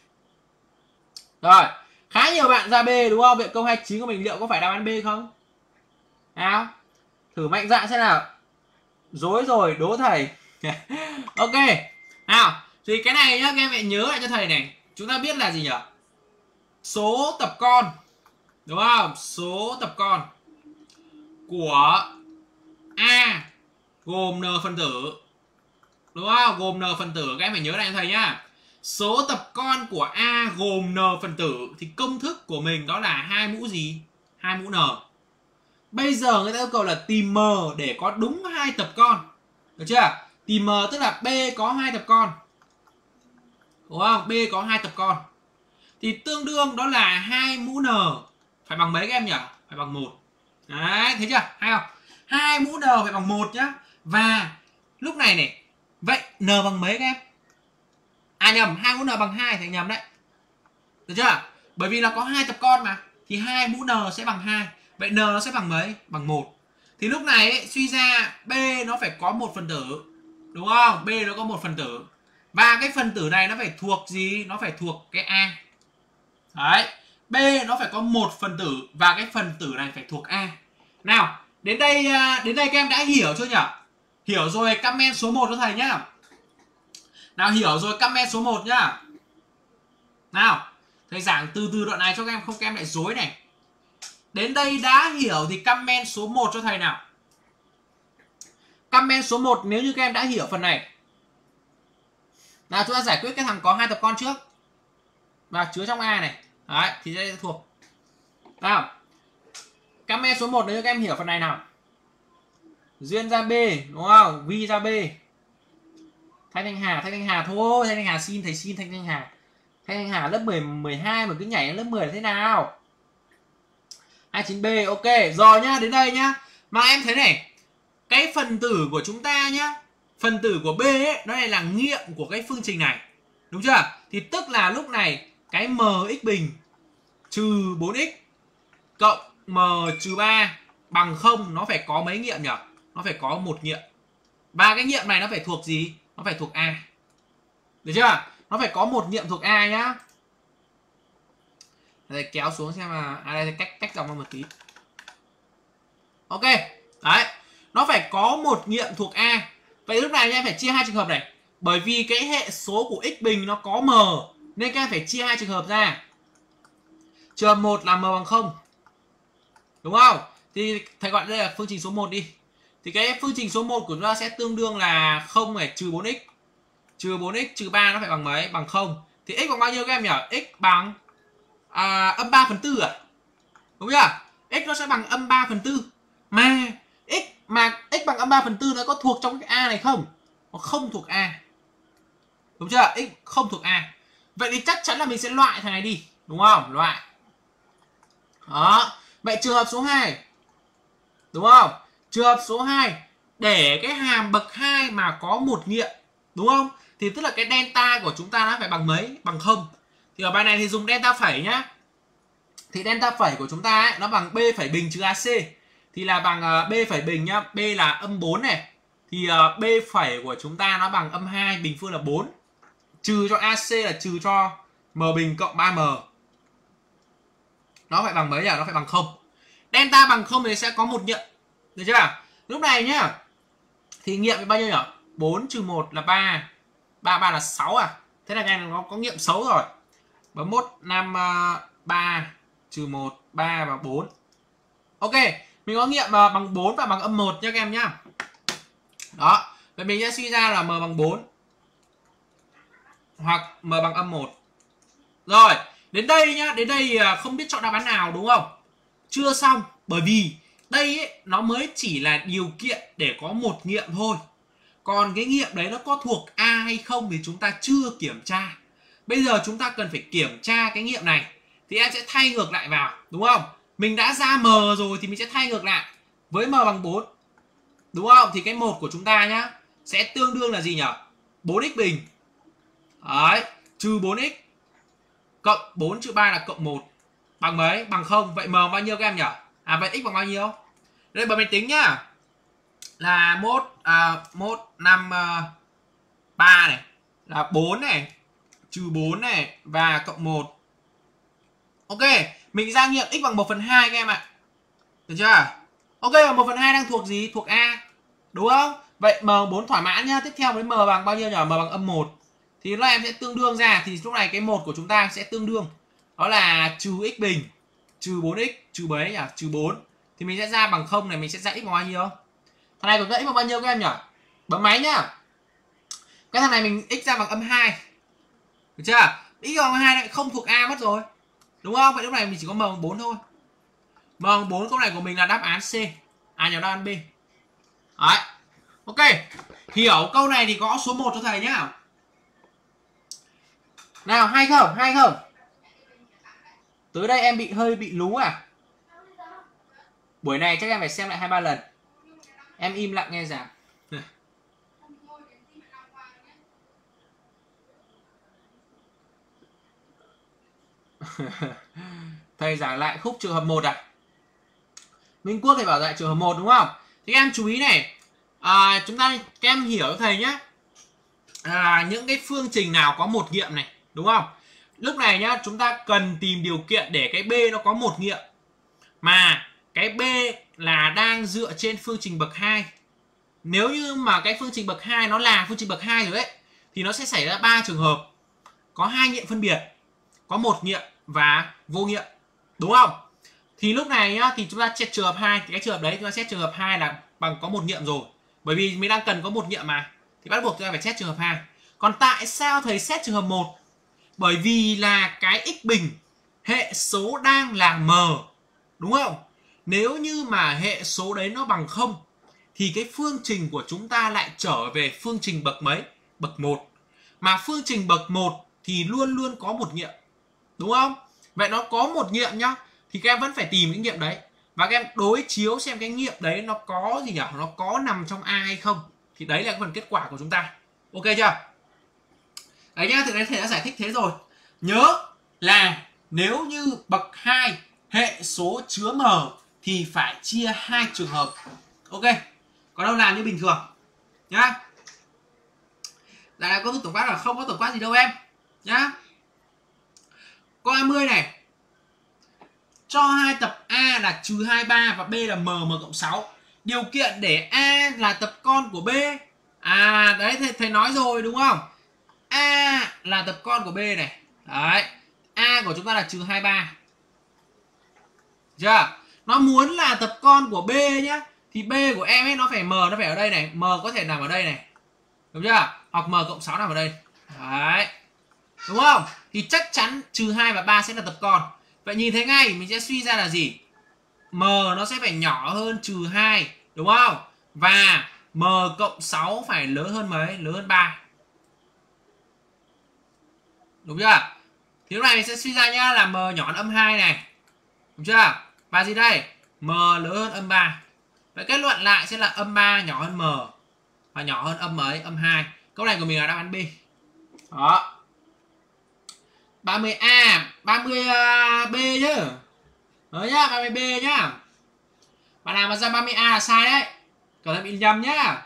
Rồi, khá nhiều bạn ra B đúng không? Vậy câu hai mươi chín của mình liệu có phải đáp án B không? Nào, thử mạnh dạn xem nào. Dối rồi, đố thầy. Ok. Nào, thì cái này nhá, các em hãy nhớ lại cho thầy này. Chúng ta biết là gì nhỉ? Số tập con, đúng không? Số tập con của A gồm n phần tử, đúng không? Gồm n phần tử, các em phải nhớ lại cho thầy nhá. Số tập con của A gồm n phần tử thì công thức của mình đó là hai mũ gì? Hai mũ n. Bây giờ người ta yêu cầu là tìm M để có đúng hai tập con. Được chưa? Tìm M tức là B có hai tập con. Đúng không? B có hai tập con. Thì tương đương đó là hai mũ n phải bằng mấy các em nhỉ? Phải bằng một. Đấy, thấy chưa? Hay không? hai mũ n phải bằng một nhá. Và lúc này này, vậy n bằng mấy các em? À nhầm, hai mũ n bằng hai thì nhầm đấy. Được chưa? Bởi vì là có hai tập con mà, thì hai mũ n sẽ bằng hai. Vậy n nó sẽ bằng mấy? Bằng một. Thì lúc này ấy, suy ra B nó phải có một phần tử. Đúng không? B nó có một phần tử. Và cái phần tử này nó phải thuộc gì? Nó phải thuộc cái A. Đấy. B nó phải có một phần tử và cái phần tử này phải thuộc A. Nào, đến đây đến đây các em đã hiểu chưa nhỉ? Hiểu rồi comment số một cho thầy nhá. Nào hiểu rồi comment số một nhá. Nào, thầy giảng từ từ đoạn này cho các em không các em lại dối này. Đến đây đã hiểu thì comment số một cho thầy nào. Comment số một nếu như các em đã hiểu phần này. Nào chúng ta giải quyết cái thằng có hai tập con trước. Và chứa trong A này. Đấy, thì sẽ thuộc. Nào. Comment số một nếu như các em hiểu phần này nào. Duyên ra B đúng không? Vi ra B. Thanh Thanh Hà, Thanh Thanh Hà thôi, Thanh Thanh Hà xin thầy xin Thanh Thanh Hà. Thanh Thanh Hà lớp mười, mười hai mà cứ nhảy đến lớp mười là thế nào? hai mươi chín B, ok. Rồi nhá, đến đây nhá. Mà em thấy này, cái phần tử của chúng ta nhá, phần tử của B ấy, nó này là nghiệm của cái phương trình này. Đúng chưa? Thì tức là lúc này cái mx bình trừ bốn x cộng m trừ ba bằng không, nó phải có mấy nghiệm nhỉ? Nó phải có một nghiệm. Ba cái nghiệm này nó phải thuộc gì? Nó phải thuộc A. Được chưa? Nó phải có một nghiệm thuộc A nhá. Đây kéo xuống xem mà à đây cách cách dòng một tí. Ok. Đấy. Nó phải có một nghiệm thuộc A. Vậy lúc này em phải chia hai trường hợp này. Bởi vì cái hệ số của x bình nó có m nên các em phải chia hai trường hợp ra. Trường hợp một là m bằng không. Đúng không? Thì thầy gọi đây là phương trình số một đi. Thì cái phương trình số một của chúng ta sẽ tương đương là không này trừ bốn x. Trừ bốn x trừ ba nó phải bằng mấy? Bằng không. Thì x bằng bao nhiêu các em nhỉ? X bằng à, âm ba phần tư à? Đúng chưa? X nó sẽ bằng âm ba phần tư. Mà x mà x bằng âm ba phần tư nó có thuộc trong cái A này không? Nó không thuộc A. Đúng chưa? X không thuộc A. Vậy thì chắc chắn là mình sẽ loại thằng này đi. Đúng không? Loại. Đó. Vậy trường hợp số hai. Đúng không? Trường hợp số hai, để cái hàm bậc hai mà có một nghiệm, đúng không? Thì tức là cái delta của chúng ta nó phải bằng mấy? Bằng không. Thì ở bài này thì dùng delta phẩy nhá. Thì delta phẩy của chúng ta ấy, nó bằng b phẩy bình trừ ac. Thì là bằng uh, b phẩy bình nhá. B là âm bốn này. Thì uh, b phẩy của chúng ta nó bằng âm hai, bình phương là bốn. Trừ cho ac là trừ cho m bình cộng ba m. Nó phải bằng mấy nhỉ? Nó phải bằng không. Delta bằng không thì sẽ có một nghiệm. Được chưa? Lúc này nhá. Thì nghiệm với bao nhiêu nhỉ? bốn trừ một là ba. ba, ba là sáu à? Thế là này nó có nghiệm xấu rồi. Bấm mốt năm, ba trừ một, ba và bốn. Ok, mình có nghiệm bằng bốn và bằng âm một nha các em nhá. Đó, vậy mình sẽ suy ra là m bằng bốn hoặc m bằng âm một. Rồi, đến đây nhá, đến đây không biết chọn đáp án nào đúng không? Chưa xong, bởi vì đây ấy, nó mới chỉ là điều kiện để có một nghiệm thôi. Còn cái nghiệm đấy nó có thuộc A hay không thì chúng ta chưa kiểm tra. Bây giờ chúng ta cần phải kiểm tra cái nghiệm này. Thì em sẽ thay ngược lại vào, đúng không? Mình đã ra m rồi thì mình sẽ thay ngược lại với m bằng bốn. Đúng không? Thì cái một của chúng ta nhá sẽ tương đương là gì nhỉ? bốn x bình. Đấy, trừ bốn x cộng bốn trừ ba là cộng một. Bằng mấy? Bằng không. Vậy m bao nhiêu các em nhỉ? À vậy x bằng bao nhiêu? Đây bấm máy tính nhá. Là mốt à, mốt năm ba này là bốn này trừ bốn này và cộng một. Ok, mình ra nghiệm x bằng một phần hai các em ạ. Được chưa? Ok, một phần hai đang thuộc gì? Thuộc A. Đúng không? Vậy m bốn thỏa mãn nhá. Tiếp theo với m bằng bao nhiêu nhỉ? M bằng âm một. Thì lúc này em sẽ tương đương ra thì lúc này cái một của chúng ta sẽ tương đương. Đó là trừ x bình trừ bốn x trừ mấy nhỉ? Trừ bốn. Thì mình sẽ ra bằng không này, mình sẽ ra x bằng bao nhiêu? Thằng này có x bằng bao nhiêu các em nhỉ? Bấm máy nhá. Cái thằng này mình x ra bằng âm hai. Được chưa? X bằng âm hai lại không thuộc A mất rồi. Đúng không? Vậy lúc này mình chỉ có m bằng bốn thôi. M bằng bốn câu này của mình là đáp án C. À nhầm, đáp án B. Đấy. Ok. Hiểu câu này thì gõ số một cho thầy nhá. Nào, hay không? Hay không? Tới đây em bị hơi bị lú à? Buổi này chắc em phải xem lại hai ba lần. Em im lặng nghe giảng. Thầy giảng lại khúc trường hợp một à? Minh Quốc thầy bảo lại trường hợp một đúng không? Thì các em chú ý này. À, chúng ta các em hiểu thầy nhé. À, những cái phương trình nào có một nghiệm này, đúng không? Lúc này nhá, chúng ta cần tìm điều kiện để cái B nó có một nghiệm. Mà cái B là đang dựa trên phương trình bậc hai. Nếu như mà cái phương trình bậc hai nó là phương trình bậc hai rồi ấy thì nó sẽ xảy ra ba trường hợp. Có hai nghiệm phân biệt, có một nghiệm và vô nghiệm. Đúng không? Thì lúc này nhá, thì chúng ta xét trường hợp hai, thì cái trường hợp đấy chúng ta xét trường hợp hai là bằng có một nghiệm rồi. Bởi vì mình đang cần có một nghiệm mà. Thì bắt buộc chúng ta phải xét trường hợp hai. Còn tại sao thầy xét trường hợp một? Bởi vì là cái x bình hệ số đang là m. Đúng không? Nếu như mà hệ số đấy nó bằng không thì cái phương trình của chúng ta lại trở về phương trình bậc mấy? Bậc một. Mà phương trình bậc một thì luôn luôn có một nghiệm. Đúng không? Vậy nó có một nghiệm nhá, thì các em vẫn phải tìm cái nghiệm đấy. Và các em đối chiếu xem cái nghiệm đấy nó có gì nhỉ? Nó có nằm trong A hay không. Thì đấy là cái phần kết quả của chúng ta. Ok chưa? Đấy nhá, thực ra thầy đã giải thích thế rồi. Nhớ là nếu như bậc hai hệ số chứa M thì phải chia hai trường hợp. Ok. Còn đâu làm như bình thường nhá. Lại là công thức tổng quát là không có tổng quát gì đâu em nhá. Câu hai mươi này. Cho hai tập A là trừ hai mươi ba và B là M, M cộng sáu. Điều kiện để A là tập con của B. À đấy thầy, thầy nói rồi đúng không? A là tập con của B này. Đấy. A của chúng ta là trừ hai mươi ba. Chưa? Nó muốn là tập con của B nhá. Thì B của em ấy nó phải M, nó phải ở đây này. M có thể nằm ở đây này. Đúng chưa? Hoặc M cộng sáu nằm ở đây. Đấy. Đúng không? Thì chắc chắn trừ hai và ba sẽ là tập con. Vậy nhìn thấy ngay mình sẽ suy ra là gì? M nó sẽ phải nhỏ hơn trừ hai. Đúng không? Và M cộng sáu phải lớn hơn mấy? Lớn hơn ba. Đúng chưa? Thì lúc này mình sẽ suy ra nhá là M nhỏ hơn âm hai này. Đúng chưa? Và gì đây? M lớn hơn âm ba. Vậy kết luận lại sẽ là âm ba nhỏ hơn M. Và nhỏ hơn âm mấy? Âm hai. Câu này của mình là đáp án B. Đó. ba mươi A, ba mươi B chứ. Đó nhá, ba mươi B nhá. Bạn nào mà ra ba mươi A là sai đấy. Cẩn thận bị nhầm nhá.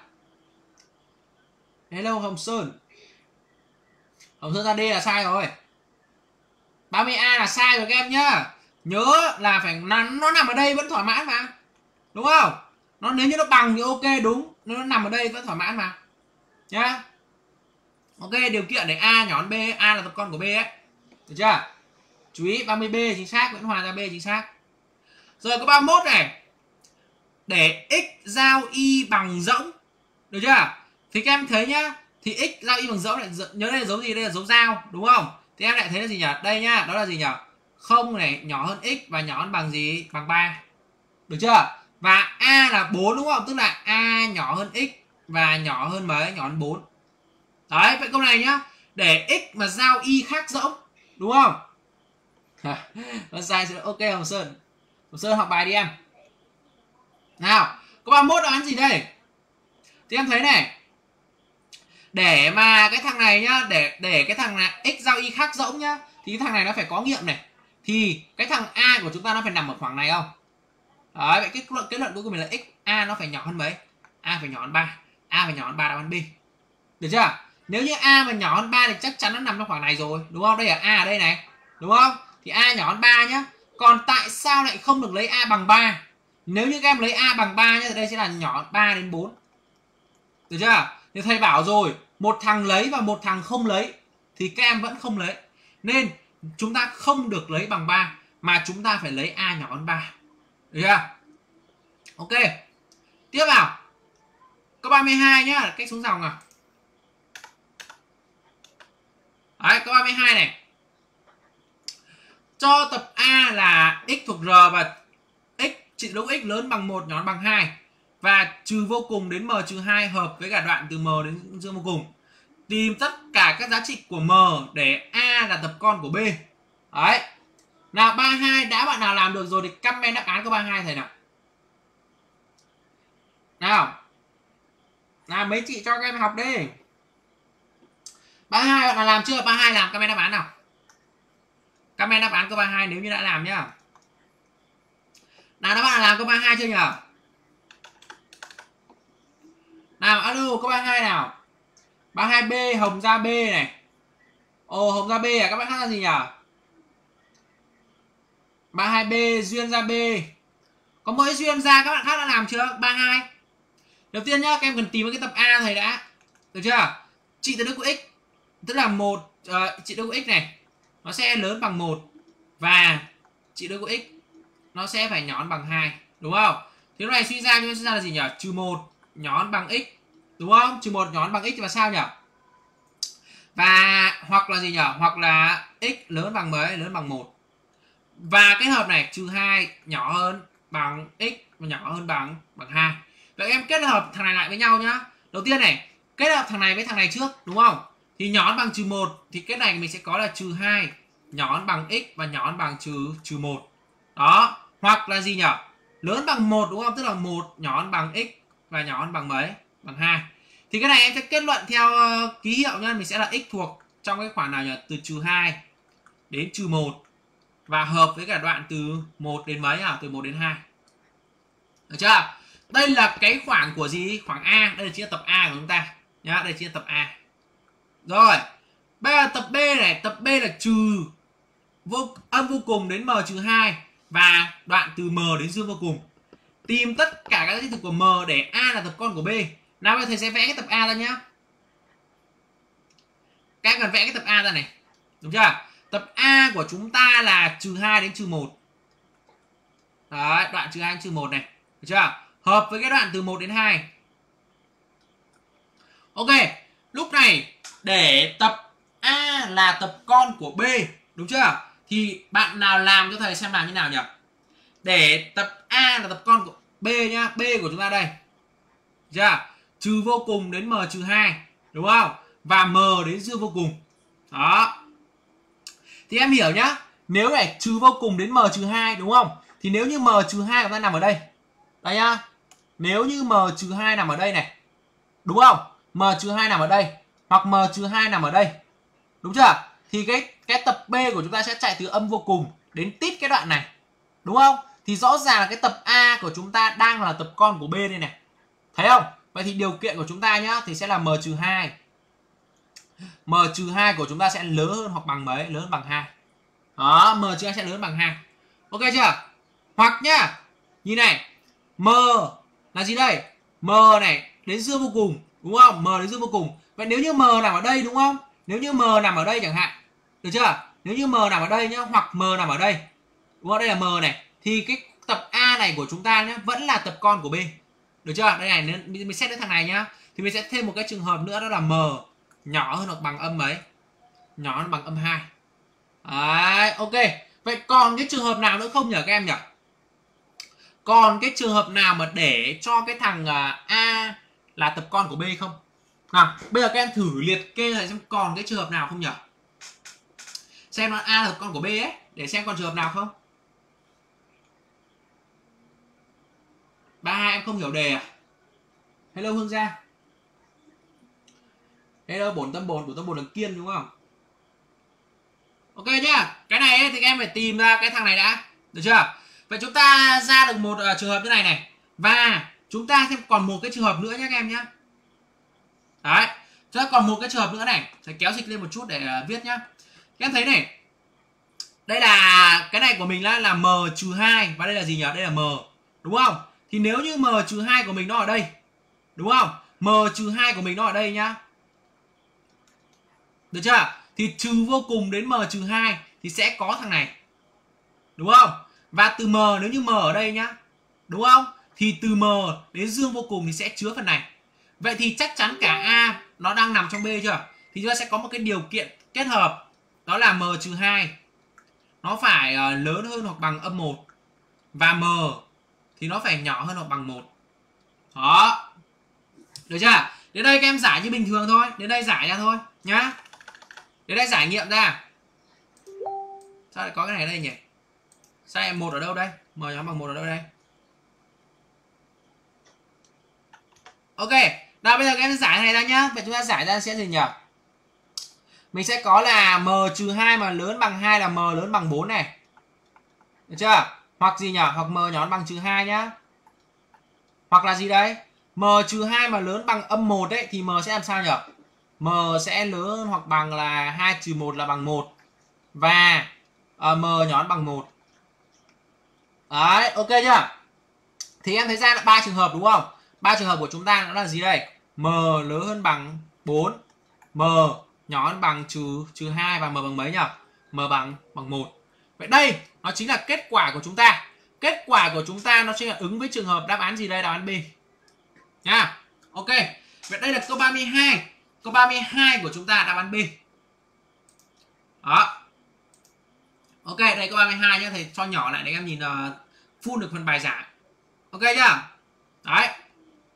Hello Hồng Sơn. Hồng Sơn ra D là sai rồi. ba mươi A là sai rồi các em nhá. Nhớ là phải nó nằm ở đây vẫn thỏa mãn mà. Đúng không? Nó nếu như nó bằng thì ok đúng. Nếu nó nằm ở đây vẫn thỏa mãn mà. Nhá. Ok, điều kiện để A nhỏ hơn B, A là tập con của B ấy. Được chưa? Chú ý ba mươi B chính xác, Nguyễn Hòa ra B chính xác. Rồi có ba mươi mốt này. Để x giao y bằng rỗng. Được chưa? Thì các em thấy nhá, thì x giao y bằng rỗng lại nhớ đây là dấu gì? Đây là dấu giao, đúng không? Thì em lại thấy là gì nhỉ? Đây nhá, đó là gì nhỉ? Không này nhỏ hơn x và nhỏ hơn bằng gì? Bằng ba. Được chưa? Và A là bốn đúng không? Tức là A nhỏ hơn x và nhỏ hơn mấy? Nhỏ hơn bốn. Đấy, vậy câu này nhá. Để x mà giao y khác rỗng, đúng không? Nó sai sẽ ok Hồng Sơn. Hồng Sơn học bài đi em. Nào, câu ba mươi mốt đáp án gì đây? Thì em thấy này. Để mà cái thằng này nhá, để để cái thằng này x giao y khác rỗng nhá, thì cái thằng này nó phải có nghiệm này. Thì cái thằng A của chúng ta nó phải nằm ở khoảng này không? Đấy, vậy kết luận kết luận cuối cùng mình là x A nó phải nhỏ hơn mấy? A phải nhỏ hơn ba. A phải nhỏ hơn ba, đáp án B. Được chưa? Nếu như A mà nhỏ hơn ba thì chắc chắn nó nằm trong khoảng này rồi, đúng không? Đây là A ở đây này, đúng không? Thì A nhỏ hơn ba nhá. Còn tại sao lại không được lấy A bằng ba? Nếu như các em lấy A bằng ba nhá thì đây sẽ là nhỏ ba đến bốn. Được chưa? Thì thầy bảo rồi, một thằng lấy và một thằng không lấy thì các em vẫn không lấy. Nên chúng ta không được lấy bằng ba mà chúng ta phải lấy A nhỏ hơn ba. Được chưa? Ok. Tiếp vào. Câu ba mươi hai nhá, cách xuống dòng nào. Đấy, câu ba mươi hai này. Cho tập A là x thuộc R và x trị lúc x lớn bằng một nhỏ hơn bằng hai và trừ vô cùng đến m trừ hai hợp với cả đoạn từ m đến dương vô cùng. Tìm tất cả các giá trị của m để A là tập con của B. Đấy. Nào ba mươi hai đã bạn nào làm được rồi thì comment đáp án câu ba mươi hai thầy nào. Nào. Nào mấy chị cho các em học đi. ba mươi hai bạn nào làm chưa? ba mươi hai làm comment đáp án nào. Comment đáp án câu ba mươi hai nếu như đã làm nhá. Nào các bạn làm câu ba mươi hai chưa nhỉ? Nào alo câu ba mươi hai nào. ba mươi hai B Hồng ra B này. Ồ Hồng ra B à, các bạn khác là gì nhỉ? ba mươi hai B Duyên ra B. Có mỗi Duyên ra, các bạn khác đã làm chưa? ba mươi hai. Đầu tiên nhá, các em cần tìm cái tập A thầy đã. Được chưa? Trị tuyệt đối của x tức là một uh, trị tuyệt đối của x này nó sẽ lớn bằng một và trị tuyệt đối của x nó sẽ phải nhỏ hơn bằng hai, đúng không? Thì lúc này suy ra chúng ta ra là gì nhỉ? Trừ một nhỏ hơn bằng x, đúng không? Trừ một nhỏ hơn bằng x và sao nhỉ? Và hoặc là gì nhỉ? Hoặc là x lớn bằng mấy? Lớn bằng một. Và cái hợp này trừ hai nhỏ hơn bằng x và nhỏ hơn bằng bằng hai. Vậy em kết hợp thằng này lại với nhau nhá. Đầu tiên này, kết hợp thằng này với thằng này trước, đúng không? Thì nhón bằng trừ một thì cái này mình sẽ có là trừ hai, nhón bằng x và nhón bằng trừ trừ một. Đó, hoặc là gì nhỉ? Lớn bằng một đúng không? Tức là một nhón bằng x và nhón bằng mấy? Bằng hai. Thì cái này em sẽ kết luận theo uh, ký hiệu nhá, mình sẽ là x thuộc trong cái khoản nào nhỉ? Từ trừ hai đến trừ một và hợp với cả đoạn từ một đến mấy à? Từ một đến hai. Được chưa? Đây là cái khoảng của gì? Khoảng A, đây là chính là tập A của chúng ta nhá, đây chính là tập A. Rồi, bây giờ tập B này, tập B là trừ vô, âm vô cùng đến m trừ hai và đoạn từ m đến dương vô cùng. Tìm tất cả các tích của m để A là tập con của B. Nào bây giờ thầy sẽ vẽ cái tập A ra nhá. Các em cần vẽ cái tập A ra này. Đúng chưa? Tập A của chúng ta là trừ hai đến trừ một. Đấy, đoạn trừ hai đến trừ một này. Được chưa? Hợp với cái đoạn từ một đến hai. Ok, lúc này để tập A là tập con của B, đúng chưa? Thì bạn nào làm cho thầy xem làm như nào nhỉ? Để tập A là tập con của B nhá, B của chúng ta đây. Được chưa? Trừ vô cùng đến m trừ hai, đúng không? Và m đến dương vô cùng. Đó. Thì em hiểu nhá, nếu này trừ vô cùng đến m trừ hai, đúng không? Thì nếu như m trừ hai của ta nằm ở đây. Đây nhá. Nếu như m trừ hai nằm ở đây này, đúng không? M trừ hai nằm ở đây hoặc m trừ hai nằm ở đây. Đúng chưa? Thì cái cái tập B của chúng ta sẽ chạy từ âm vô cùng đến tít cái đoạn này. Đúng không? Thì rõ ràng là cái tập A của chúng ta đang là tập con của B đây này. Thấy không? Vậy thì điều kiện của chúng ta nhá thì sẽ là m trừ hai. M trừ hai của chúng ta sẽ lớn hơn hoặc bằng mấy? Lớn hơn bằng hai. Đó, m trừ hai sẽ lớn hơn bằng hai. Ok chưa? Hoặc nhá, nhìn này, m là gì đây? M này đến dương vô cùng, đúng không? M đến dương vô cùng. Vậy nếu như m nằm ở đây, đúng không? Nếu như m nằm ở đây chẳng hạn, được chưa? Nếu như m nằm ở đây nhá, hoặc m nằm ở đây, đúng không? Đây là m này, thì cái tập A này của chúng ta nhá vẫn là tập con của B. Được chưa? Đây này, mình xét đến thằng này nhá, thì mình sẽ thêm một cái trường hợp nữa, đó là m nhỏ hơn hoặc bằng âm mấy? Nhỏ hơn bằng âm hai. Đấy, ok. Vậy còn cái trường hợp nào nữa không nhỉ các em nhỉ? Còn cái trường hợp nào mà để cho cái thằng A là tập con của B không? Nào, bây giờ các em thử liệt kê lại xem còn cái trường hợp nào không nhỉ? Xem nó A là tập con của B ấy, để xem còn trường hợp nào không? Ba hai em không hiểu đề à? Hello Hương Giang. Hello bổn tâm bồn, bổn tâm bồn là Kiên đúng không? Ok nhá, cái này ấy, thì các em phải tìm ra cái thằng này đã. Được chưa? Vậy chúng ta ra được một uh, trường hợp như này này. Và chúng ta thêm còn một cái trường hợp nữa nhé các em nhé. Đấy, chúng ta còn một cái trường hợp nữa này. Sẽ kéo dịch lên một chút để uh, viết nhá. Các em thấy này, đây là cái này của mình là, là m trừ hai. Và đây là gì nhỉ? Đây là m, đúng không? Thì nếu như m trừ hai của mình nó ở đây, đúng không? M trừ hai của mình nó ở đây nhá. Được chưa? Thì trừ vô cùng đến m trừ hai thì sẽ có thằng này, đúng không? Và từ m, nếu như m ở đây nhá, đúng không? Thì từ m đến dương vô cùng thì sẽ chứa phần này. Vậy thì chắc chắn cả A nó đang nằm trong B chưa? Thì chúng ta sẽ có một cái điều kiện kết hợp, đó là m trừ hai nó phải lớn hơn hoặc bằng âm một, và m thì nó phải nhỏ hơn hoặc bằng một. Đó. Được chưa? Đến đây các em giải như bình thường thôi. Đến đây giải ra thôi nhá. Đến đây giải nghiệm ra. Sao lại có cái này ở đây nhỉ? Sao lại một ở đâu đây? M nhóm bằng một ở đâu đây? Ok. Nào bây giờ các em giải này ra nhá. Vậy chúng ta giải ra sẽ gì nhỉ? Mình sẽ có là m trừ hai mà lớn bằng hai là m lớn bằng bốn này. Được chưa? Hoặc gì nhỉ? Hoặc m nhóm bằng trừ hai nhá. Hoặc là gì đấy? M trừ hai mà lớn bằng âm một đấy thì m sẽ làm sao nhỉ? M sẽ lớn hơn hoặc bằng là hai trừ một là bằng một. Và uh, m nhón bằng một. Đấy, ok chưa? Thì em thấy ra là ba trường hợp đúng không? Ba trường hợp của chúng ta nó là gì đây? M lớn hơn bằng bốn, m nhón bằng trừ trừ hai và m bằng mấy nhỉ? M bằng bằng một. Vậy đây nó chính là kết quả của chúng ta. Kết quả của chúng ta nó chính là ứng với trường hợp đáp án gì đây? Đáp án B. Nha. Ok. Vậy đây là câu ba mươi hai. Câu ba mươi hai của chúng ta đáp án B. Đó. Ok, đây câu ba mươi hai nhá, thầy cho nhỏ lại để em nhìn uh, full được phần bài giải. Ok chưa? Đấy.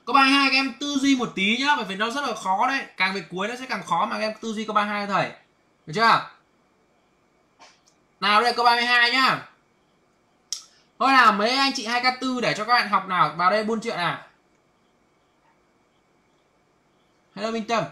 Câu ba mươi hai các em tư duy một tí nhá, bởi vì nó rất là khó đấy. Càng về cuối nó sẽ càng khó mà các em tư duy câu ba mươi hai thầy. Được chưa? Nào đây câu ba mươi hai nhá. Thôi nào mấy anh chị hai k tư để cho các bạn học nào. Vào đây buôn chuyện nào. Hello Minh Tâm.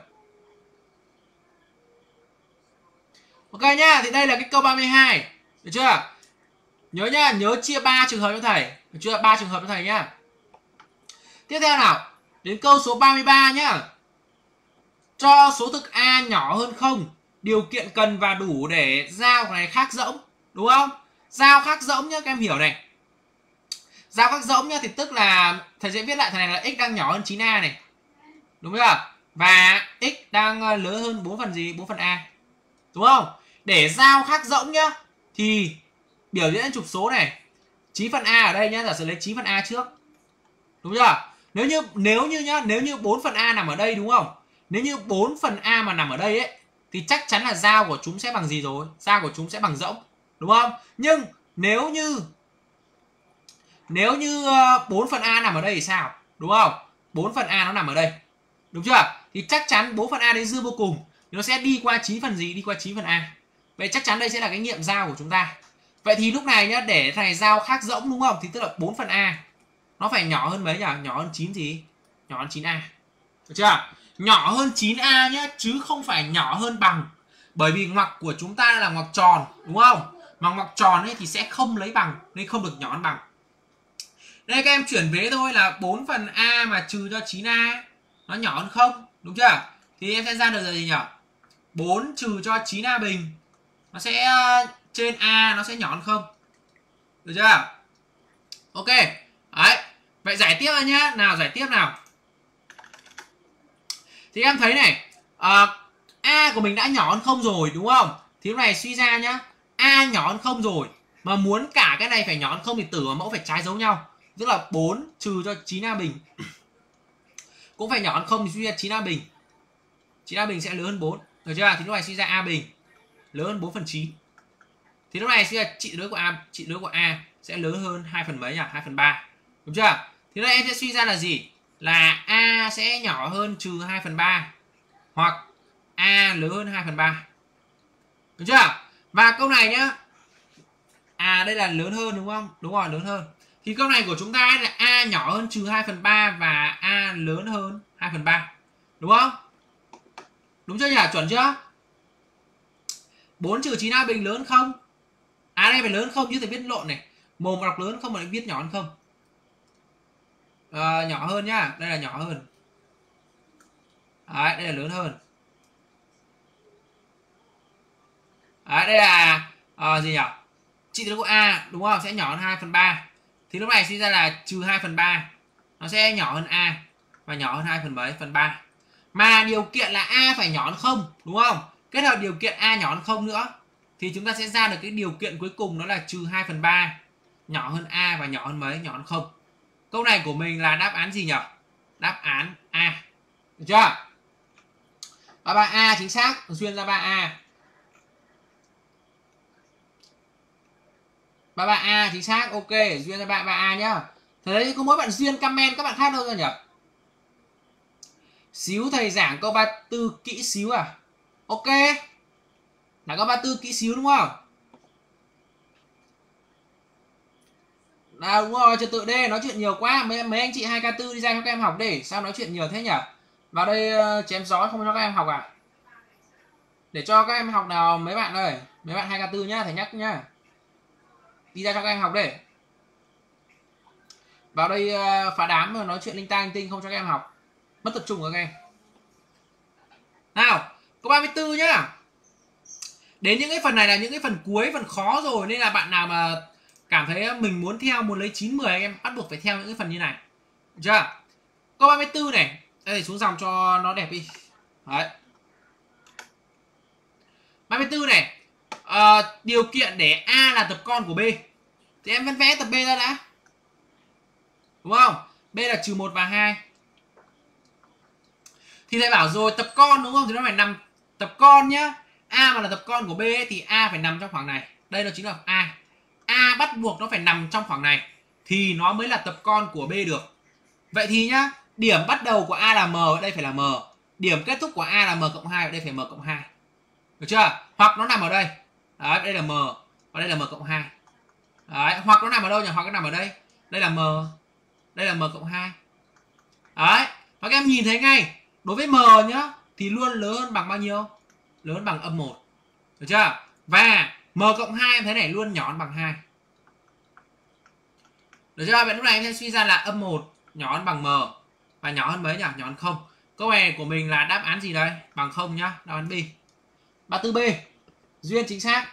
Ok nhá, thì đây là cái câu ba mươi hai. Được chưa? Nhớ nhá, nhớ chia ba trường hợp cho thầy. Được chưa? ba trường hợp cho thầy nhá. Tiếp theo nào, đến câu số ba mươi ba nhá. Cho số thực A nhỏ hơn không, điều kiện cần và đủ để giao cái này khác rỗng, đúng không? Giao khác rỗng nhá, các em hiểu này. Giao khác rỗng nhá thì tức là thầy sẽ viết lại thằng này là x đang nhỏ hơn chín a này. Đúng chưa? Và x đang lớn hơn bốn phần gì? bốn phần a. Đúng không? Để giao khác rỗng nhá thì biểu diễn trục số này. chín phần a ở đây nhá, giả sử lấy chín phần a trước. Đúng chưa? Nếu như nếu như nhá, nếu như bốn phần a nằm ở đây đúng không? Nếu như bốn phần a mà nằm ở đây ấy thì chắc chắn là giao của chúng sẽ bằng gì rồi? Giao của chúng sẽ bằng rỗng, đúng không? Nhưng nếu như nếu như bốn phần a nằm ở đây thì sao? Đúng không? bốn phần a nó nằm ở đây. Đúng chưa? Thì chắc chắn bốn phần a đến dư vô cùng thì nó sẽ đi qua chín phần gì? Đi qua chín phần a. Vậy chắc chắn đây sẽ là cái nghiệm giao của chúng ta. Vậy thì lúc này nhá, để này giao khác rỗng đúng không? Thì tức là bốn phần a nó phải nhỏ hơn mấy nhỉ? Nhỏ hơn chín gì? Nhỏ hơn chín a. Được chưa? Nhỏ hơn chín a nhá, chứ không phải nhỏ hơn bằng. Bởi vì ngoặc của chúng ta là ngoặc tròn, đúng không? Mà ngoặc tròn ấy thì sẽ không lấy bằng, nên không được nhỏ hơn bằng. Đây các em chuyển vế thôi là bốn phần a mà trừ cho chín a nó nhỏ hơn không, đúng chưa? Thì em sẽ ra được gì nhỉ? bốn trừ cho chín a bình nó sẽ trên a nó sẽ nhỏ hơn không. Được chưa? Ok. Đấy. Vậy giải tiếp nhá. Nào giải tiếp nào. Thì em thấy này, uh, a của mình đã nhỏ hơn không rồi đúng không? Thì lúc này suy ra nhá, a nhỏ hơn không rồi mà muốn cả cái này phải nhỏ hơn không thì tử và mẫu phải trái dấu nhau. Tức là bốn trừ cho chín a bình cũng phải nhỏ hơn không thì suy ra chín a bình. chín a bình sẽ lớn hơn bốn. Được chưa? Thì lúc này suy ra a bình lớn hơn bốn phần chín. Thì lúc này suy ra trị đối của a, trị đối của a sẽ lớn hơn hai phần mấy nhỉ? hai phần ba. Đúng chưa? Thì đây em sẽ suy ra là gì? Là a sẽ nhỏ hơn trừ hai phần ba hoặc a lớn hơn hai phần ba. Được chưa? Và câu này nhá. À đây là lớn hơn đúng không? Đúng rồi, lớn hơn. Thì câu này của chúng ta là a nhỏ hơn trừ hai phần ba và a lớn hơn hai phần ba. Đúng không? Đúng chưa nhỉ? Chuẩn chưa? bốn trừ chín a bình lớn không? À đây phải lớn không chứ thầy viết lộn này. Mồm đọc lớn không mà lại viết nhỏ hơn không. À, nhỏ hơn nhá. Đây là nhỏ hơn. Đấy, đây là lớn hơn. Đấy, đây là à, gì nhỉ? Trị số của a đúng không? Sẽ nhỏ hơn hai phần ba. Thì lúc này suy ra là trừ hai phần ba nó sẽ nhỏ hơn a và nhỏ hơn hai phần mấy? Phần ba. Mà điều kiện là a phải nhỏ hơn không, đúng không? Kết hợp điều kiện a nhỏ hơn không nữa thì chúng ta sẽ ra được cái điều kiện cuối cùng đó là trừ hai phần ba nhỏ hơn a và nhỏ hơn mấy? Nhỏ hơn không. Câu này của mình là đáp án gì nhỉ? Đáp án A. Được chưa? ba mươi ba A chính xác, duyên ra ba A. ba mươi ba A chính xác, ok, duyên ra ba mươi ba A nhá. Thế đấy có mỗi bạn duyên comment các bạn khác đâu rồi nhỉ? Xíu thầy giảng câu ba mươi tư kỹ xíu à? Ok. Là câu ba mươi tư kỹ xíu đúng không? À, đúng rồi, trật tự đây, nói chuyện nhiều quá. Mấy, mấy anh chị hai k tư đi ra cho các em học đi. Sao nói chuyện nhiều thế nhỉ? Vào đây uh, chém gió không cho các em học à? Để cho các em học nào mấy bạn ơi. Mấy bạn hai k tư nhá, thầy nhắc nhá. Đi ra cho các em học đi. Vào đây uh, phá đám mà nói chuyện linh ta linh tinh không cho các em học. Mất tập trung của các em. Nào, câu ba mươi tư nhá. Đến những cái phần này là những cái phần cuối, phần khó rồi. Nên là bạn nào mà cảm thấy mình muốn theo, muốn lấy chín mười anh em bắt buộc phải theo những cái phần như này. Được chưa? Câu ba mươi tư này. Đây xuống dòng cho nó đẹp đi. Đấy. ba mươi tư này. À, điều kiện để A là tập con của B. Thì em vẫn vẽ tập B ra đã. Đúng không? B là trừ một và hai. Thì thầy bảo rồi tập con đúng không? Thì nó phải nằm tập con nhá. A mà là tập con của B ấy, thì A phải nằm trong khoảng này. Đây nó chính là A. A bắt buộc nó phải nằm trong khoảng này thì nó mới là tập con của B được. Vậy thì nhá, điểm bắt đầu của A là M, ở đây phải là M. Điểm kết thúc của A là M cộng hai, ở đây phải M cộng hai. Được chưa? Hoặc nó nằm ở đây. Đấy, đây là M, và đây là M cộng hai. Đấy, hoặc nó nằm ở đâu nhỉ? Hoặc nó nằm ở đây. Đây là M, đây là M cộng hai. Đấy, và các em nhìn thấy ngay, đối với M nhá, thì luôn lớn hơn bằng bao nhiêu? Lớn hơn bằng âm một. Được chưa? Và M cộng hai em thấy này luôn nhỏ hơn bằng hai. Được chưa? Vậy lúc này em sẽ suy ra là âm một nhỏ hơn bằng M. Và nhỏ hơn mấy nhỉ? Nhỏ hơn không. Câu này của mình là đáp án gì đây? Bằng không nhá, đáp án B. ba tư B. Duyên chính xác.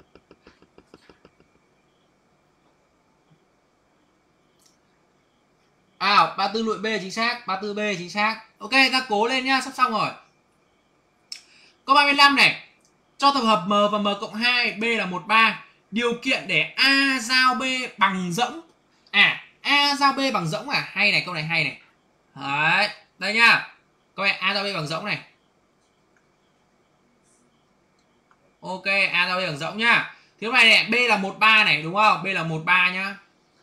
À, ba tư lụi B chính xác, ba tư B chính xác. Ok, ta cố lên nhá, sắp xong rồi. Câu ba mươi lăm này. Cho tập hợp M và M cộng hai, B là một ba. Điều kiện để A giao B bằng rỗng. À, A giao B bằng rỗng à? Hay này, câu này hay này. Đấy, đây nhá. Câu này A giao B bằng rỗng này. Ok, A giao B bằng rỗng nhá. Thì lúc này này, B là một ba này, đúng không? B là một ba nhá.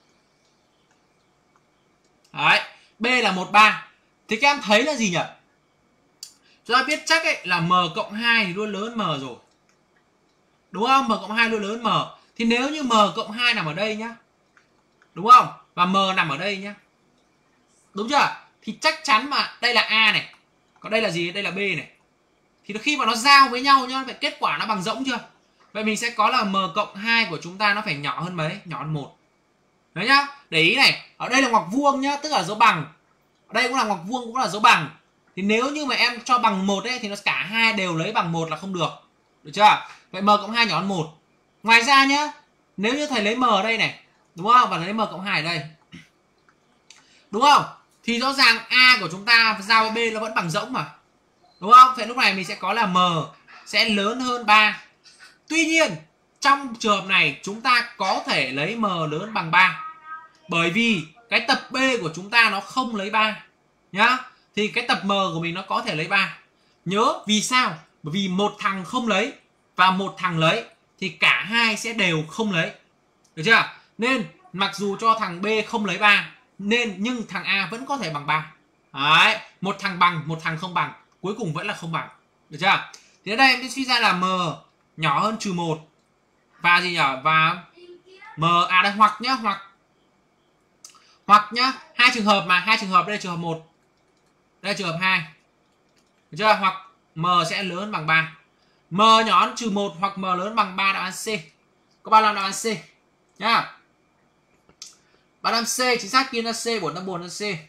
Đấy, B là một ba. Thì các em thấy là gì nhỉ? Chúng ta biết chắc ấy là M cộng hai thì luôn lớn M rồi. Đúng không? M cộng hai luôn lớn M. Thì nếu như M cộng hai nằm ở đây nhá. Đúng không? Và M nằm ở đây nhá. Đúng chưa? Thì chắc chắn mà đây là A này. Còn đây là gì? Đây là B này. Thì khi mà nó giao với nhau nhá, vậy kết quả nó bằng rỗng chưa? Vậy mình sẽ có là M cộng hai của chúng ta nó phải nhỏ hơn mấy? Nhỏ hơn một. Đấy nhá. Để ý này, ở đây là ngoặc vuông nhá, tức là dấu bằng. Ở đây cũng là ngoặc vuông, cũng là dấu bằng. Thì nếu như mà em cho bằng một ấy thì nó cả hai đều lấy bằng một là không được. Được chưa? Vậy M cộng hai nhỏ hơn một. Ngoài ra nhá, nếu như thầy lấy M ở đây này, đúng không? Và lấy M cộng hai ở đây. Đúng không? Thì rõ ràng A của chúng ta giao với B nó vẫn bằng rỗng mà. Đúng không? Vậy lúc này mình sẽ có là M sẽ lớn hơn ba. Tuy nhiên, trong trường hợp này chúng ta có thể lấy M lớn bằng ba. Bởi vì cái tập B của chúng ta nó không lấy ba nhá. Thì cái tập M của mình nó có thể lấy ba. Nhớ vì sao? Bởi vì một thằng không lấy và một thằng lấy thì cả hai sẽ đều không lấy. Được chưa? Nên mặc dù cho thằng B không lấy ba nên nhưng thằng A vẫn có thể bằng ba. Đấy, một thằng bằng, một thằng không bằng, cuối cùng vẫn là không bằng. Được chưa? Thì ở đây em sẽ suy ra là M nhỏ hơn trừ một. Và gì nhỉ? Và M à đây hoặc nhá, hoặc hoặc nhá, hai trường hợp mà, hai trường hợp đây là trường hợp một. Đây là trường hợp hai. Được chưa? Hoặc M sẽ lớn hơn bằng ba. M nhỏ hơn trừ một hoặc M lớn bằng ba, đáp án C. Có ba mươi lăm đáp án C nhá. ba mươi lăm C chính xác, Kiên ra C, bốn năm buồn ra C.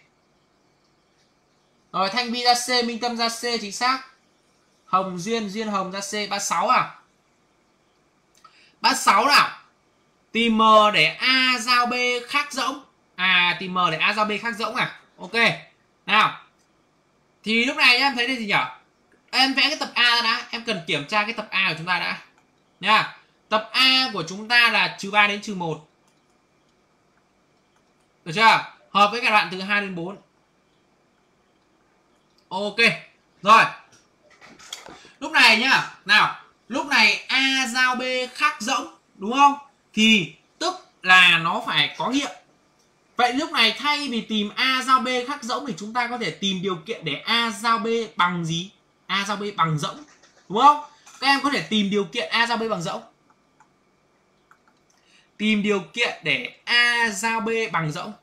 Rồi Thanh Vi ra C, Minh Tâm ra C chính xác. Hồng Duyên, Duyên Hồng ra C. ba mươi sáu à? ba mươi sáu nào. Tìm M để A giao B khác rỗng. À, tìm M để A giao B khác rỗng à? Ok. Nào. Thì lúc này em thấy đây gì nhỉ? Em vẽ cái tập A ra đã. Em cần kiểm tra cái tập A của chúng ta đã nha. Tập A của chúng ta là trừ ba đến trừ một. Được chưa? Hợp với cả đoạn từ hai đến bốn. Ok. Rồi. Lúc này nhá. Nào. Lúc này A giao B khác rỗng. Đúng không? Thì tức là nó phải có nghiệm. Vậy lúc này thay vì tìm A giao B khác rỗng thì chúng ta có thể tìm điều kiện để A giao B bằng gì? A giao B bằng rỗng. Đúng không? Các em có thể tìm điều kiện A giao B bằng rỗng. Tìm điều kiện để A giao B bằng rỗng.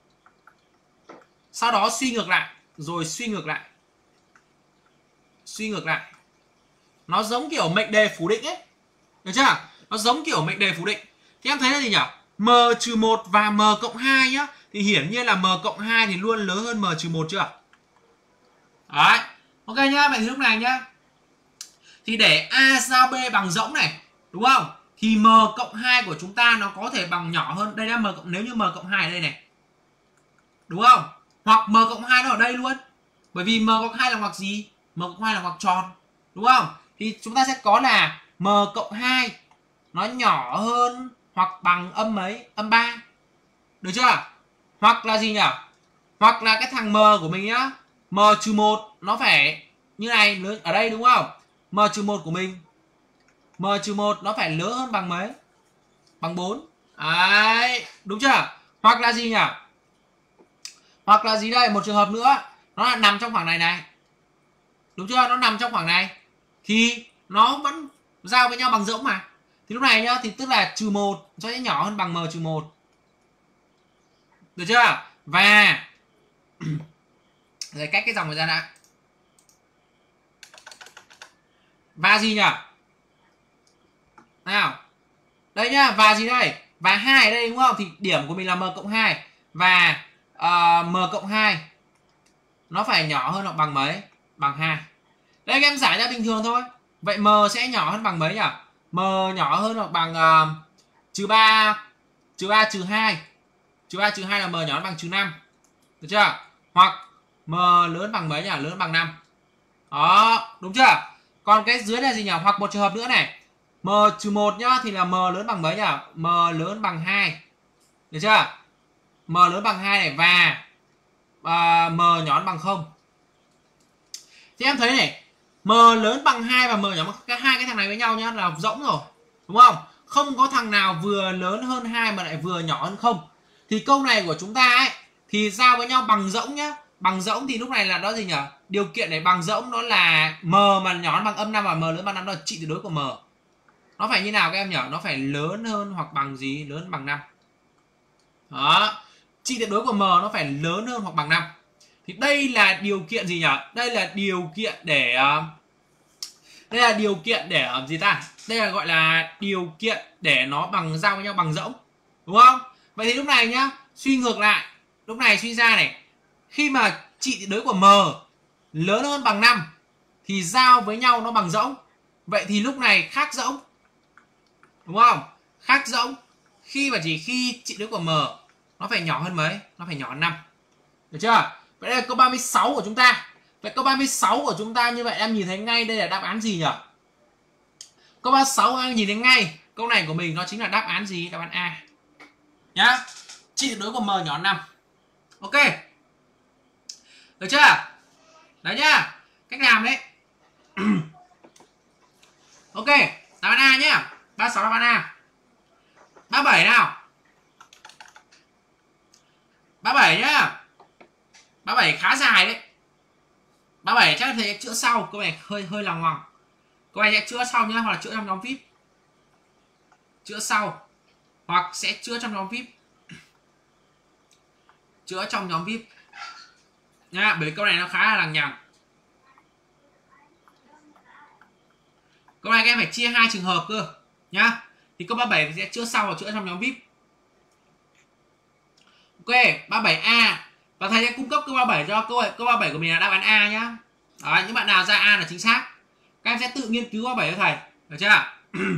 Sau đó suy ngược lại. Rồi suy ngược lại. Suy ngược lại. Nó giống kiểu mệnh đề phủ định ấy. Được chưa? Nó giống kiểu mệnh đề phủ định. Thì em thấy là gì nhỉ? M trừ một và M cộng hai nhá. Thì hiển nhiên là M cộng hai thì luôn lớn hơn M trừ một chưa? Đấy. Ok nhá. Vậy thì lúc này nhá. Thì để A giao B bằng rỗng này. Đúng không? Thì M cộng hai của chúng ta nó có thể bằng nhỏ hơn. Đây là M cộng, nếu như M cộng hai ở đây này. Đúng không? Hoặc M cộng hai nó ở đây luôn. Bởi vì M cộng hai là ngoặc gì? M cộng hai là ngoặc tròn. Đúng không? Thì chúng ta sẽ có là M cộng hai nó nhỏ hơn hoặc bằng âm mấy? Âm ba. Được chưa? Hoặc là gì nhỉ? Hoặc là cái thằng M của mình nhá. M trừ một nó phải như này, lớn ở đây đúng không? M trừ một của mình. M trừ một nó phải lớn hơn bằng mấy? Bằng bốn. Đấy, đúng chưa? Hoặc là gì nhỉ? Hoặc là gì đây? Một trường hợp nữa, nó là nằm trong khoảng này này. Đúng chưa? Nó nằm trong khoảng này thì nó vẫn giao với nhau bằng rỗng mà. Thì lúc này nhá, thì tức là trừ một nó sẽ nhỏ hơn bằng m trừ một. Được chưa? Và rồi cách cái dòng này ra đã. Và gì nhỉ? Nào. Đây nhá, và gì đây? Và hai ở đây đúng không? Thì điểm của mình là m cộng hai. Và uh, m cộng hai nó phải nhỏ hơn hoặc bằng mấy? Bằng hai. Đây các em giải ra bình thường thôi. Vậy m sẽ nhỏ hơn bằng mấy nhỉ? M nhỏ hơn hoặc bằng uh, trừ ba trừ ba trừ hai. Trừ ba trừ hai là m nhỏ hơn bằng trừ năm. Được chưa? Hoặc m lớn bằng mấy nhỉ? Lớn bằng năm. Đó, đúng chưa? Còn cái dưới là gì nhỉ? Hoặc một trường hợp nữa này. M trừ một nhá thì là m lớn bằng mấy nhỉ? M lớn bằng hai. Được chưa? M lớn bằng hai này và uh, m nhỏ hơn bằng không. Thì em thấy này, m lớn bằng hai và m nhỏ bằng cái hai cái thằng này với nhau nhá là rỗng rồi. Đúng không? Không có thằng nào vừa lớn hơn hai mà lại vừa nhỏ hơn không. Thì câu này của chúng ta ấy thì giao với nhau bằng rỗng nhá. Bằng rỗng thì lúc này là đó gì nhỉ? Điều kiện này bằng rỗng đó là m mà nhỏ hơn bằng âm năm và m lớn bằng năm, đó là trị tuyệt đối của m. Nó phải như nào các em nhỉ? Nó phải lớn hơn hoặc bằng gì? Lớn bằng năm. Đó. Trị tuyệt đối của m nó phải lớn hơn hoặc bằng năm. Thì đây là điều kiện gì nhỉ? Đây là điều kiện để uh, đây là điều kiện để uh, gì ta? Đây là gọi là điều kiện để nó bằng giao với nhau bằng rỗng. Đúng không? Vậy thì lúc này nhá, suy ngược lại, lúc này suy ra này, khi mà trị tuyệt đối của m lớn hơn bằng năm thì giao với nhau nó bằng rỗng. Vậy thì lúc này khác rỗng. Đúng không? Khác rỗng. Khi mà chỉ khi trị tuyệt đối của m nó phải nhỏ hơn mấy? Nó phải nhỏ hơn năm. Được chưa? Vậy đây là câu ba mươi sáu của chúng ta. Vậy câu ba mươi sáu của chúng ta như vậy em nhìn thấy ngay đây là đáp án gì nhỉ? Câu ba mươi sáu em nhìn thấy ngay. Câu này của mình nó chính là đáp án gì? Đáp án A. Nhá. Trị tuyệt đối của m nhỏ hơn năm. Ok. Được chưa? Đấy nhá. Cách làm đấy. Ok. Đáp án A nhá. ba mươi sáu đáp án A. ba mươi bảy nào. ba mươi bảy nhá. ba mươi bảy khá dài đấy. ba mươi bảy chắc thầy sẽ chữa sau. Câu này hơi hơi lòng hoàng. Câu này sẽ chữa sau nhá. Hoặc là chữa trong nhóm vê i pê. Chữa sau. Hoặc sẽ chữa trong nhóm vê i pê. Chữa trong nhóm vê i pê nhá. Bởi câu này nó khá là lằng nhằng. Câu này các em phải chia hai trường hợp cơ nhá. Thì câu ba mươi bảy sẽ chữa sau và chữa trong nhóm vê i pê. Ok, ba mươi bảy A. Và thầy sẽ cung cấp câu ba mươi bảy cho câu câu ba mươi bảy của mình là đáp án A nhá. Đó, những bạn nào ra A là chính xác. Các em sẽ tự nghiên cứu ba mươi bảy cho thầy. Được chưa?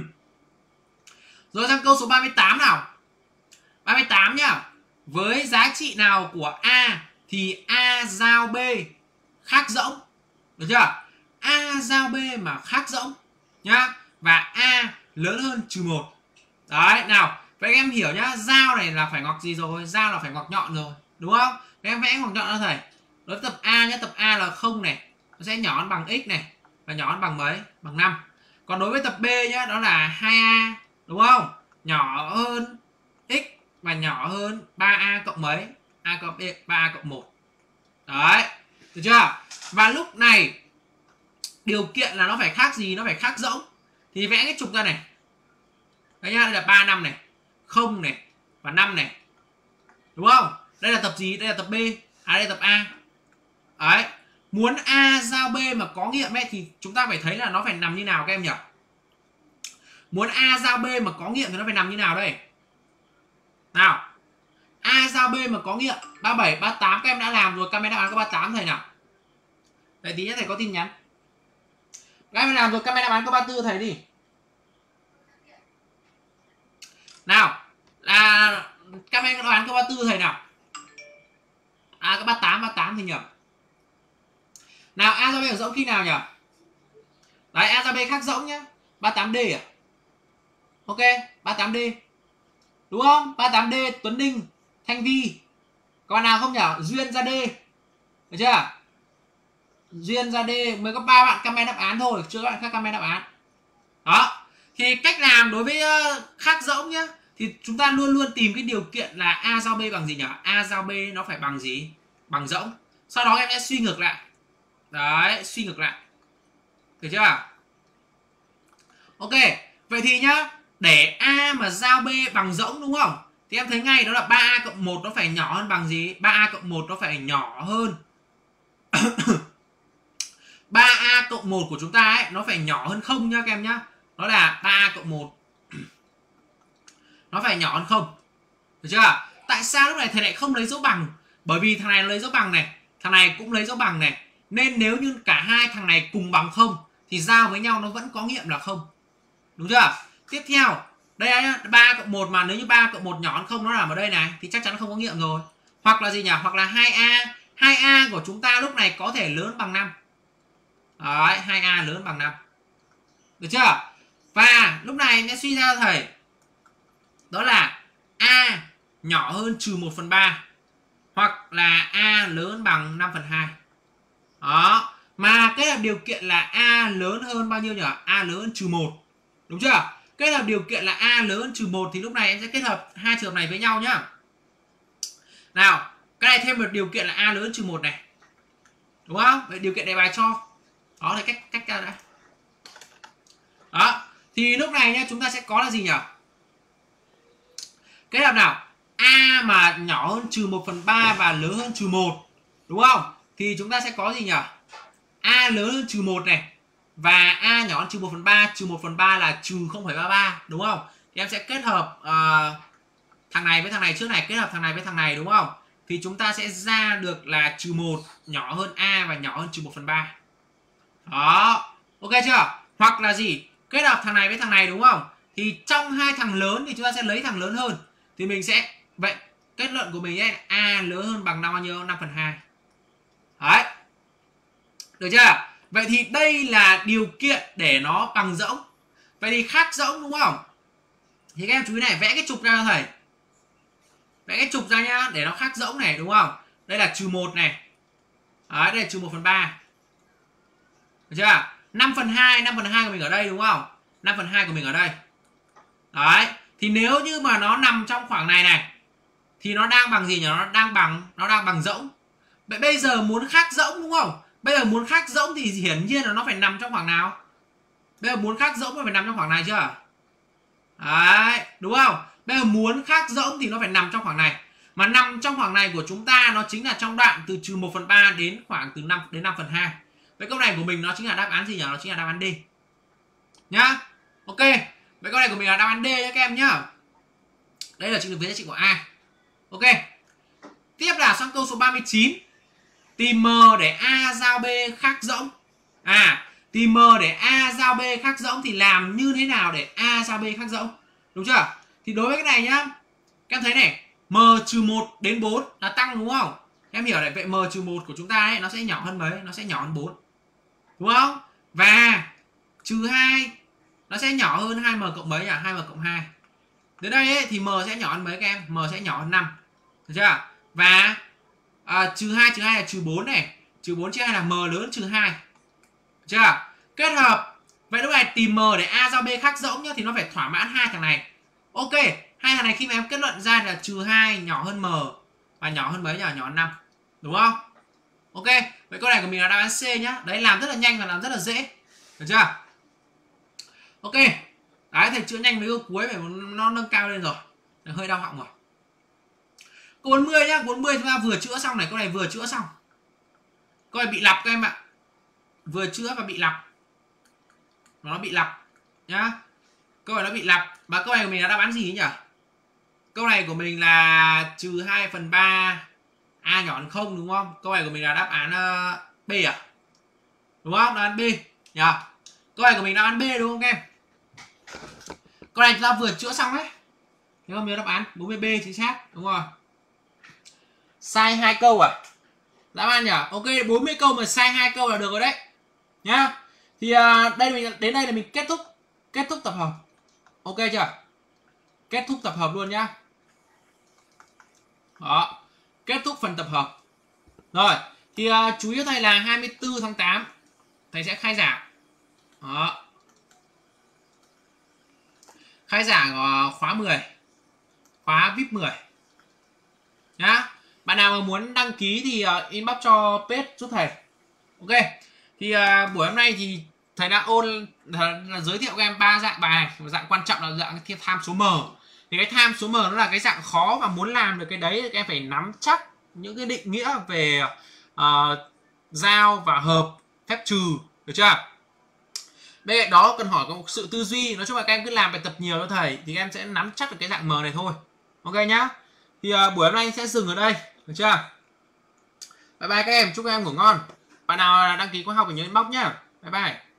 Rồi sang câu số ba mươi tám nào. ba mươi tám nhá. Với giá trị nào của A thì A giao B khác rỗng. Được chưa? A giao B mà khác rỗng nhá. Và A lớn hơn trừ một. Đấy, nào. Vậy các em hiểu nhá, giao này là phải ngoặc gì rồi? Giao là phải ngoặc nhọn rồi, đúng không? Các em vẽ ngoặc nhọn cho thầy. Đối với tập A nhá, tập A là không này, nó sẽ nhỏ hơn bằng x này và nhỏ hơn bằng mấy? Bằng năm. Còn đối với tập B nhá, đó là hai A, đúng không? Nhỏ hơn x và nhỏ hơn ba A cộng mấy? A cộng B, ba A cộng một. Đấy, được chưa? Và lúc này điều kiện là nó phải khác gì? Nó phải khác rỗng. Thì vẽ cái trục ra này. Đấy nhá, đây là ba, năm này, không này và năm này. Đúng không? Đây là tập gì? Đây là tập B. À đây là tập A. Đấy. Muốn A giao B mà có nghiệm ấy thì chúng ta phải thấy là nó phải nằm như nào các em nhỉ? Muốn A giao B mà có nghiệm thì nó phải nằm như nào đây? Nào. A giao B mà có nghiệm ba mươi bảy, ba mươi tám các em đã làm rồi, camera đáp án có ba mươi tám thầy nào. Đấy tí nữa thầy có tin nhắn. Các em làm rồi, camera đáp án có ba mươi tư thầy đi. Nào, là các em đoán câu ba mươi tư thầy nào. À có ba mươi tám, ba mươi tám thì nhầm. Nào A giao B ở rỗng khi nào nhỉ? Đấy, A giao B khác rỗng nhá. ba mươi tám D à? Ok, ba mươi tám D. Đúng không? ba mươi tám D Tuấn Đinh, Thanh Vi. Có bạn nào không nhỉ? Duyên ra D. Được chưa? Duyên ra D, mới có ba bạn comment đáp án thôi, chưa các bạn khác comment đáp án. Đó. Thì cách làm đối với khác rỗng nhá, thì chúng ta luôn luôn tìm cái điều kiện là A giao B bằng gì nhỉ? A giao B nó phải bằng gì? bằng rỗng. Sau đó em sẽ suy ngược lại. Đấy, suy ngược lại. Được chưa? Ok, vậy thì nhá, để A mà giao B bằng rỗng đúng không? Thì em thấy ngay đó là ba A cộng một nó phải nhỏ hơn bằng gì? ba A cộng một nó phải nhỏ hơn ba A cộng một của chúng ta ấy, nó phải nhỏ hơn không nhá các em nhá. Đó là ba A cộng một nó phải nhỏ hơn không. Được chưa? Tại sao lúc này thầy lại không lấy dấu bằng? Bởi vì thằng này lấy dấu bằng này, thằng này cũng lấy dấu bằng này. Nên nếu như cả hai thằng này cùng bằng không thì giao với nhau nó vẫn có nghiệm là không. Đúng chưa? Tiếp theo, đây nhá, ba cộng một mà nếu như ba cộng một nhỏ hơn không nó nằm ở đây này thì chắc chắn không có nghiệm rồi. Hoặc là gì nhỉ? Hoặc là hai A, hai A của chúng ta lúc này có thể lớn bằng năm. Đấy, hai A lớn bằng năm. Được chưa? Và lúc này em sẽ suy ra thầy. Đó là A nhỏ hơn trừ một phần ba. Hoặc là A lớn bằng năm phần hai. Đó. Mà cái điều kiện là A lớn hơn bao nhiêu nhỉ? A lớn hơn trừ một. Đúng chưa? Kết hợp điều kiện là A lớn hơn trừ một thì lúc này em sẽ kết hợp hai trường hợp này với nhau nhá. Nào, cái này thêm một điều kiện là A lớn hơn trừ một này. Đúng không? Vậy điều kiện đề bài cho. Đó là cách cách ra đã. Đó. Thì lúc này nhá, chúng ta sẽ có là gì nhỉ? Kết hợp nào? A mà nhỏ hơn trừ một phần ba và lớn hơn trừ một. Đúng không? Thì chúng ta sẽ có gì nhỉ? A lớn hơn trừ một này. Và A nhỏ hơn trừ một phần ba. Trừ một phần ba là trừ không phẩy ba ba. Đúng không? Thì em sẽ kết hợp uh, thằng này với thằng này trước này. Kết hợp thằng này với thằng này đúng không? Thì chúng ta sẽ ra được là trừ một nhỏ hơn A và nhỏ hơn trừ một phần ba. Đó. Ok chưa? Hoặc là gì? Kết hợp thằng này với thằng này đúng không? Thì trong hai thằng lớn thì chúng ta sẽ lấy thằng lớn hơn. Thì mình sẽ... Vậy kết luận của mình ấy, A lớn hơn bằng năm bao nhiêu? năm phần hai. Đấy. Được chưa? Vậy thì đây là điều kiện để nó bằng rỗng. Vậy thì khác rỗng đúng không? Thì các em chú ý này, vẽ cái trục ra cho thầy. Vẽ cái trục ra nhá, để nó khác rỗng này đúng không? Đây là trừ một này. Đấy, đây là trừ một phần ba. Được chưa? năm phần hai, năm phần hai của mình ở đây đúng không? năm phần hai của mình ở đây. Đấy, thì nếu như mà nó nằm trong khoảng này này thì nó đang bằng gì nhỉ? Nó đang bằng nó đang bằng rỗng. Vậy bây giờ muốn khác rỗng đúng không? Bây giờ muốn khác rỗng thì hiển nhiên là nó phải nằm trong khoảng nào? Bây giờ muốn khác rỗng nó phải nằm trong khoảng này chưa? Đấy, đúng không? Bây giờ muốn khác rỗng thì nó phải nằm trong khoảng này. Mà nằm trong khoảng này của chúng ta nó chính là trong đoạn từ trừ một phần ba đến khoảng từ năm đến năm phần hai. Vậy câu này của mình nó chính là đáp án gì nhỉ? Nó chính là đáp án D. Nhá. Ok. Vậy câu này của mình là đáp án D nhá các em nhá. Đây là trình được với giá trị của A. Ok. Tiếp là sang câu số ba mươi chín. Tìm M để A giao B khác rỗng. À, tìm M để A giao B khác rỗng thì làm như thế nào để A giao B khác rỗng? Đúng chưa? Thì đối với cái này nhá, các em thấy này, M trừ một đến bốn là tăng đúng không? Em hiểu này, vậy M trừ một của chúng ta ấy, nó sẽ nhỏ hơn mấy? Nó sẽ nhỏ hơn bốn. Đúng không? Và trừ hai nó sẽ nhỏ hơn hai M cộng mấy nhỉ? hai M cộng hai. Đến đây ấy, thì M sẽ nhỏ hơn mấy các em? M sẽ nhỏ hơn năm. Được chưa? Và à, trừ hai trừ hai là trừ bốn này. Trừ bốn chia hai là M lớn trừ hai. Được chưa? Kết hợp. Vậy lúc này tìm M để A giao B khác rỗng nhá, thì nó phải thỏa mãn hai thằng này. Ok, hai thằng này khi mà em kết luận ra là trừ hai nhỏ hơn M và nhỏ hơn mấy nhỉ? Nhỏ hơn năm. Đúng không? Ok, vậy câu này của mình là đáp án C nhá. Đấy, làm rất là nhanh và làm rất là dễ. Được chưa? Ok. Đấy, thầy chữa nhanh mấy câu cuối phải nó nâng cao lên rồi. Đấy, hơi đau họng rồi. Câu bốn mươi nhá, bốn mươi chúng ta vừa chữa xong này, câu này vừa chữa xong. Câu này bị lặp các em ạ. Vừa chữa và bị lặp. Nó bị lặp nhá. Câu này nó bị lặp. Và câu này của mình là đáp án gì nhỉ? Câu này của mình là trừ hai phần ba A nhỏ hơn không đúng không? Câu này của mình là đáp án uh, B à? Đúng không? Đáp án B nhỉ? Câu này của mình đáp án B đúng không các em? Câu này chúng ta vừa chữa xong đấy. Thế không nhớ đáp án bốn mươi B chính xác đúng không? Sai hai câu à? Đáp án nhỉ? Ok, bốn mươi câu mà sai hai câu là được rồi đấy. Nhá. Thì uh, đây mình đến đây là mình kết thúc kết thúc tập hợp. Ok chưa? Kết thúc tập hợp luôn nhá. Đó. Kết thúc phần tập hợp. Rồi, thì uh, chú ý cho thầy là hai mươi tư tháng tám thầy sẽ khai giảng. Đó. Khai giảng uh, khóa mười. Khóa vê i pê mười. Nhá. Bạn nào mà muốn đăng ký thì uh, inbox cho page giúp thầy. Ok. Thì uh, buổi hôm nay thì thầy đã ôn là, là giới thiệu các em ba dạng bài. Dạng quan trọng là dạng tham số M. Thì cái tham số M nó là cái dạng khó, và muốn làm được cái đấy thì các em phải nắm chắc những cái định nghĩa về uh, giao và hợp, phép trừ, được chưa? Bên cạnh đó cần hỏi có một sự tư duy. Nói chung là các em cứ làm bài tập nhiều cho thầy thì các em sẽ nắm chắc được cái dạng M này thôi. Ok nhá. Thì uh, buổi hôm nay sẽ dừng ở đây, được chưa? Bye bye các em, chúc các em ngủ ngon. Bạn nào đăng ký khóa học phải nhớ inbox nhá. Bye bye.